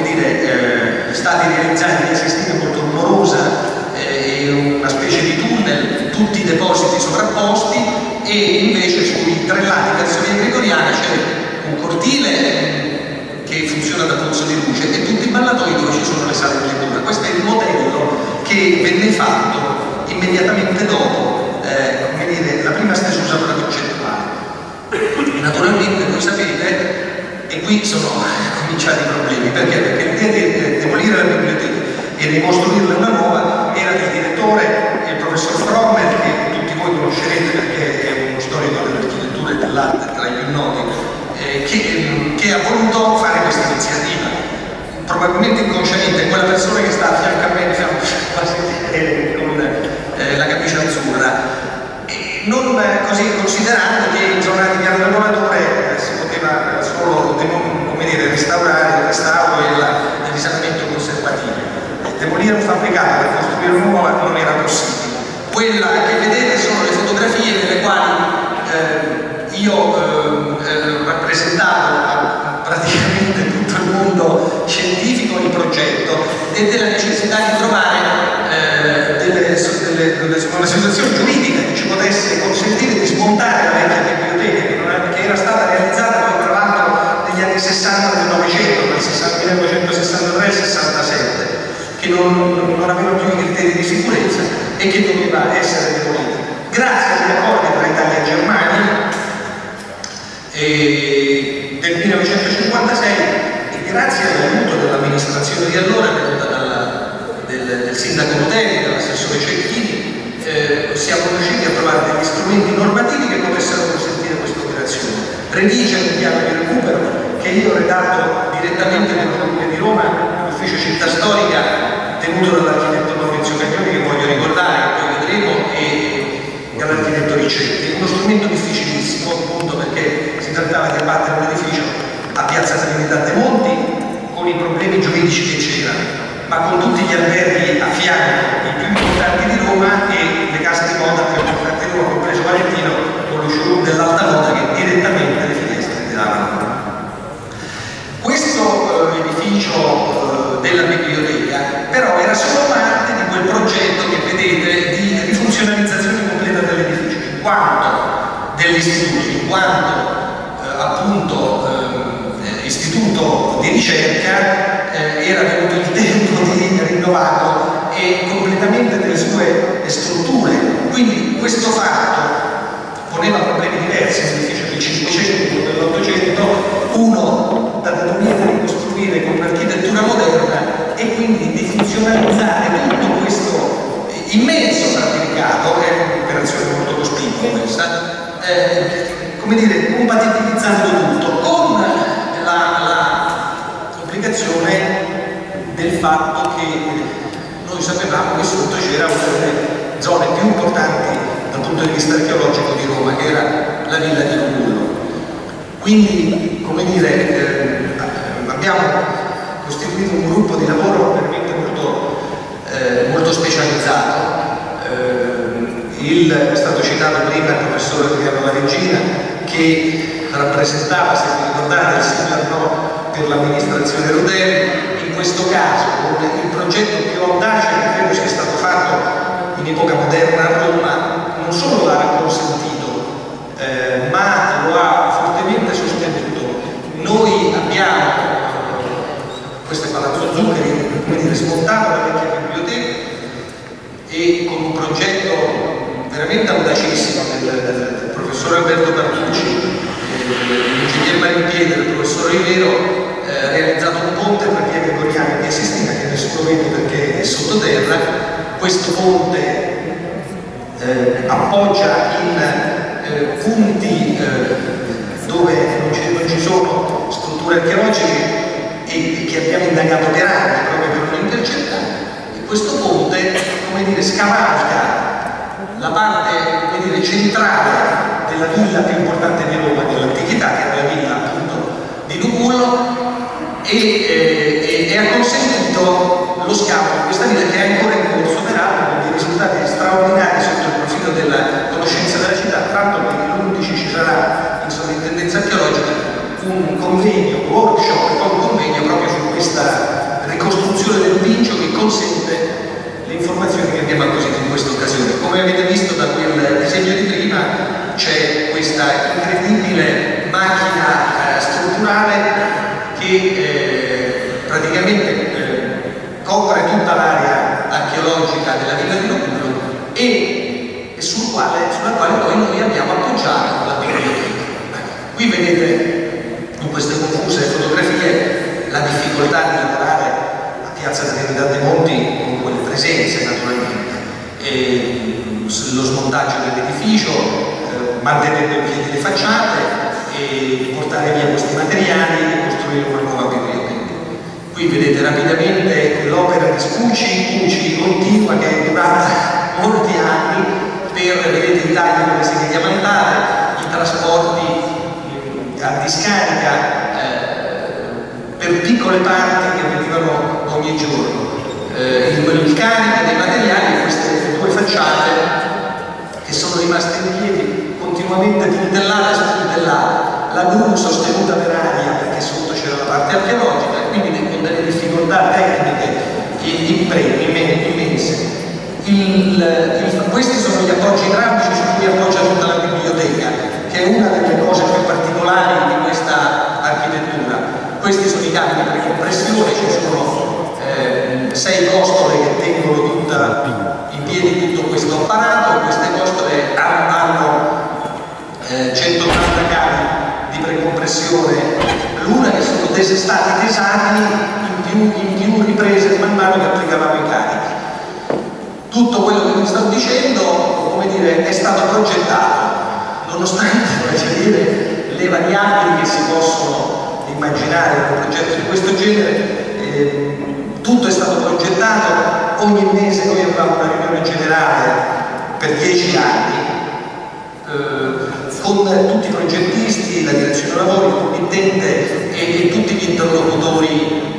Speaker 5: stati realizzati via Sistina molto rumorosa, una specie di tunnel
Speaker 7: tutti i depositi sovrapposti, e invece sui 3 lati verso via Gregoriana c'è un cortile che funziona da pozzo di luce e tutti i ballatoi dove ci sono le sale di lettura. Questo è il modello che venne fatto immediatamente dopo come dire, la prima stesura progettuale. Naturalmente voi sapete, e qui sono cominciati i problemi, perché l'idea di demolire la biblioteca e ricostruirla una nuova era del direttore, il professor Frommel, che tutti voi conoscerete perché è uno storico dell'architettura e dell'arte tra i più noti, che ha voluto fare questa iniziativa. Probabilmente inconsciamente quella persona che sta a fianco a me, diciamo, quasi con la camicia azzurra, non così considerando che in zona di Piano del Lavoratore si poteva solo restaurare il restauro e il risanamento conservativo. Demolire un fabbricato per costruire un nuovo non era possibile. Quella che vedete sono le fotografie nelle quali io rappresentavo praticamente tutto il mondo scientifico il progetto e della necessità di trovare una situazione giuridica che ci potesse consentire di smontare la vecchia biblioteca che era stata realizzata poi tra l'altro negli anni 60 del Novecento, dal 1963 al 67, che non avevano più i criteri di sicurezza e che doveva essere demolita. Grazie agli accordi tra Italia e Germania del 1956 e grazie all'aiuto dell'amministrazione di allora, del sindaco Rutelli, dell'assessore Cecchini, siamo riusciti a trovare degli strumenti normativi che potessero consentire questa operazione. Redige un piano di recupero che io ho redatto direttamente nel Comune di Roma, all'ufficio città storica, tenuto dall'architetto Maurizio Caglioni, che voglio ricordare, che poi vedremo, e dall'architetto Riccetti. Uno strumento difficilissimo, appunto perché si trattava di abbattere un edificio a Piazza Trinità de' Monti, con i problemi giuridici che c'erano, ma con tutti gli alberghi a fianco, i più importanti di Roma, e le case di moda più importanti di Roma, compreso Valentino, con lo showroom dell'alta moda che direttamente le finestre ti davano. Questo edificio della biblioteca però era solo parte di quel progetto che vedete di rifunzionalizzazione completa dell'edificio, in quanto dell'istituto, in quanto appunto istituto di ricerca era venuto il tempo di rinnovarlo e completamente delle sue strutture. Quindi questo fatto poneva problemi diversi nell'edificio del 500 e dell'800, uno da demolire e ricostruire con un'architettura moderna e quindi di funzionalizzare tutto questo immenso fabbricato, è un'operazione molto cospicua questa, come dire, compatibilizzando tutto con la complicazione del fatto che noi sapevamo che sotto c'era una delle zone più importanti dal punto di vista archeologico di Roma, che era la villa di Lugullo. Quindi, come dire, abbiamo costituito un gruppo di lavoro veramente molto specializzato. È stato citato prima il professore Adriano La Regina, che rappresentava, se vi ricordate, il sindaco per l'amministrazione Rutelli. In questo caso, il progetto più audace che credo sia stato fatto in epoca moderna a Roma, non solo l'ha consentito, ma lo ha fortemente sostenuto. Noi abbiamo, questo è Palazzo Zuccheri, quindi smontato la vecchia biblioteca e con un progetto veramente audacissimo del professor Alberto Cartucci, dell'ingegner Marimpiede, del professor Rivero, ha realizzato un ponte per via Gregoriana e via Sistina, che nessuno vede perché è sottoterra. Questo ponte appoggia in punti dove non ci sono strutture archeologiche e che abbiamo indagato per anni proprio per non intercettare. E questo ponte, come dire, scavalca la parte, come dire, centrale della villa più importante di Roma dell'antichità, che è la villa appunto di Lugullo, e ha consentito lo scavo di questa villa, che è ancora in corso, peraltro con dei risultati straordinari sotto il profilo della conoscenza della città. Tra l'altro l'11 ci sarà in sovrintendenza archeologica un convegno, un workshop e poi un convegno proprio su questa ricostruzione del Pincio, che consente le informazioni che abbiamo acquisito in questa occasione. Come avete visto da questa incredibile macchina strutturale che praticamente copre tutta l'area archeologica della Villa di Locuro e sulla quale poi noi abbiamo appoggiato la biblioteca. Qui vedete in queste confuse fotografie la difficoltà di lavorare a Piazza Trinità dei Monti con quelle presenze naturalmente, e lo smontaggio dell'edificio, mantenendo in piedi le facciate e portare via questi materiali e costruire una nuova biblioteca. Qui vedete rapidamente l'opera di Spucci continua, che è durata molti anni, vedete i tagli dove si vede diamantare, i trasporti a discarica per piccole parti che venivano ogni giorno, il carico dei materiali e queste due facciate che sono rimaste in piedi, continuamente puntellate e spuntellate, la gru sostenuta per aria perché sotto c'era la parte archeologica e quindi con delle difficoltà tecniche immense. Questi sono gli appoggi idraulici su cui appoggia tutta la biblioteca, che è una delle cose più particolari di questa architettura. Questi sono i cavi di precompressione, ci sono 6 costole che tengono in piedi tutto questo apparato, e queste costole hanno 180 cavi di precompressione l'una, che sono stati tesati in più riprese man mano che applicavamo i carichi. Tutto quello che vi sto dicendo, come dire, è stato progettato, nonostante le variabili che si possono immaginare in un progetto di questo genere. Tutto è stato progettato, ogni mese noi avevamo una riunione generale per 10 anni, con tutti i progettisti, la direzione lavori, il committente e tutti gli interlocutori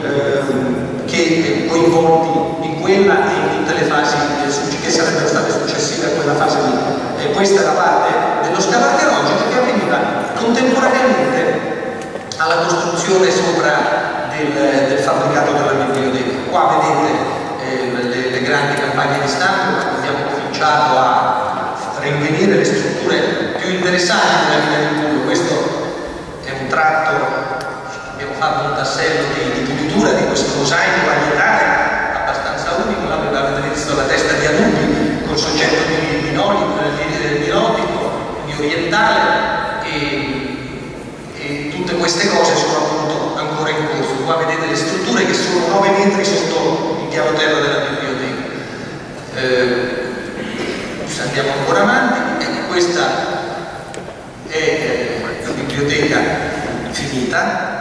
Speaker 7: che coinvolti in quella e in tutte le fasi che sarebbero state successive a quella fase lì. Questa è la parte dello scavo archeologico che avveniva contemporaneamente alla costruzione sopra del fabbricato della biblioteca. Qua vedete le grandi campagne di stampo, abbiamo cominciato a rinvenire le strutture più interessanti della Villa di Locuro. Questo è un tratto, abbiamo fatto un tassello di pulitura di questo mosaico varietale abbastanza unico. Avete visto la testa di Anubi col soggetto di nilotico, di orientale, e tutte queste cose sono appunto ancora in corso. Qua vedete le strutture che sono 9 metri sotto il piano terra della biblioteca. Andiamo ancora avanti, e questa è la biblioteca finita.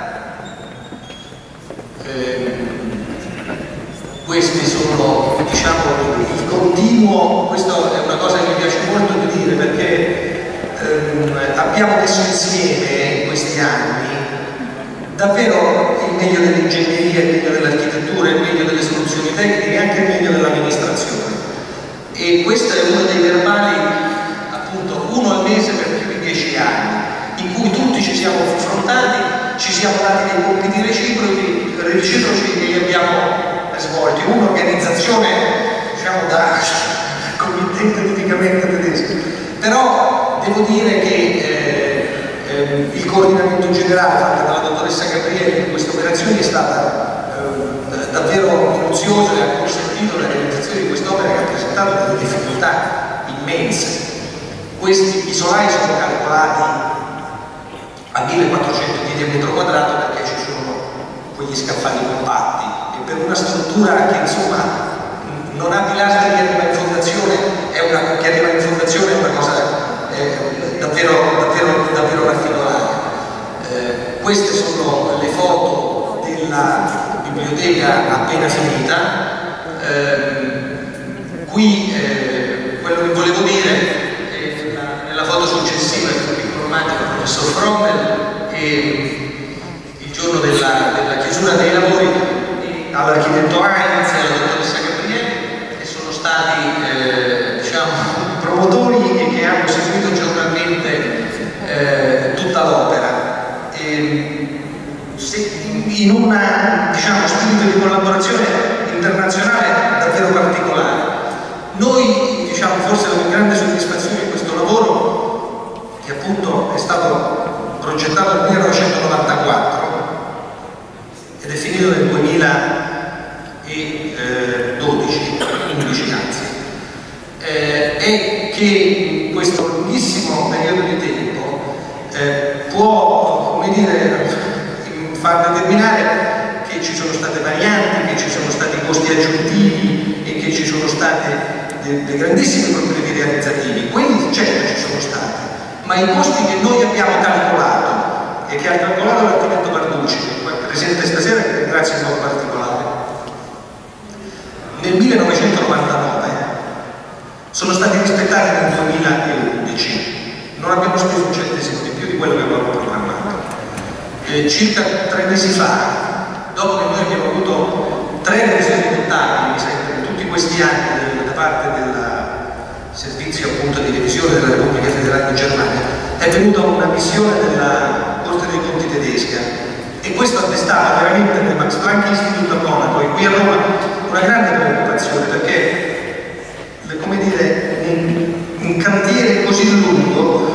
Speaker 7: Questi sono, diciamo, il continuo. Questo è una cosa che mi piace molto di dire, perché abbiamo messo insieme in questi anni davvero il meglio dell'ingegneria, il meglio dell'architettura, il meglio delle soluzioni tecniche e anche il meglio dell'amministrazione. E questo è uno dei verbali, appunto, uno al mese per più di 10 anni, in cui tutti ci siamo confrontati, ci siamo dati dei compiti reciproci e li abbiamo svolti. Un'organizzazione, diciamo, da committente tipicamente tedesco. Però devo dire che il coordinamento generale fatto dalla dottoressa Gabrielli in queste operazioni è stata davvero minuziosa e ha consentito la realizzazione di quest'opera che ha presentato delle difficoltà immense. Questi isolai sono calcolati a 1400 piedi al metro quadrato perché ci sono quegli scaffali compatti, e per una struttura che insomma non ha pilastri che arriva in fondazione è una cosa davvero raffinata. Queste sono le foto della biblioteca appena finita. Qui quello che volevo dire nella foto successiva è il piccolo omaggio al professor Frommel, e il giorno della chiusura dei lavori all'architetto Heinz e alla dottoressa Gabrielli, che sono stati diciamo, promotori e che hanno seguito giornalmente tutta l'opera. In un diciamo, spirito di collaborazione internazionale davvero particolare. Noi, diciamo, forse la più grande soddisfazione di questo lavoro, che appunto è 11 anzi, e che in questo lunghissimo periodo di tempo può, come dire, far determinare che ci sono state varianti, che ci sono stati costi aggiuntivi e che ci sono state dei grandissimi problemi realizzativi. Quelli certo ci sono stati, ma i costi che noi abbiamo calcolato e che ha calcolato l'architetto Barducci, presente stasera, che ringrazio in modo particolare, nel 1999 sono stati rispettati nel 2011. Non abbiamo speso un centesimo di più di quello che avevamo programmato. Circa 3 mesi fa, dopo che noi abbiamo avuto 3 revisioni contabili, mi sembra, in tutti questi anni da parte del servizio appunto di revisione della Repubblica Federale di Germania, è venuta una missione della Corte dei Conti tedesca, e questo attestava veramente nel Max Planck Institute a Monaco e qui a Roma una grande preoccupazione, perché, come dire, un cantiere così lungo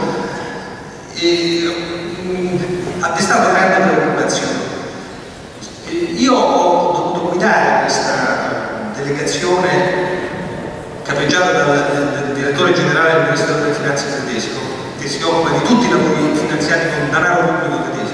Speaker 7: attestava grande preoccupazione. Io ho dovuto guidare questa delegazione capeggiata dal direttore generale del Ministero delle Finanze tedesco, che si occupa di tutti i lavori finanziati con denaro pubblico tedesco,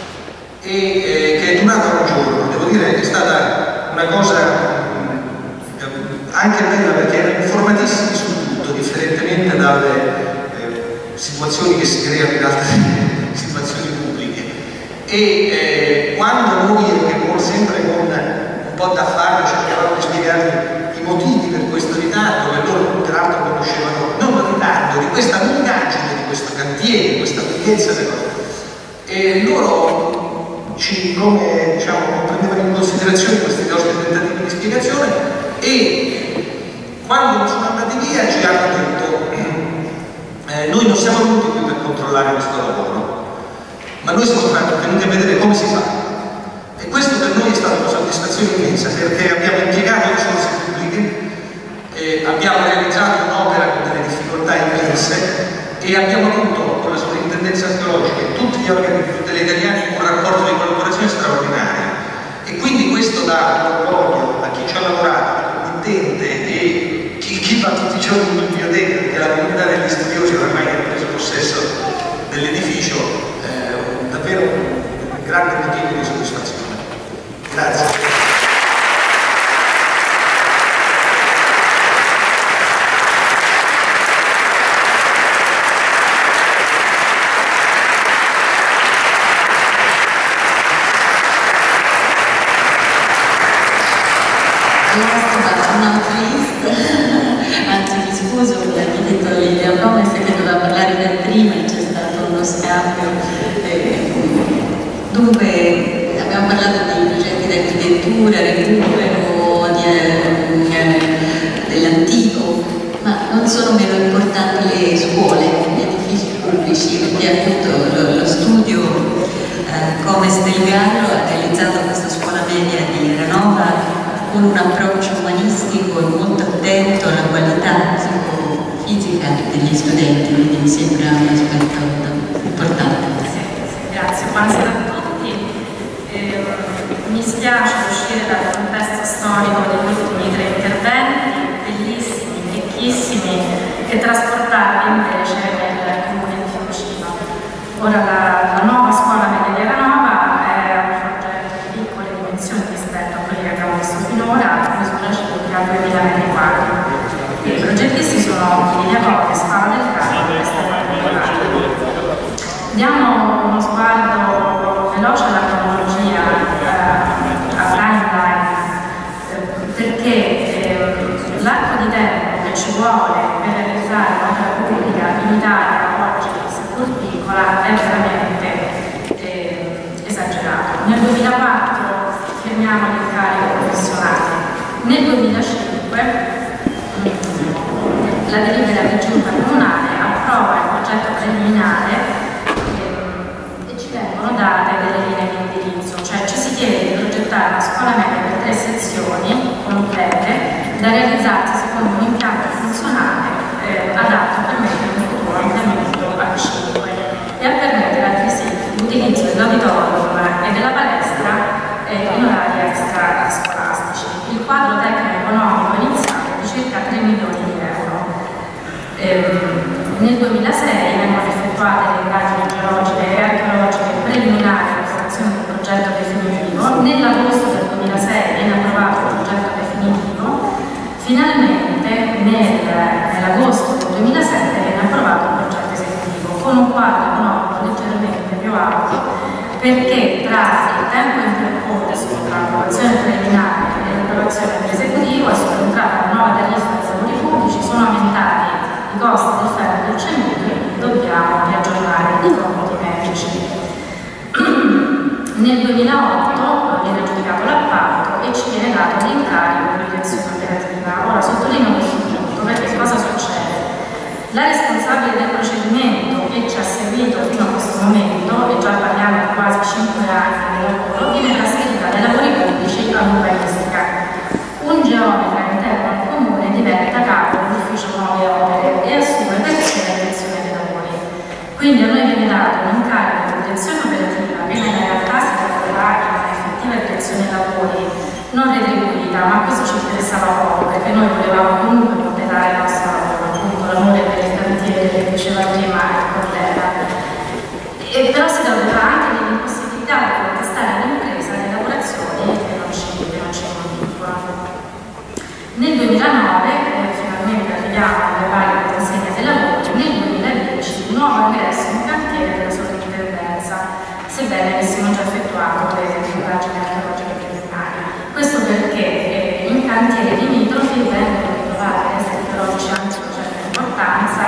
Speaker 7: e che è durata un giorno. Devo dire che è stata una cosa anche bella, perché erano informatissimi su tutto, differentemente dalle situazioni che si creano in altre situazioni pubbliche. E quando noi, sempre con un po' d'affanno, cercavamo di spiegare i motivi per questo ritardo, che loro peraltro conoscevano, non il ritardo, di questa lungaggine di questo cantiere, di questa lunghezza e loro come diciamo, prendevano in considerazione questi nostri tentativi di spiegazione, e quando sono andati via ci hanno detto noi non siamo venuti qui per controllare questo lavoro, ma noi siamo venuti a vedere come si fa. E questo per noi è stata una soddisfazione immensa, perché abbiamo impiegato risorse pubbliche, abbiamo realizzato un'opera con delle difficoltà immense e abbiamo avuto con la sovrintendenza archeologica e tutti gli organi di tutela italiani un rapporto di collaborazione straordinario. E quindi questo dà orgoglio a chi ci ha lavorato, all'emittente e chi va tutti i giorni in biblioteca, perché la comunità degli studiosi ormai ha preso possesso dell'edificio, davvero un grande motivo di soddisfazione. Grazie.
Speaker 2: Anzi, mi scuso, mi ha detto il nome se che doveva parlare per prima, c'è stato uno scambio. Dunque, abbiamo parlato di progetti di architettura, recupero dell'antico, ma non sono meno importanti le scuole, gli edifici pubblici, perché appunto lo studio Comes del Gallo ha realizzato questa scuola media di Renova con un approccio umanistico molto attento alla qualità psicofisica degli studenti, quindi mi sembra un aspetto importante.
Speaker 8: Grazie, buonasera a tutti. Mi spiace uscire dal contesto storico degli ultimi 3 interventi, bellissimi, ricchissimi, e trasportarli invece nel comune di Fiumicino. Ora la nuova scuola media di Aranova è un progetto di piccole dimensioni rispetto a quelli che abbiamo visto finora, misura circa 2000 metri quadri. I progettisti sono Emilia Borges, Paola Del Carlo e Stefano Nicolai. Diamo uno sguardo veloce alla cronologia, a timeline, perché l'arco di tempo che ci vuole per realizzare un'opera pubblica in Italia oggi, seppur piccola, è veramente esagerato. Nel 2004 firmiamo l'incarico professionale, nel 2005 la delibera di giunta comunale approva il progetto preliminare e ci vengono date delle linee di indirizzo, cioè ci si chiede di progettare una scuola media per 3 sezioni complete da realizzarsi secondo un impianto funzionale adatto a permettere un futuro ampliamento a 5 e a permettere altresì l'utilizzo dell'auditorium e della palestra in orari extra scolastici. Il quadro tecnico economico iniziale, Nel 2006 vengono effettuate le indagini geologiche e archeologiche preliminari all'approvazione del progetto definitivo. Nell'agosto del 2006 viene approvato il progetto definitivo. Finalmente nell'agosto del 2007 viene approvato il progetto esecutivo con un quadro economico leggermente più alto, perché tra il tempo intercorso tra l'approvazione preliminare e l'approvazione dell'esecutivo è subentrata una nuova tariffa dei lavori pubblici, sono aumentati i costi del ferro e del cemento e dobbiamo riaggiornare i conti medici. Nel 2008 viene aggiudicato l'appalto e ci viene dato l'incarico di direzione operativa. Ora sottolineo questo punto perché cosa succede? La responsabile del procedimento che ci ha seguito fino a questo momento, e già parliamo di quasi 5 anni di lavoro, viene trasferita dai lavori pubblici all'urbanistica. Un geometra interno al comune diventa capo dell'ufficio nuove opere e assume per sé la direzione dei lavori. Quindi a noi viene dato un incarico di direzione operativa che nella realtà si traducerà in un'effettiva direzione dei lavori non retribuita, ma questo ci interessava poco perché noi volevamo comunque completare il nostro lavoro, appunto l'amore per il cantiere che diceva prima il collega. E però si traducerà anche nell'impossibilità di contestare all'impresa le lavorazioni che non ci convincono. Nel 2009 finalmente arriviamo alle varie consegne dei lavori, nel 2010 nuovo ingresso in cantiere della sovrintendenza, sebbene avessimo già effettuato le indagini archeologiche preliminari. Questo perché in cantieri limitrofi vengono ritrovati resti archeologici anche di una certa importanza,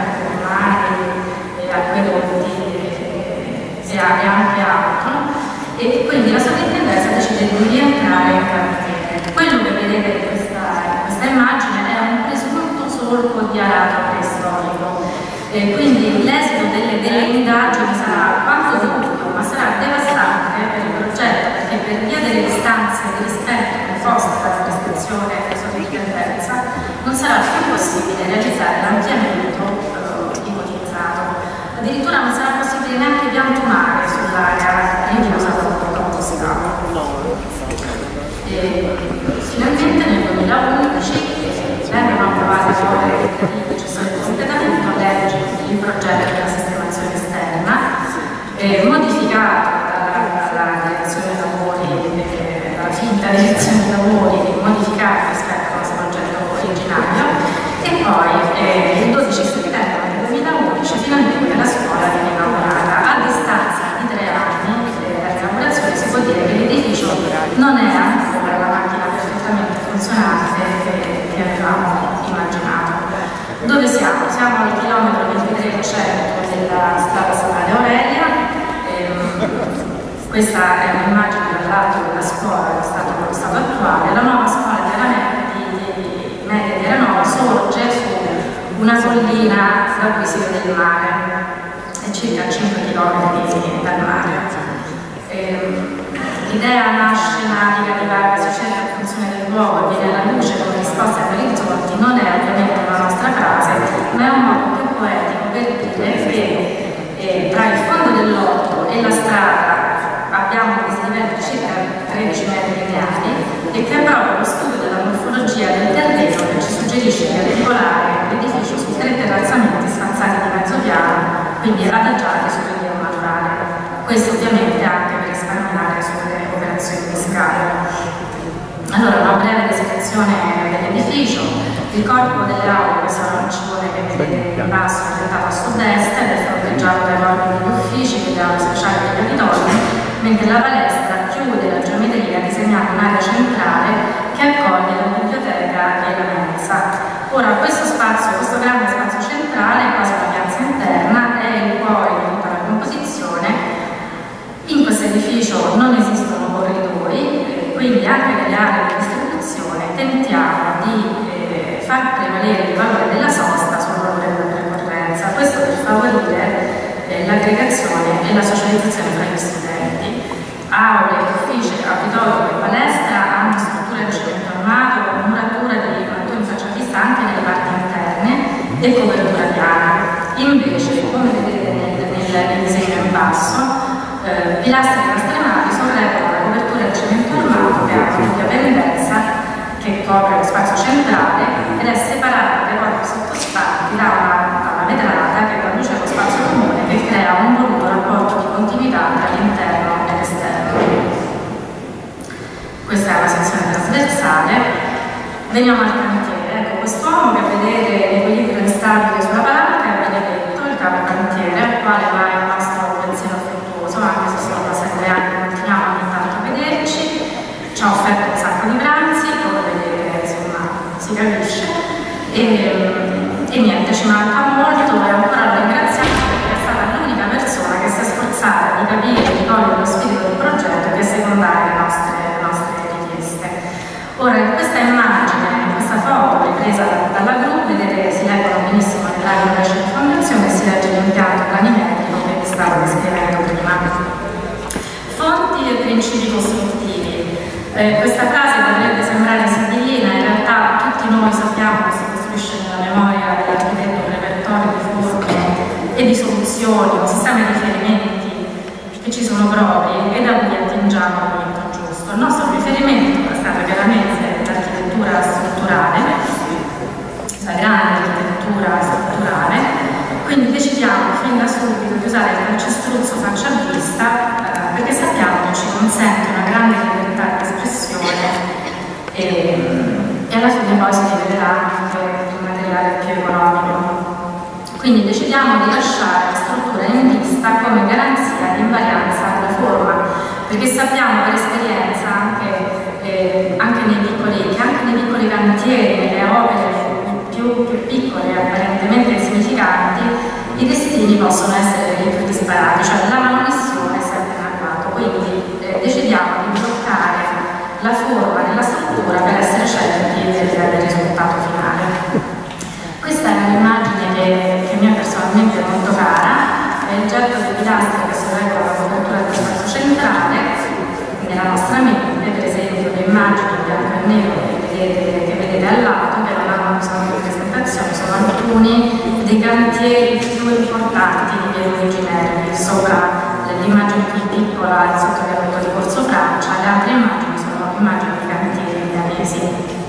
Speaker 8: acquedotti e anche altro, e quindi la sovrintendenza decide di rientrare in cantiere. Quello che vedete in questa immagine è un presunto solco di arato preistorico, quindi l'esito delle indagini sarà quanto dovuto, ma sarà devastante per il progetto, perché per via delle distanze di rispetto imposte dalla prescrizione della sovrintendenza non sarà più possibile realizzare l'ampliamento ipotizzato. Addirittura non sarà possibile neanche piantumare sull'area rinchiusa dopo scavo. Finalmente nel 2011 vengono approvate le opere di gestione di completamento, legge il progetto della sistemazione esterna, modificato dalla direzione dei lavori, dalla finta direzione dei lavori, modificato rispetto al nostro progetto originario, e poi il 12 settembre del 2011 finalmente la scuola viene inaugurata. A distanza di 3 anni dall'inaugurazione si può dire che l'edificio non è ancora la macchina perfettamente funzionante che avevamo immaginato. Dove siamo? Siamo al chilometro 2300 della strada statale Aurelia. Questa è un'immagine dall'alto della scuola dello stato attuale. La nuova scuola di media di Arenova sorge su una collina da cui si vede il mare, è circa 5 km dal mare. L'idea nasce, naviga, divaga, si cerca in funzione del luogo e viene alla luce come risposta agli orizzonti. Non è ovviamente una nostra frase, ma è un modo più poetico per dire che tra il fondo dell'orto e la strada abbiamo un dislivello di circa 13 metri lineari e che è proprio lo studio della morfologia del terreno che ci suggerisce di articolare l'edificio su 3 terrazzamenti sfazzati di mezzo piano, quindi adagiati sul rilievo naturale. Questo ovviamente anche per risparmiare sulle operazioni di scala. Allora, una breve descrizione dell'edificio. Il corpo delle aule, questo arancione che vedete in basso, è orientato a sud-est ed è fronteggiato dai corpi degli uffici, delle aule speciali degli auditori, mentre la palestra chiude la geometria disegnando un'area centrale che accoglie la biblioteca e la mensa. Ora, questo spazio, questo grande spazio centrale, quasi una piazza interna, è il cuore di tutta la composizione. In questo edificio non esistono corridoi, quindi anche nelle aree di distribuzione tentiamo di far prevalere il valore della sosta sul valore della percorrenza, questo per favorire l'aggregazione e la socializzazione tra gli studenti. Aule, uffici, auditorium e palestra hanno struttura di cemento armato, muratura di mattoni faccia vista anche nelle parti interne e copertura piana. Invece, come vedete nel disegno in basso, pilastri trasformati sorreggono la copertura di cemento armato che ha una doppia pendenza che copre lo spazio centrale ed è separata dai corpi sottostanti da una Veniamo al cantiere. Ecco, quest'uomo che vedete in equilibrio instabile sulla palanca è Benedetto, il capo cantiere, al quale va il nostro pensiero affettuoso, anche se sono passati 3 anni e continuiamo ogni tanto a vederci. Ci ha offerto un sacco di pranzi, come vedete, insomma, si capisce. E niente, ci manca molto e ancora lo ringraziamo perché è stata l'unica persona che si è sforzata di capire e di cogliere lo spirito del progetto e di assecondare le nostre richieste. Ora, in questa immagine, in questa foto ripresa dalla gru, vedete, si leggono benissimo le draghe della circondazione e si legge l'impianto planimetrico che vi stavo descrivendo prima. Fonti e principi costruttivi. Questa frase potrebbe sembrare sibilina, in realtà tutti noi sappiamo che si costruisce nella memoria dell'architetto un repertorio di forme e di soluzioni, un sistema di riferimenti che ci sono propri e da cui attingiamo al momento giusto. Il nostro riferimento è stato chiaramente l'architettura strutturale, la grande architettura strutturale, quindi decidiamo fin da subito di usare il calcestruzzo faccia a vista perché sappiamo che ci consente una grande libertà di espressione e alla fine poi si rivelerà anche un materiale più economico. Quindi decidiamo di lasciare la struttura in vista come garanzia di invarianza della forma, perché sappiamo per esperienza anche nei piccoli cantieri, nelle opere più piccole e apparentemente insignificanti, i destini possono essere più disparati, cioè la manomissione è sempre in agguato, quindi decidiamo di bloccare la forma nella struttura per essere certi del risultato finale. Questa è un'immagine che mi è personalmente molto cara, è il getto di pilastri che sorreggono la copertura del spazio centrale. Nella nostra mente, per esempio, le immagini in bianco e nero che vedete al lato, che non hanno bisogno di presentazione, sono alcuni dei cantieri più importanti di Piero Ginelli. Sopra l'immagine più piccola, il sottoviaduto di Corso Francia, le altre immagini sono immagini di cantieri milanesi.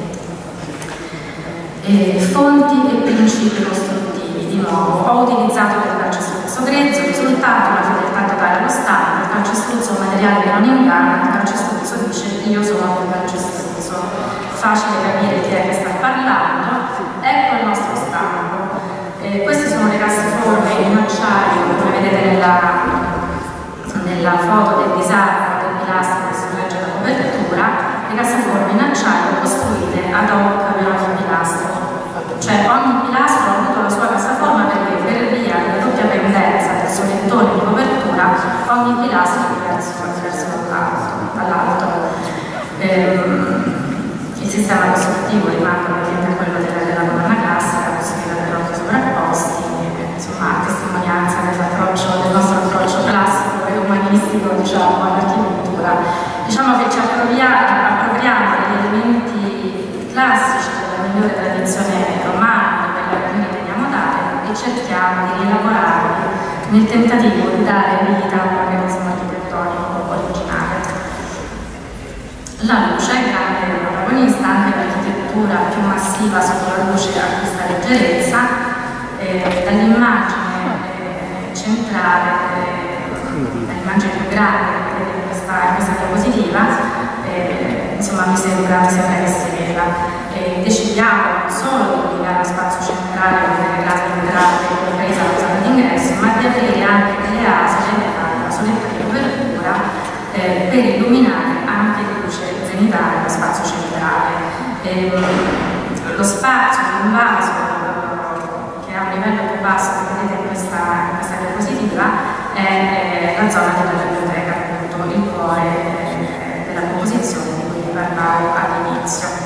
Speaker 8: Fonti e principi costruttivi, di nuovo, ho utilizzato il calcestruzzo grezzo, il risultato, la fedeltà totale allo standard, il calcestruzzo è un materiale che non inganna, il calcestruzzo dice io sono il calcestruzzo, facile capire chi è che sta parlando. Ecco il nostro stampo, queste sono le casseforme in acciaio, come vedete nella foto del disarmo del pilastro che si legge la copertura, le casseforme in acciaio costruite ad hoc per ogni pilastro. Cioè ogni pilastro ha avuto la sua cassaforma perché per via della doppia pendenza del solettone di copertura ogni pilastro è diverso dall'altro. Il sistema costruttivo rimane ovviamente quello della colonna classica, costruita per occhi sovrapposti, insomma a testimonianza del nostro approccio classico e umanistico, diciamo, all'architettura. Diciamo che ci appropriamo degli elementi classici della migliore tradizione romana, di quella che noi riteniamo dare, e cerchiamo di rielaborarli nel tentativo di dare vita a un organismo architettonico originale. La luce è grande protagonista, anche l'architettura più massiva sotto la luce acquista leggerezza. Dall'immagine centrale, dall'immagine più grande in questa diapositiva, insomma mi sembra che si veda. Decidiamo non solo di eliminare lo spazio centrale delle grandi entrate compresa la zona d'ingresso, ma di aprire anche delle asole, la soletta di copertura, per illuminare anche di luce zenitale lo spazio centrale. Lo spazio invaso che ha un livello più basso che vedete in questa diapositiva è la zona della biblioteca, appunto il cuore della composizione di cui vi parlavo all'inizio.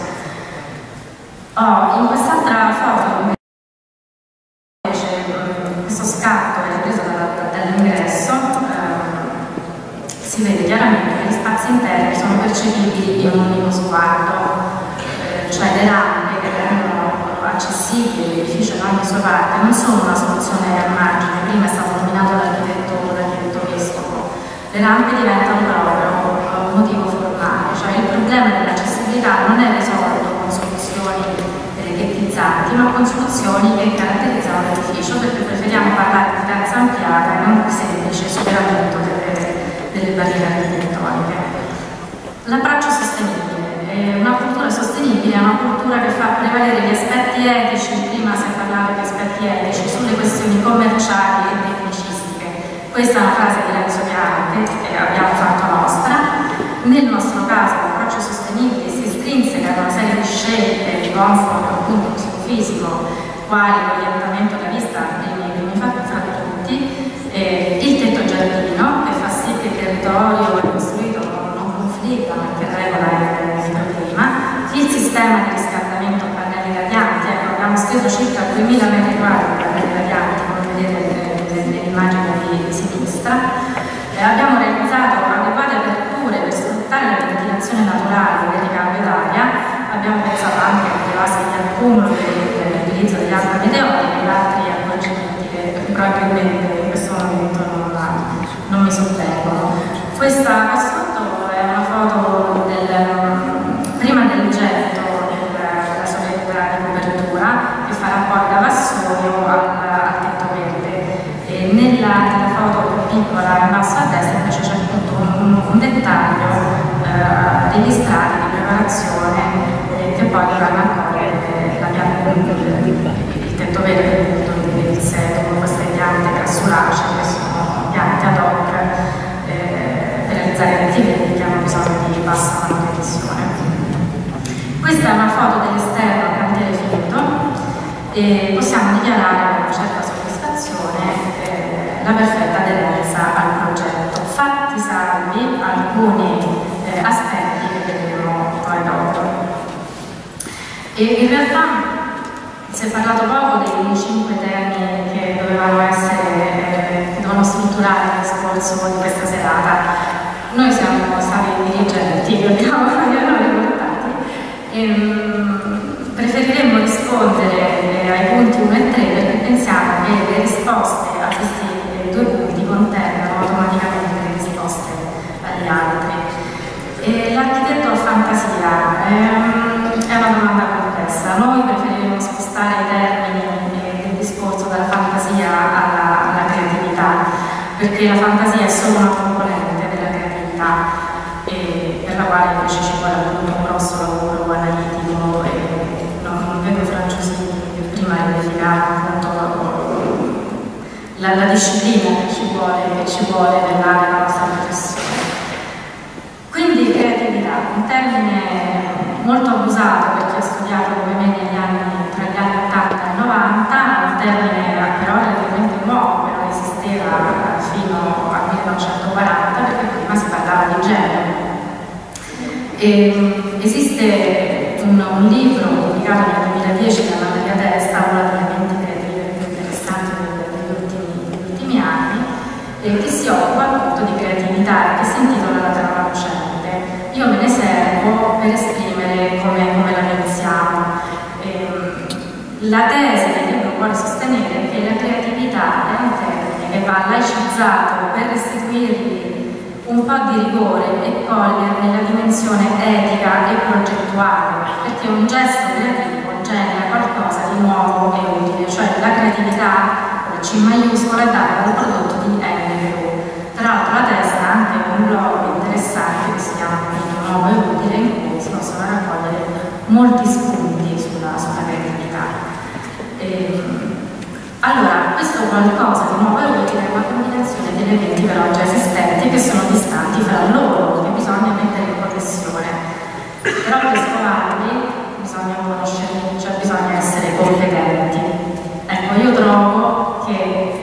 Speaker 8: In quest'altra foto invece questo scatto è preso dall'ingresso, si vede chiaramente che gli spazi interni sono percepibili in un unico sguardo, cioè le rampe che rendono accessibili l'edificio in ogni sua parte non sono una soluzione a margine. Prima è stato nominato l'architetto vescovo. Le rampe diventano proprio un motivo formale, cioè il problema dell'accessibilità non è risolto con soluzioni ghettizzanti, ma con soluzioni che caratterizzano l'edificio, perché preferiamo parlare di terza ampliata e non di semplice superamento delle barriere architettoniche. L'approccio sostenibile. Una cultura sostenibile è una cultura che fa prevalere gli aspetti etici, prima si è parlato di aspetti etici, sulle questioni commerciali e tecnicistiche. Questa è una frase di Renzo Piano che abbiamo fatto nostra. Nel nostro caso l'approccio sostenibile si estrinseca da una serie di scelte di comfort appunto psicofisico, quali l'orientamento della vista nei primi fra tutti, il tetto giardino che fa sì che il territorio costruito non confligga ma che regola il microclima, il sistema di riscaldamento a pannelli radianti, ecco, abbiamo steso circa 2000 metri quadri di pannelli radianti, come vedete nell'immagine di sinistra. Abbiamo realizzato adeguate aperture per sfruttare la ventilazione naturale del ricambio d'aria, abbiamo pensato anche a dei vasi di accumulo per l'utilizzo degli acque meteoriche e altri accorgimenti che probabilmente in questo momento non mi sottengono. Questa foto è una foto prima del getto della soletta di copertura che farà poi da vassoio al tetto verde. E nella foto più piccola in basso a destra invece c'è appunto un dettaglio registrato di preparazione che poi dovranno accogliere il tetto verde del seto con queste piante grassulacee che sono piante ad hoc per realizzare attività che hanno bisogno di bassa manutenzione. Questa è una foto dell'esterno al cantiere finito e possiamo dichiarare con una certa soddisfazione la perfetta aderenza al progetto, fatti salvi alcuni aspetti che vedremo poi dopo. E in realtà si è parlato poco dei 5 temi che dovevano strutturare il discorso di questa serata. Noi siamo stati dirigenti, li abbiamo riportati. Preferiremmo rispondere ai punti 1 e 3 perché pensiamo che le risposte a questi 2 punti contengano automaticamente le risposte agli altri. L'architetto a fantasia è una domanda complessa. Noi preferiremmo spostare i termini del discorso dalla fantasia alla creatività, perché la fantasia è solo una componente della creatività per la quale invece ci vuole appunto un grosso lavoro analitico e non vedo Francesco prima di verificare appunto la disciplina che ci vuole nella nostra professione. Quindi creatività, un termine molto abusato per chi ha studiato come me tra gli anni 80 e 90, un termine però relativamente nuovo, che non esisteva fino al 1940 perché prima si parlava di genere. Esiste un libro pubblicato nel 2010 da Natalia Testa, una delle menti creative più interessanti degli ultimi anni, che si occupa appunto di creatività e che si intitola La trama lucente. Io me ne servo per esprimere come la pensiamo. La tesi che il libro vuole sostenere è che la creatività è un termine che va laicizzato per restituirgli un po' di rigore e coglierne la dimensione etica e progettuale, perché un gesto creativo genera qualcosa di nuovo e utile, cioè la creatività, con la C maiuscola, è data dal prodotto di NLU. Tra l'altro la Testa ha anche un blog interessante che si chiama Nuovo e Utile, in cui si possono raccogliere molti spunti sulla creatività. Allora, questo qualcosa di nuovo e utile è una combinazione di elementi per oggi esistenti che sono distanti fra loro, che bisogna mettere in connessione. Però per scovarli bisogna conoscerli, cioè bisogna essere competenti. Ecco, io trovo che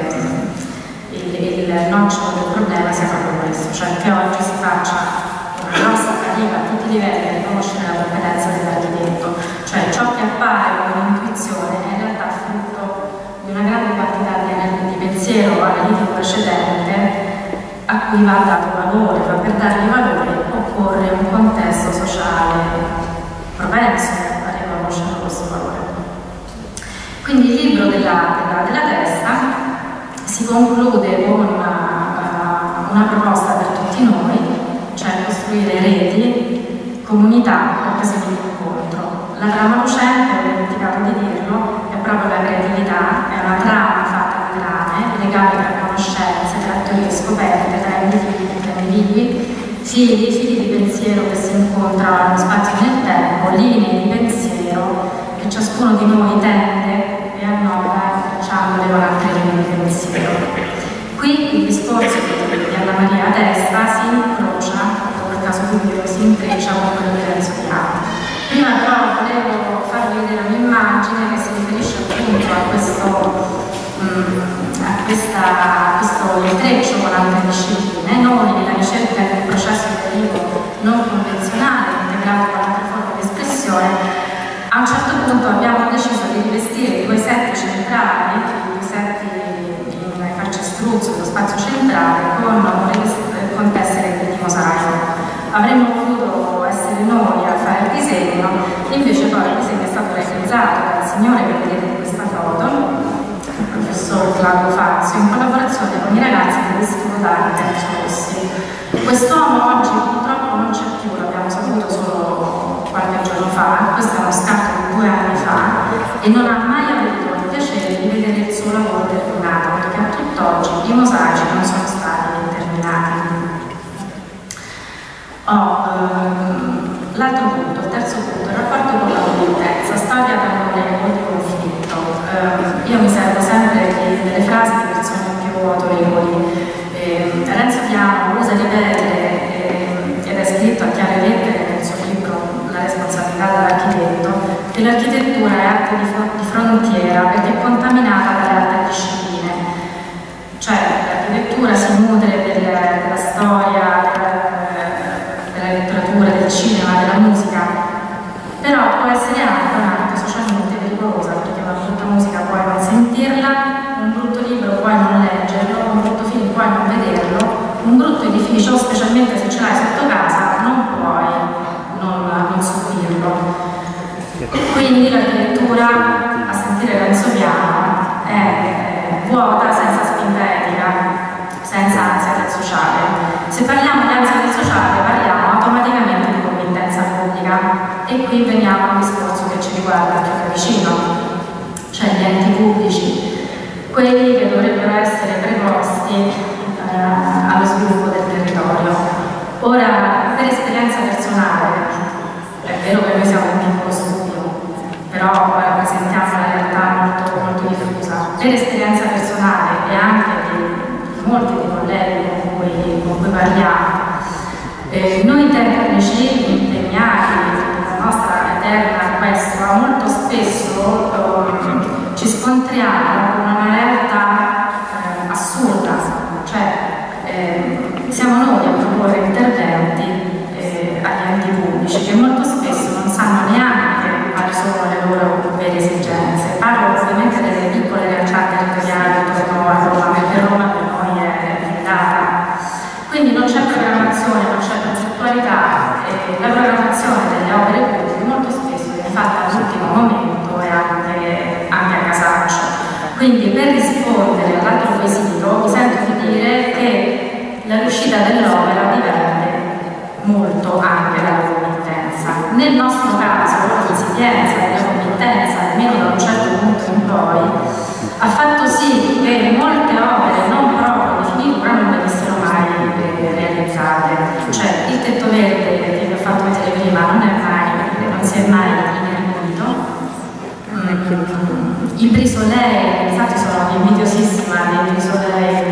Speaker 8: il nocciolo del problema sia proprio questo, cioè che oggi si faccia una grossa fatica a tutti i livelli di conoscere la competenza dell'architetto, cioè ciò che appare come un'intuizione è in realtà frutto di una grande quantità di pensiero analitico precedente a cui va dato valore, ma per dargli valore occorre un contesto sociale propenso a riconoscere questo valore. Quindi il libro della Testa si conclude con una proposta per tutti noi, cioè costruire reti, comunità, occasioni di incontro. La trama lucente, ho dimenticato di dirlo, è proprio la creatività, è una trama fatta di trame, legami tra conoscenze, tra teorie scoperte, tra individui, fili di pensiero che si incontrano allo spazio che ciascuno di noi tende e annota tracciandole con altri elementi di pensiero. Qui il discorso di Anna Maria a destra si incrocia, o per caso Dio si intreccia con quello di Renzo Piano. Prima però volevo farvi vedere un'immagine che si riferisce appunto a questo intreccio con altre discipline. Noi nella ricerca di un processo creativo non convenzionale integrato con altre forme di espressione, a un certo punto abbiamo deciso di rivestire quei setti centrali, i setti in calcestruzzo, lo spazio centrale, con tessere di mosaico. Avremmo voluto essere noi a fare il disegno, invece poi il disegno è stato realizzato dal signore che vedete in questa foto, il professor Claudio Fazio, in collaborazione con i ragazzi dell'Istituto d'Arte Terzo Rossi. Quest'uomo oggi purtroppo non c'è più, l'abbiamo saputo solo qualche giorno fa, questo è uno scatto di 2 anni fa, e non ha mai avuto il piacere di vedere il suo lavoro terminato, perché a tutt'oggi i mosaici non sono stati terminati. L'altro punto, il terzo punto, il rapporto con la comunità, storia d'amore o di conflitto. Io mi servo sempre delle frasi di persone più autorevoli. Renzo Piano usa ripetere, ed è scritto a chiare lettere nel suo libro La responsabilità dell'architetto, che l'architettura è arte di frontiera perché è contaminata dalle altre discipline. Cioè l'architettura si nutre della storia, della letteratura, del cinema, della musica, però può essere anche un'arte socialmente pericolosa, perché una brutta musica puoi non sentirla, un brutto libro puoi non leggerlo, un brutto film puoi non vederlo, un brutto edificio, specialmente se ce l'hai sotto casa, non puoi non subirlo. Quindi l'architettura, a sentire Renzo Piano, è vuota, senza spinta etica, senza ansia del sociale. Se parliamo di ansia del sociale parliamo automaticamente di committenza pubblica, e qui veniamo al discorso che ci riguarda più da vicino, cioè gli enti pubblici, quelli che dovrebbero essere preposti allo sviluppo del territorio. Ora, per esperienza personale, è vero che noi siamo un piccolo studio, però rappresentiamo una realtà molto diffusa. Per esperienza personale e anche di molti dei colleghi con cui parliamo, noi tecnici impegnati nella nostra eterna questua molto spesso ci scontriamo con una realtà assurda, cioè siamo noi a proporre interventi agli enti pubblici che molto spesso non sanno neanche quali sono le loro vere esigenze. Parlo ovviamente delle piccole realtà territoriali intorno a Roma, perché Roma per noi è limitata. Quindi non c'è programmazione, non c'è progettualità, e la programmazione delle opere pubbliche molto spesso viene fatta all'ultimo momento e anche a casaccio. Quindi per rispondere all'altro quesito mi sento di dire che la riuscita dell'opera dipende molto anche dalla committenza. Nel nostro caso l'insipienza della committenza, almeno da un certo punto in poi, ha fatto sì che molte opere non proprio di finitura non venissero mai realizzate. Cioè il tetto verde che vi ho fatto vedere prima non si è mai inermito. Il brisolei, infatti sono invidiosissima del brisolei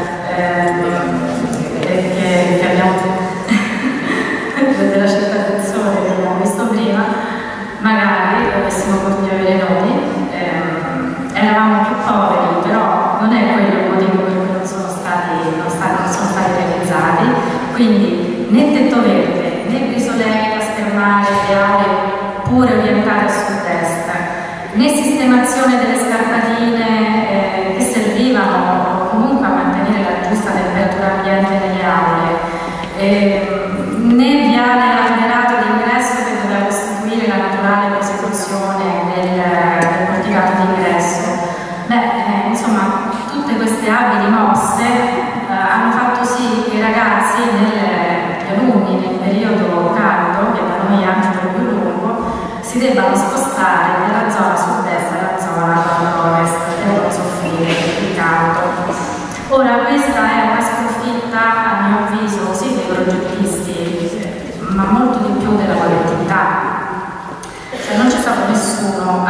Speaker 8: che abbiamo della circolazione che abbiamo visto prima, magari dovessimo continuare noi, eravamo più poveri, però non è quello il motivo per cui non sono stati realizzati. Quindi né tetto verde, né brisolei da schermare le aree pure orientate a sud-est, né sistemazione delle scarpatine che servivano comunque a mantenere la giusta temperatura ambiente nelle aule, né viale alberato d'ingresso che doveva costituire la naturale prosecuzione del porticato d'ingresso. Insomma, tutte queste abili mosse hanno fatto sì che i ragazzi, gli alunni nel periodo caldo, che da noi è anche più lungo, si debbano spostare dalla zona sud-est alla zona nord-ovest per non soffrire il caldo. Ora, questa è una sconfitta, a mio avviso, sì dei progettisti, ma molto di più della collettività. Cioè non c'è stato nessuno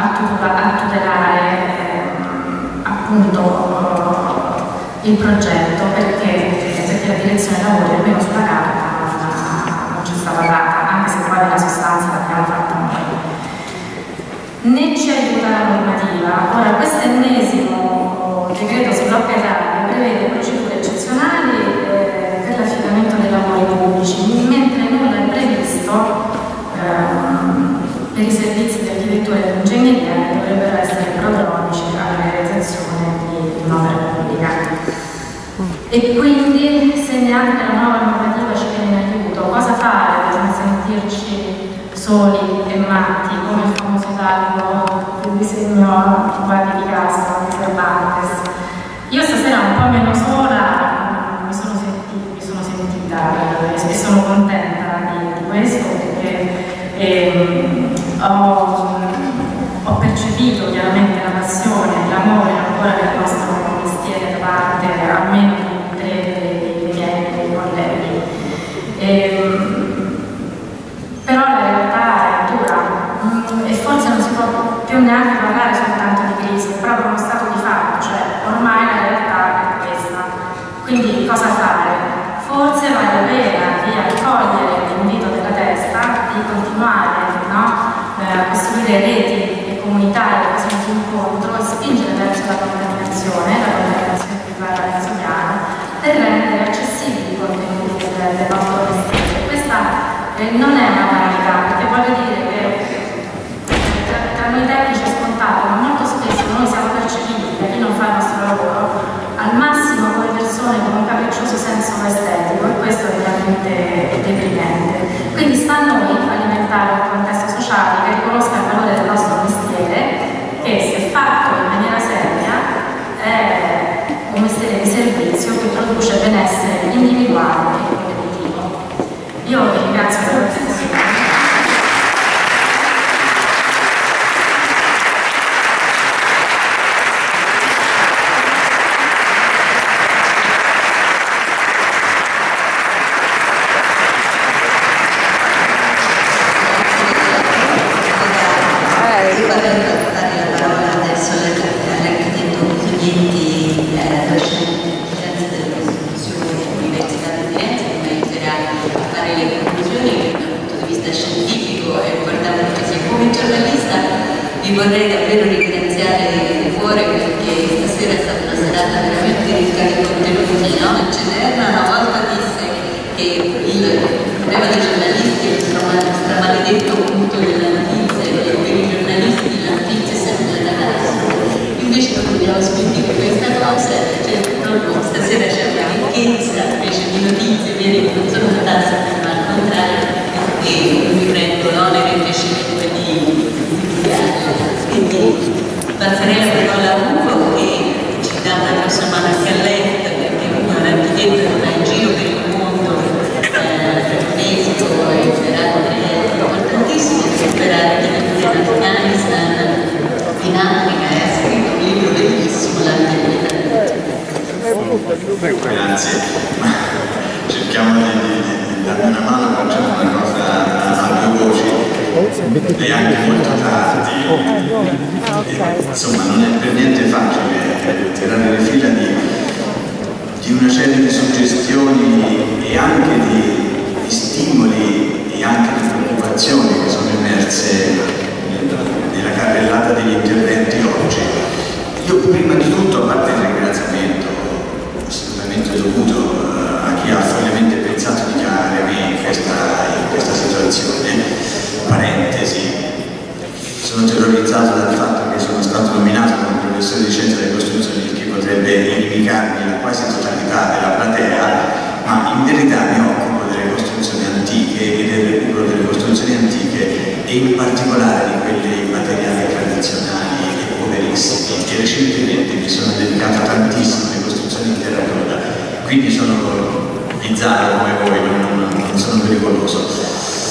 Speaker 8: appunto il progetto, perché la direzione lavori, almeno sulla carta, non ci stava data, anche se poi nella sostanza l'abbiamo fatta noi. Né ci aiuta la normativa. Ora, questo ennesimo decreto sui blocchi Italia prevede procedure eccezionali per l'affidamento dei lavori pubblici, mentre nulla è previsto per i servizi di architettura e di ingegneria che dovrebbero essere prodromici alla realizzazione di un'opera pubblica. E quindi, se neanche la nuova normativa ci viene in aiuto, cosa fare per non sentirci soli e matti, come il famoso dialogo del disegno Guardi di Castro di Cervantes? Io stasera un po' meno sola mi sono sentita e sono contenta di questo, perché ho percepito chiaramente la passione, l'amore ancora del nostro mestiere da parte almeno di 3 dei miei colleghi. Però la realtà è dura e forse non si può più neanche parlare soltanto di crisi, è proprio uno stato di fatto, cioè ormai la realtà è questa. Quindi cosa fare? Forse vale la pena di accogliere l'invito della testa, di continuare, no? A costruire reti e comunità che sono incontro e spingere verso la contaminazione privata venezuelana, per rendere accessibili i contenuti del nostro mestiere. Questa non è una banalità, perché voglio dire che tra noi tecnici è scontato, ma molto spesso noi siamo percepiti da chi non fa il nostro lavoro al massimo come persone con un capriccioso senso estetico, e questo è veramente deprimente. Quindi sta a noi alimentare un contesto sociale che riconosca il valore del nostro mestiere, che se fatto in maniera seria è un mestiere di servizio che produce benessere individuale e collettivo. Io vi ringrazio per l'attenzione.
Speaker 2: Vi vorrei davvero ringraziare di cuore, perché stasera è stata una serata veramente ricca di contenuti, no? Cenerna una volta disse che il problema dei giornalisti è il stramaledetto punto della notizia, e per i giornalisti la notizia è sempre da casa. Invece noi dobbiamo smentire questa cosa, cioè purtroppo stasera c'è una ricchezza invece di notizie vere che non sono da tassa, ma al contrario, e mi prendo l'onere invece di quindi passerei la parola a Ugo e ci dà una grossa mano anche a lei, perché Ugo è l'architetto che va in giro per il mondo, UNESCO e per altre importantissime, per architettura in Afghanistan, in Africa, e ha scritto un libro bellissimo, l'architetto.
Speaker 9: Grazie, cerchiamo di darmi una mano, facciamo una cosa a 2 voci. È anche molto tardi, insomma non è per niente facile tirare le fila di una serie di suggestioni e anche di stimoli e anche di preoccupazioni che sono emerse nella carrellata degli interventi oggi. Io prima di tutto, a parte il ringraziamento assolutamente dovuto a chi ha follemente pensato di chiamare me in questa situazione, parentesi, sono terrorizzato dal fatto che sono stato nominato come professore di scienza delle costruzioni, il che potrebbe inimicarmi la quasi totalità della platea, ma in verità mi occupo delle costruzioni antiche e del recupero delle costruzioni antiche, e in particolare di quelle in materiali tradizionali e poverissimi, e recentemente mi sono dedicato tantissimo alle costruzioni in terracotta, quindi sono bizzarro come voi, non sono pericoloso.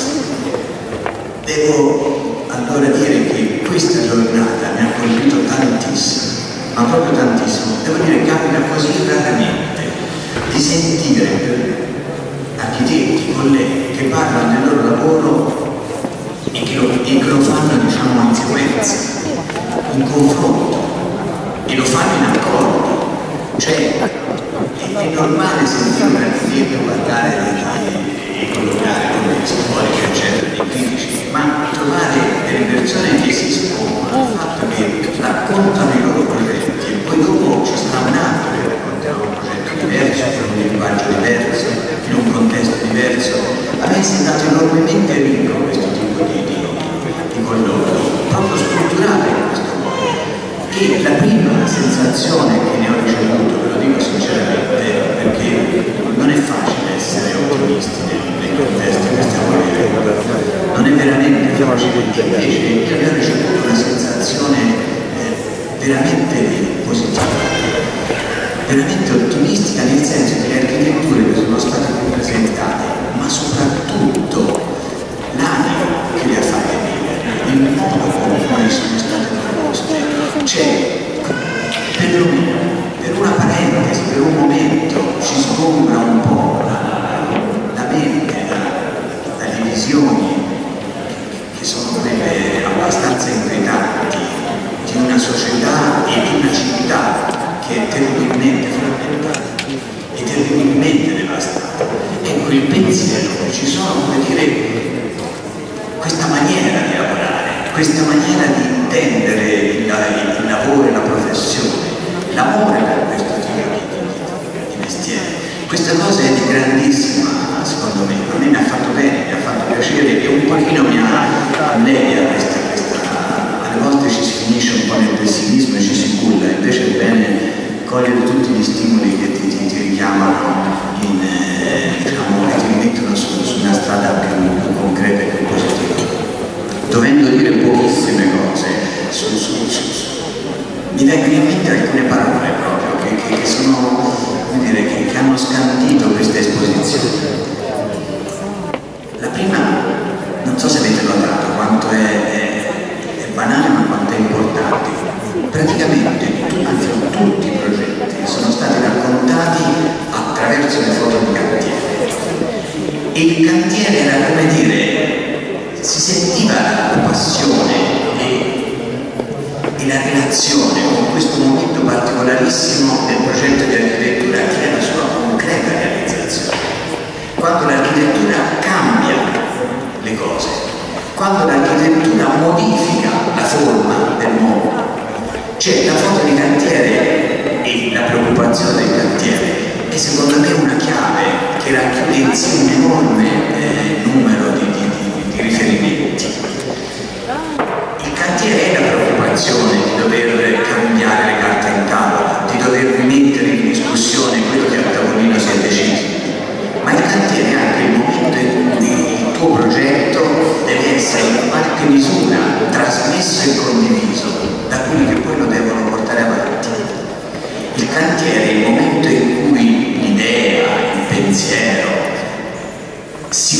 Speaker 9: Devo allora dire che questa giornata mi ha colpito tantissimo, ma proprio tantissimo. Devo dire che capita così raramente di sentire architetti, colleghi che parlano del loro lavoro e che lo fanno, diciamo, in sequenza, in confronto, e lo fanno in accordo, cioè è normale sentire un architetto parlare di collocare come storiche eccetera, di critici, ma trovare delle persone che si espongono al fatto che raccontano i loro progetti e poi dopo ci sarà un altro che racconterà un progetto diverso, con un linguaggio diverso, in un contesto diverso. A me è sembrato enormemente ricco questo tipo di colloquio, proprio strutturale in questo modo. E la prima sensazione che ne ho ricevuto, ve lo dico sinceramente, perché non è facile essere ottimisti nei contesti che stiamo vivendo, non è veramente facile, invece io ne ho ricevuto una sensazione veramente positiva, veramente ottimistica, nel senso che le architetture che sono state presentate, ma soprattutto l'anima che le ha fatte vivere, il modo con cui sono state proposte, c'è perlomeno per una parentesi, per un momento ci sgombra un po' la mente dalle visioni che sono quelle abbastanza inquietanti di una società e di una città che è terribilmente frammentata e terribilmente devastata. Ecco il pensiero, ci sono, come dire, questa maniera di lavorare, questa maniera di intendere il lavoro e la professione, l'amore per questo tipo di mestiere. Questa cosa è di grandissima, secondo me, a me mi ha fatto bene, mi ha fatto piacere e un pochino mi allegria alle volte ci si finisce un po' nel pessimismo e ci si culla, invece è bene cogliere tutti gli stimoli che ti richiamano, diciamo, che ti rimettono su una strada più concreta e più positiva. Dovendo dire pochissime cose mi vengono in mente alcune parole proprio che sono, come dire, che hanno scandito questa esposizione. La prima, non so se avete notato quanto è banale ma quanto è importante. Praticamente tutti i progetti sono stati raccontati attraverso le foto di cantiere. E il cantiere era, come dire, si sentiva la passione e la relazione con questo momento particolarissimo del progetto di architettura che è la sua concreta realizzazione. Quando l'architettura cambia le cose, quando l'architettura modifica la forma del mondo. C'è la foto di cantiere e la preoccupazione del cantiere è secondo me una chiave che racchiude in sé un enorme numero di riferimenti. Il cantiere è la preoccupazione di dover cambiare le carte in tavola, di dover rimettere in discussione quello che al tavolino si è deciso, ma il cantiere è anche il momento in cui il tuo progetto deve essere in qualche misura trasmesso e condiviso da quelli che poi lo devono portare avanti. Il cantiere è il momento in cui l'idea, il pensiero si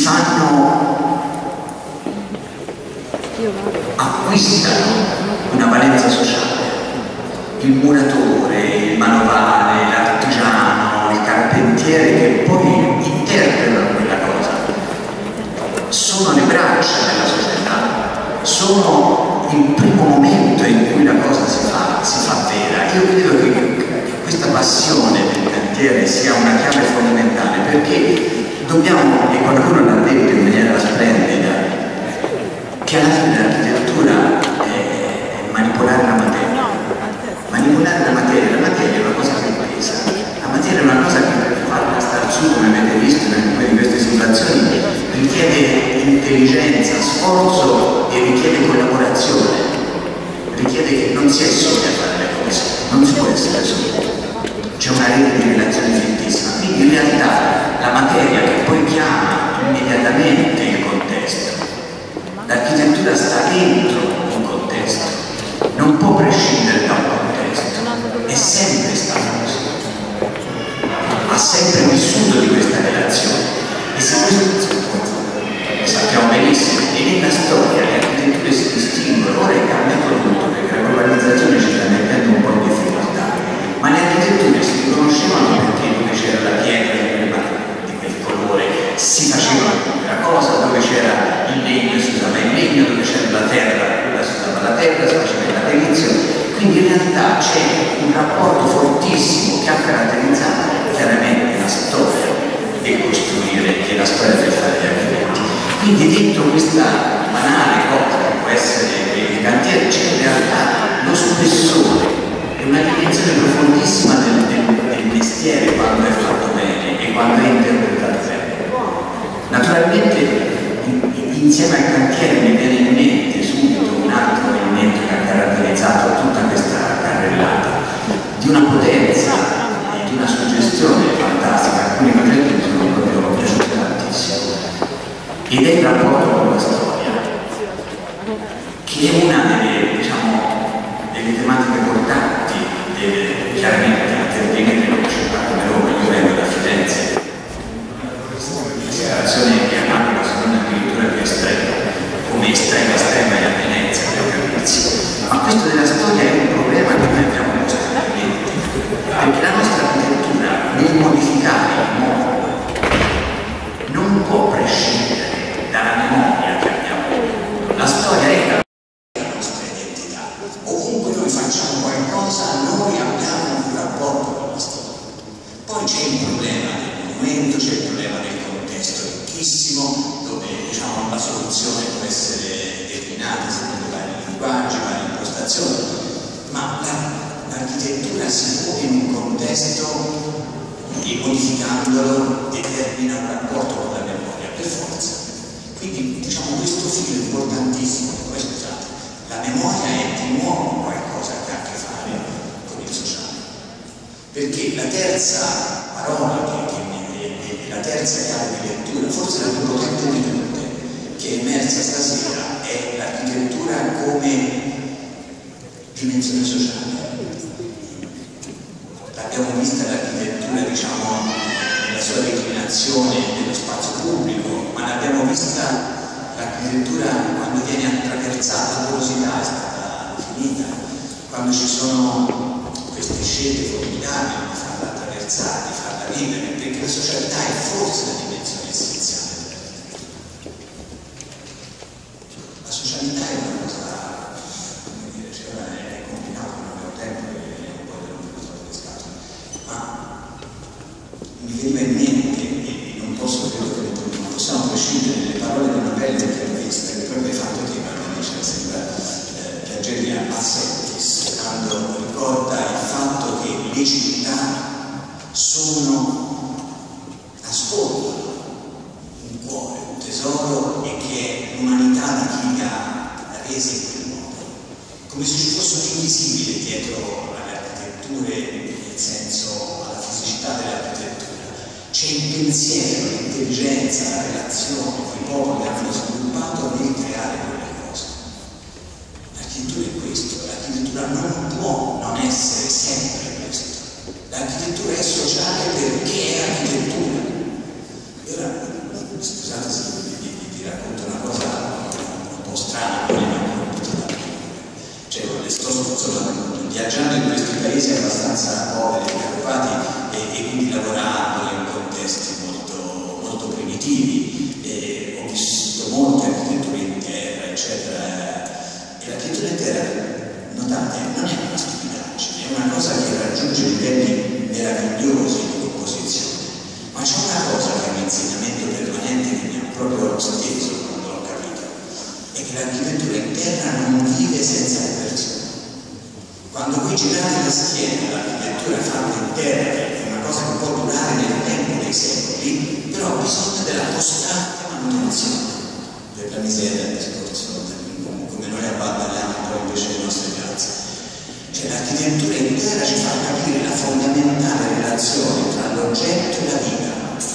Speaker 9: acquistano una valenza sociale. Il muratore, il manovale, l'artigiano, il carpentiere che poi interpretano quella cosa sono le braccia della società, sono il primo momento in cui la cosa si fa vera. Io credo che questa passione del cantiere sia una chiave fondamentale, perché dobbiamo, e qualcuno l'ha detto in maniera splendida, che alla fine l'architettura è manipolare la materia. Manipolare la materia è una cosa che pesa, la materia è una cosa che per farla star su, come avete visto in alcune di queste situazioni, richiede intelligenza, sforzo e richiede collaborazione, richiede che non si è soli a fare le cose, non si può essere soli, c'è una rete di relazioni fittissima, quindi in realtà la materia che poi chiama immediatamente il contesto, l'architettura sta dentro un contesto, non può prescindere da un contesto, è sempre stato così, ha sempre vissuto di questa relazione e se questo sappiamo benissimo e nella storia le architetture si distinguono, ora è cambiato tutto perché la globalizzazione ci sta mettendo un po' in difficoltà, ma le architetture si riconoscevano perché dove c'era la pietra di quel colore si faceva quella cosa, dove c'era il legno si usava il legno, dove c'era la terra si usava la terra, si faceva il laterizio, quindi in realtà c'è un rapporto fortissimo che ha caratterizzato chiaramente la storia del costruire e la storia del fare gli architetti. Quindi dentro questa banale cosa che può essere il cantiere c'è in realtà lo spessore e una dimensione profondissima del mestiere quando è fatto bene e quando è interpretato bene. Naturalmente insieme al cantiere mi viene in mente subito un altro elemento che ha caratterizzato tutta questa carrellata, di una potenza e di una suggestione fantastica. Alcuni progetti mi sono proprio piaciuti tantissimo, ed è il rapporto con la storia, che è una delle, delle tematiche portanti, chiaramente intervenire in una città come Roma. Io vengo da Firenze, una situazione che analoga, se non addirittura più estrema, come estrema è a Venezia, per capirsi. Ma questo della storia è un problema che noi abbiamo costantemente, perché la nostra architettura, nel modificare il mondo, non può prescindere dalla memoria che abbiamo. La storia è la nostra identità. Ovunque noi facciamo qualcosa, noi abbiamo un rapporto con la storia. Poi c'è il problema del monumento, c'è il problema del contesto ricchissimo, dove la soluzione può essere declinata secondo vari linguaggi, varie impostazioni, ma l'architettura si pone in un contesto e modificandolo determina un rapporto con la memoria per forza. Quindi questo filo è importantissimo. Poi scusate, la memoria è di nuovo qualcosa che ha a che fare con il sociale, perché la terza parola la terza chiave di lettura, forse la più potente di tutte, che è emersa stasera, è l'architettura come dimensione sociale. L'abbiamo vista l'architettura, nella sua declinazione dello spazio pubblico, ma l'abbiamo vista l'architettura quando viene attraversata, la porosità è stata finita, quando ci sono queste scelte formidabili di farla attraversare, di farla vivere, perché la socialità è forse la dimensione essenziale. La socialità è una cosa, come dire, è complicato, non abbiamo tempo e un po' dello scatto, ma mi veniva in mente, e non posso, credo che non possiamo prescindere dalle parole di una bella intervista che proprio hai fatto te, ma sembra piangere a Settis, quando ricorda il fatto che le città nascondono un cuore, un tesoro, e che è l'umanità di chi le ha rese in quel modo, come se ci fosse un invisibile dietro alle architetture, nel senso alla fisicità dell'architettura. C'è il pensiero, l'intelligenza, la relazione che i popoli hanno sviluppato nel creare quelle cose. L'architettura è questo, l'architettura non può non essere sempre questo. L'architettura è sociale perché è architettura. E ora, scusate se vi racconto una cosa un po' strana, sto viaggiando in questi paesi abbastanza poveri, Carpati, e quindi lavorando in contesti molto, molto primitivi, ho vissuto molte architetture in terra, eccetera, e l'architettura in terra, notate, non è una stupidaggine, è una cosa che raggiunge livelli meravigliosi di composizione, ma c'è una cosa che è un insegnamento permanente che mi ha proprio steso quando l'ho capito, è che l'architettura in terra non vive senza le persone. Quando voi girate la schiena, l'architettura fatta in terra è una cosa che può durare nel tempo dei secoli, però ha bisogno della costante manutenzione, per la miseria del discorso, come noi abbandoniamo poi invece le nostre piazze. Cioè l'architettura in terra ci fa capire la fondamentale relazione tra l'oggetto e la vita.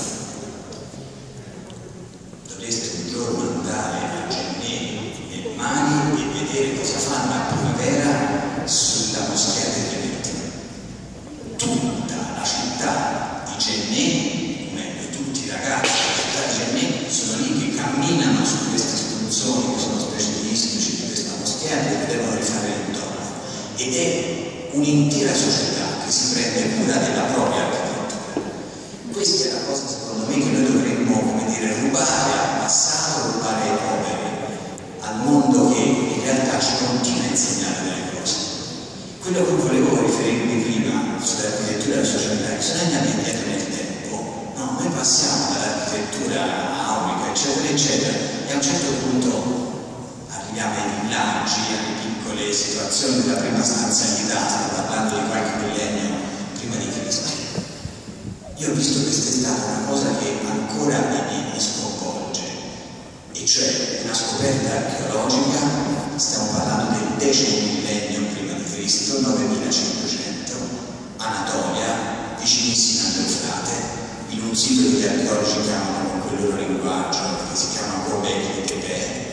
Speaker 9: Dovreste un giorno andare a Gennè e Mani e vedere cosa fanno a primavera sulla moschea delle Vittime. Tutta la città di Gennè, o meglio tutti i ragazzi della città di Gennè, sono lì che camminano su questi spunzoni che sono specie di istici di questa moschea e devono rifare l'intorno. Ed è un'intera società che si prende cura della propria architettura. Questa è la cosa, secondo me, che noi dovremmo, come dire, rubare al passato, rubare ai poveri, al mondo che in realtà ci continua a insegnare delle cose. Quello a cui volevo riferirmi prima sull'architettura e la socialità, bisogna andare indietro nel tempo. No, noi passiamo dall'architettura aulica, eccetera, eccetera, e a un certo punto arriviamo ai villaggi, alle piccole situazioni della prima stanzialità, stiamo parlando di qualche millennio prima di Cristo. Io ho visto quest'estate una cosa che ancora mi sconvolge, e cioè una scoperta archeologica, stiamo parlando del X millennio prima di Cristo, 9500, Anatolia, vicinissima all'Eufrate, in un sito che gli archeologi chiamano con quel loro linguaggio, che si chiama Göbekli Tepe.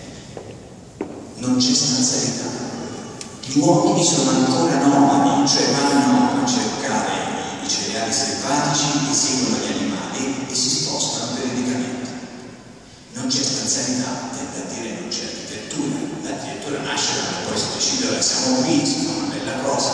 Speaker 9: Non c'è stanzialità. Gli uomini sono ancora nomadi, cioè vanno a cercare i cereali selvatici e seguono gli animali e si spostano periodicamente. Non c'è stanzialità, tende a dire non c'è architettura. L'architettura nasce quando poi si decide che siamo qui, si fa una bella cosa.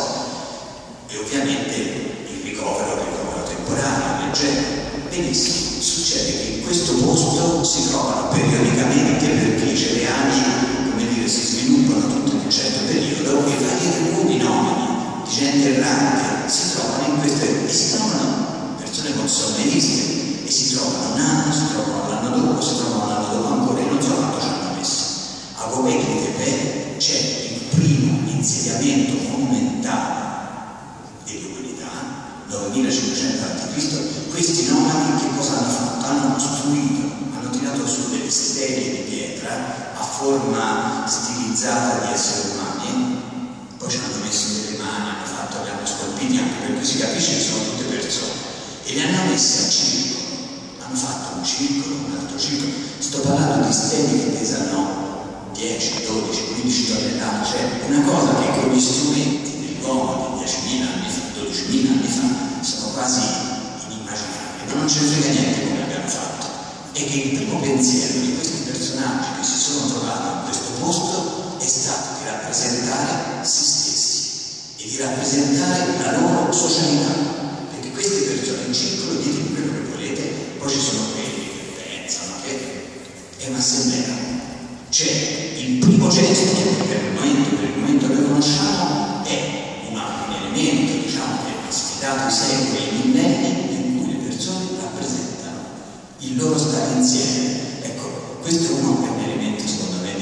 Speaker 9: E ovviamente il ricovero temporaneo, leggero. Benissimo, succede che in questo posto si trovano periodicamente, perché i cereali, come dire, si sviluppano tutto in un certo periodo, e vari gruppi nomadi di gente errante si trovano in queste, e si trovano persone consumeriste, e si trovano un anno, si trovano l'anno dopo, si trovano l'anno dopo ancora, e non so quanto ci hanno messo. A Göbekli Tepe c'è il primo insediamento monumentale dell'umanità, 9500 a.C. Questi nomadi che cosa hanno fatto? Hanno costruito, hanno tirato su delle stele di pietra a forma stilizzata di esseri umani, poi ci hanno messo delle mani, li hanno scolpiti anche perché si capisce che sono tutte persone, e li hanno messi a circolo, hanno fatto un circolo, un altro circolo. Sto parlando di stelle che pesano 10, 12, 15 tonnellate, cioè una cosa che con gli strumenti dell'uomo di 10.000 anni fa, 12.000 anni fa, sono quasi inimmaginabili, ma non ce ne frega niente come abbiamo fatto. E che il primo pensiero di questi personaggi che si sono trovati in questo posto è stato di rappresentare se stessi e di rappresentare la loro socialità, perché queste persone in circolo, dite quello che volete, poi ci sono quelli che pensano che è un'assemblea. C'è il primo gesto che per il momento noi conosciamo, è un elemento, diciamo, che ha sfidato i secoli e i millenni, in cui le persone rappresentano il loro stare insieme. Ecco, questo è uno degli elementi, secondo me,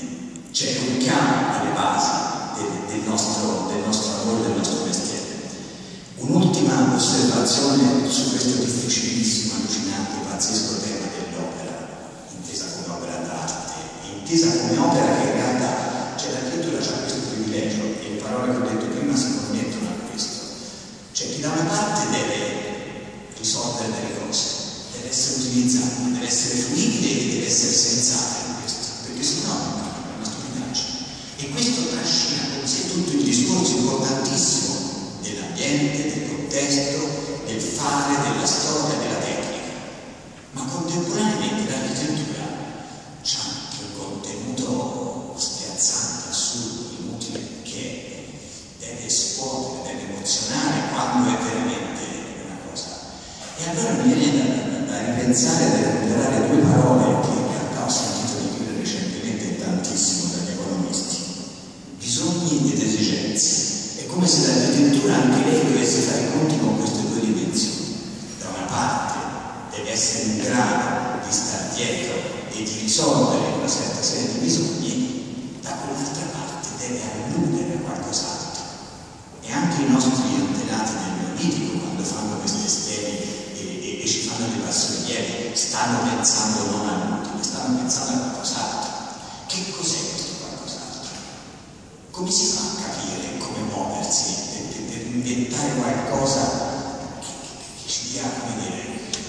Speaker 9: c'è un chiamo alle basi del nostro lavoro, del nostro mestiere. Un'ultima osservazione su questo difficilissimo, allucinante, pazzesco tema dell'opera, intesa come opera d'arte, intesa come opera che in realtà, cioè l'architettura ha questo privilegio, e le parole che ho detto prima si connettono a questo. Cioè chi da una parte deve risolvere delle cose, deve essere utilizzato, deve essere fruibile e deve essere sensato in questo, perché sennò è una stupidaggine. E questo trascina con sé tutto il discorso importantissimo dell'ambiente, del contesto, del fare, della storia, della tecnica. Ma contemporaneamente l'architettura c'ha anche un contenuto spiazzante, assurdo, inutile, che deve esplodere, deve emozionare quando è veramente una cosa. E allora mi viene da ripensare, a recuperare due parole che in realtà ho sentito dire recentemente tantissimo dagli economisti: bisogni ed esigenze. È come se l'architettura anche lei dovesse fare i conti con queste due dimensioni. Da una parte deve essere in grado di star dietro e di risolvere una certa serie di bisogni, da quell'altra parte deve alludere a qualcos'altro. E anche i nostri antenati nel Neolitico, quando fanno queste stele e ci fanno dei passeggeri, stanno pensando non all'utile, stanno pensando a qualcos'altro. Che cos'è questo qualcos'altro? Come si fa a capire come muoversi per inventare qualcosa che ci dia, come dire,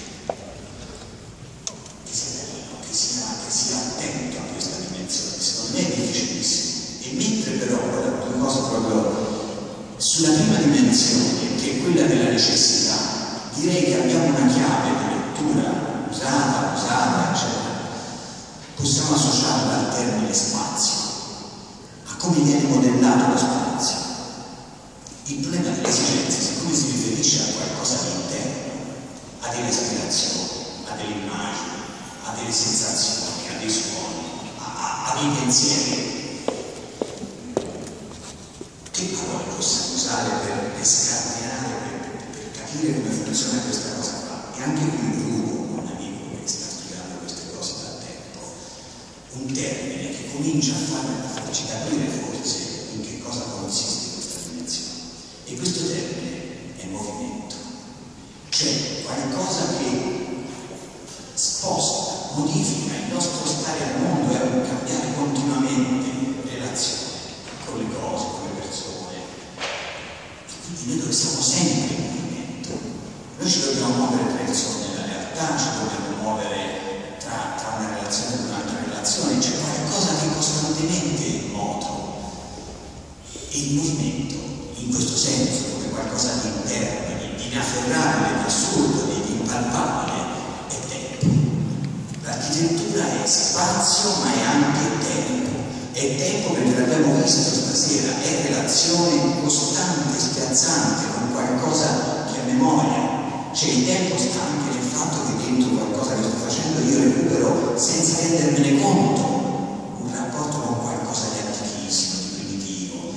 Speaker 9: che sia bello, che sia attento a questa dimensione? Secondo me è difficilissimo. E mentre però una cosa proprio sulla prima dimensione, che è quella della necessità, direi che abbiamo una chiave di lettura usata, eccetera. Possiamo associarla al termine spazio, a come viene modellato lo spazio. Il problema delle esigenze, siccome si riferisce a qualcosa di interno, a delle aspirazioni, a delle immagini, a delle sensazioni, a dei suoni, a dei pensieri, che parole possa usare per scardinare, per capire come funziona questa cosa qua. E anche qui rubo un amico che sta studiando queste cose da tempo, un termine che comincia a farci capire forse in che cosa consiste questa dimensione. E questo termine è movimento, cioè qualcosa che sposta, modifica il nostro stare al mondo e a cambiare continuamente relazioni con le cose, con le persone. E quindi noi dove siamo sempre in movimento. Noi ci dobbiamo muovere tra il sogno e la realtà, ci dobbiamo muovere tra una relazione e un'altra relazione, c'è qualcosa che è costantemente in moto. E il movimento, in questo senso, come qualcosa di interno, di inafferrabile, di assurdo, di impalpabile, è tempo. L'architettura è spazio, ma è anche tempo. È tempo perché l'abbiamo visto stasera, è relazione costante, spiazzante, con qualcosa che ha memoria. Cioè il tempo sta anche nel fatto che dentro qualcosa che sto facendo io recupero senza rendermene conto un rapporto con qualcosa di antichissimo, di primitivo.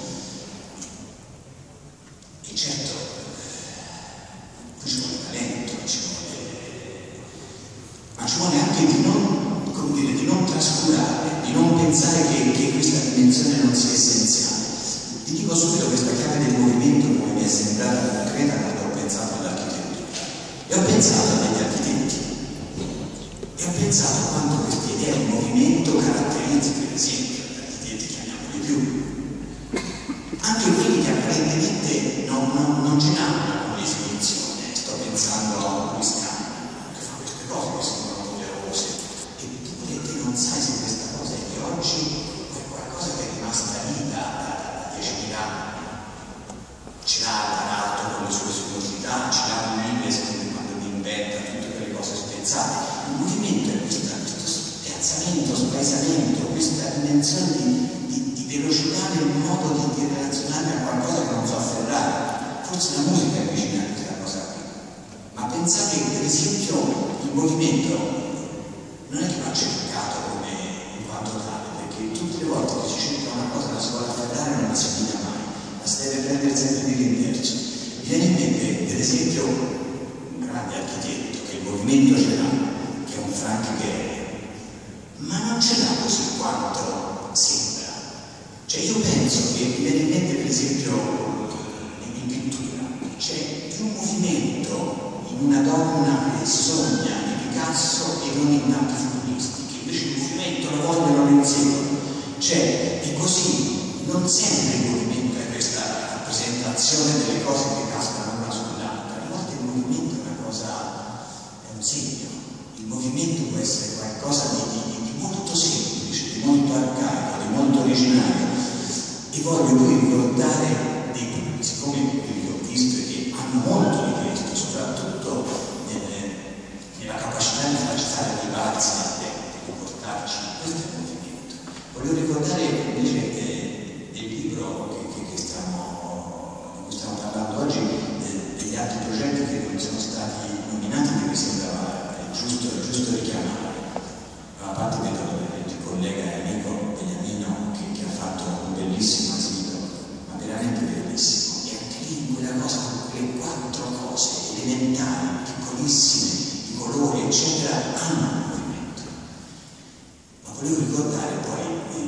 Speaker 9: E certo, qui ci vuole talento, ma ci vuole anche di non, come dire, di non trascurare, di non pensare che questa dimensione non sia essenziale. Ti dico subito questa chiave del movimento come mi è sembrata concreta quando ho pensato all'architettura. E ho pensato agli architetti. E ho pensato a quanto questa idea di movimento caratterizzi, per esempio, gli architetti, chiamiamoli più. Anche quelli che apparentemente non ce l'hanno una definizione. Sto pensando a Luis Kahn, che fa queste cose che sono poderose. Eppure te non sai se questa cosa è di oggi o è qualcosa che è rimasta lì da 10.000 anni. Ce l'ha Taranto con le sue sonorità, ce l'ha Miles quando inventa tutte quelle cose spezzate. Il movimento è questo spiazzamento, spaesamento, questa dimensione di velocità nel modo di relazionarmi a qualcosa che non so afferrare. Forse la musica è vicina a questa cosa qui. Ma pensate che per esempio il movimento non è che va cercato come in quanto tale, perché tutte le volte che si cerca una cosa la si vuole afferrare non la si piglia mai, la si deve prendere sempre di rinverso. Mi viene in mente per esempio un grande architetto che il movimento ce l'ha, che è un Frank Gehry, ma non ce l'ha così quanto sembra. Cioè io penso che mi viene in mente per esempio in pittura c'è più movimento in una donna che sogna di Picasso e non in tanti futuristi, che invece il movimento lo vogliono nel secolo. Cioè, e così non sempre il movimento è questa rappresentazione delle cose che cascano una sull'altra. A volte il movimento è una cosa, è un segno. Il movimento può essere qualcosa di molto semplice, di molto arcaico, di molto originario. E voglio qui ricordare siccome quelli che ho visto e che hanno molto di questo, soprattutto nella capacità di farci fare dei balzi nel tempo, di portarci, questo è il movimento. Voglio ricordare invece del libro di cui stiamo parlando oggi, degli altri progetti che non sono stati nominati, che mi sembrava giusto richiamare. A parte del collega e amico Beniamino che ha fatto un bellissimo asilo, ma veramente bellissimo. E anche lì in quella cosa, quelle 4 cose elementari, piccolissime, i colori, eccetera, hanno un movimento. Ma volevo ricordare poi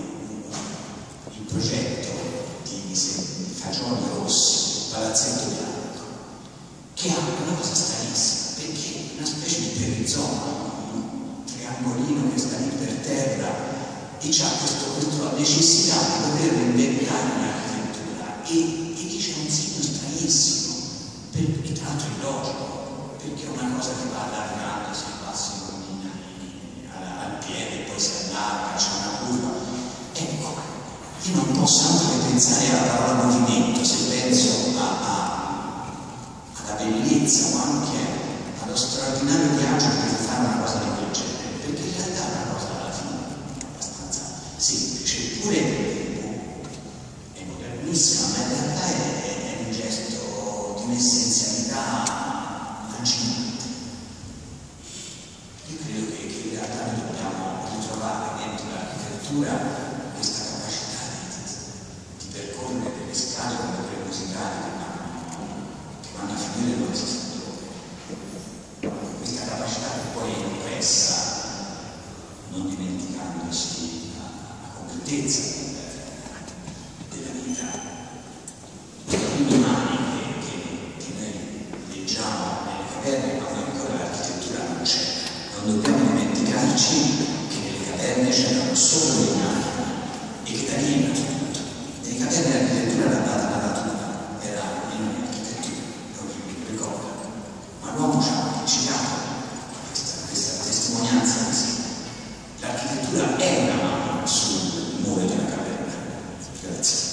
Speaker 9: il progetto di Fagioli Rossi, Palazzetto Bianco, che ha una cosa stranissima, perché è una specie di perizoma, triangolino che sta lì per terra e ha questa necessità di poter inventare un'architettura e dice un segno stranissimo, e tra l'altro è illogico, perché è una cosa che va allargando, si passa al piede, poi si allarga, c'è una curva. Ecco, io non posso anche pensare alla parola movimento se penso alla bellezza o anche allo straordinario viaggio che fa una cosa del genere, perché in realtà è una cosa alla fine abbastanza semplice, eppure è modernissima, ma in realtà è un gesto di un'essenzialità lancinante. Io credo che in realtà noi dobbiamo ritrovare dentro l'architettura questa capacità di percorrere delle scale come quelle musicali c'erano solo le navi e che da lì le caverne dell'architettura era data la natura, era in un'architettura, proprio ricorda, ma l'uomo ci ha anticipato questa testimonianza così. L'architettura è una mano sul muro della caverna. Grazie.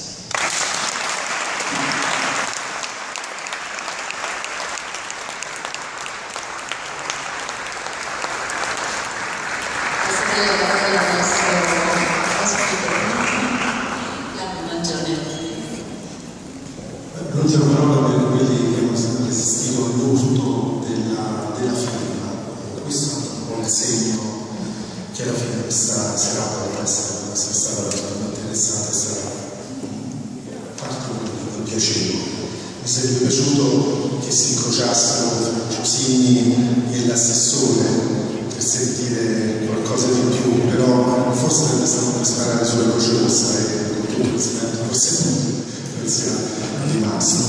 Speaker 1: L'ultima parola per quelli che hanno sempre resistito all'urto della firma. Questo è un po' il segno che alla fine questa serata può essere stata veramente interessante, sarà particolarmente piacevole. Mi sarebbe piaciuto che si incrociassero Giosini e l'assessore per sentire qualcosa di più, però forse sarebbe stato per sparare sulla croce rossa e con tutto il rispetto forse sia rimasto.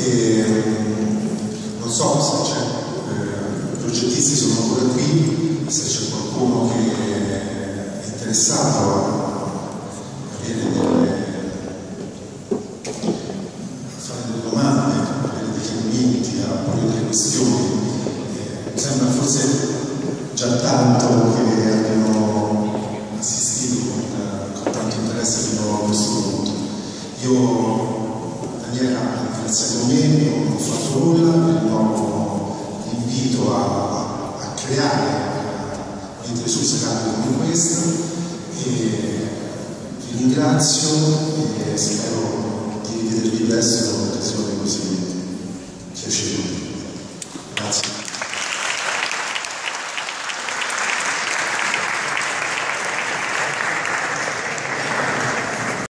Speaker 1: Non so se c'è i progettisti sono ancora qui, se c'è qualcuno che è interessato a fare delle domande, a avere dei chiarimenti, a porre delle questioni. Mi sembra forse già tanto che abbiamo assistito con tanto interesse fino a questo punto. Io Daniela ha ringraziato me, non ho fatto nulla, rinnovo l'invito a creare mentre su serate come questa e vi ringrazio e spero di rivedervi presto.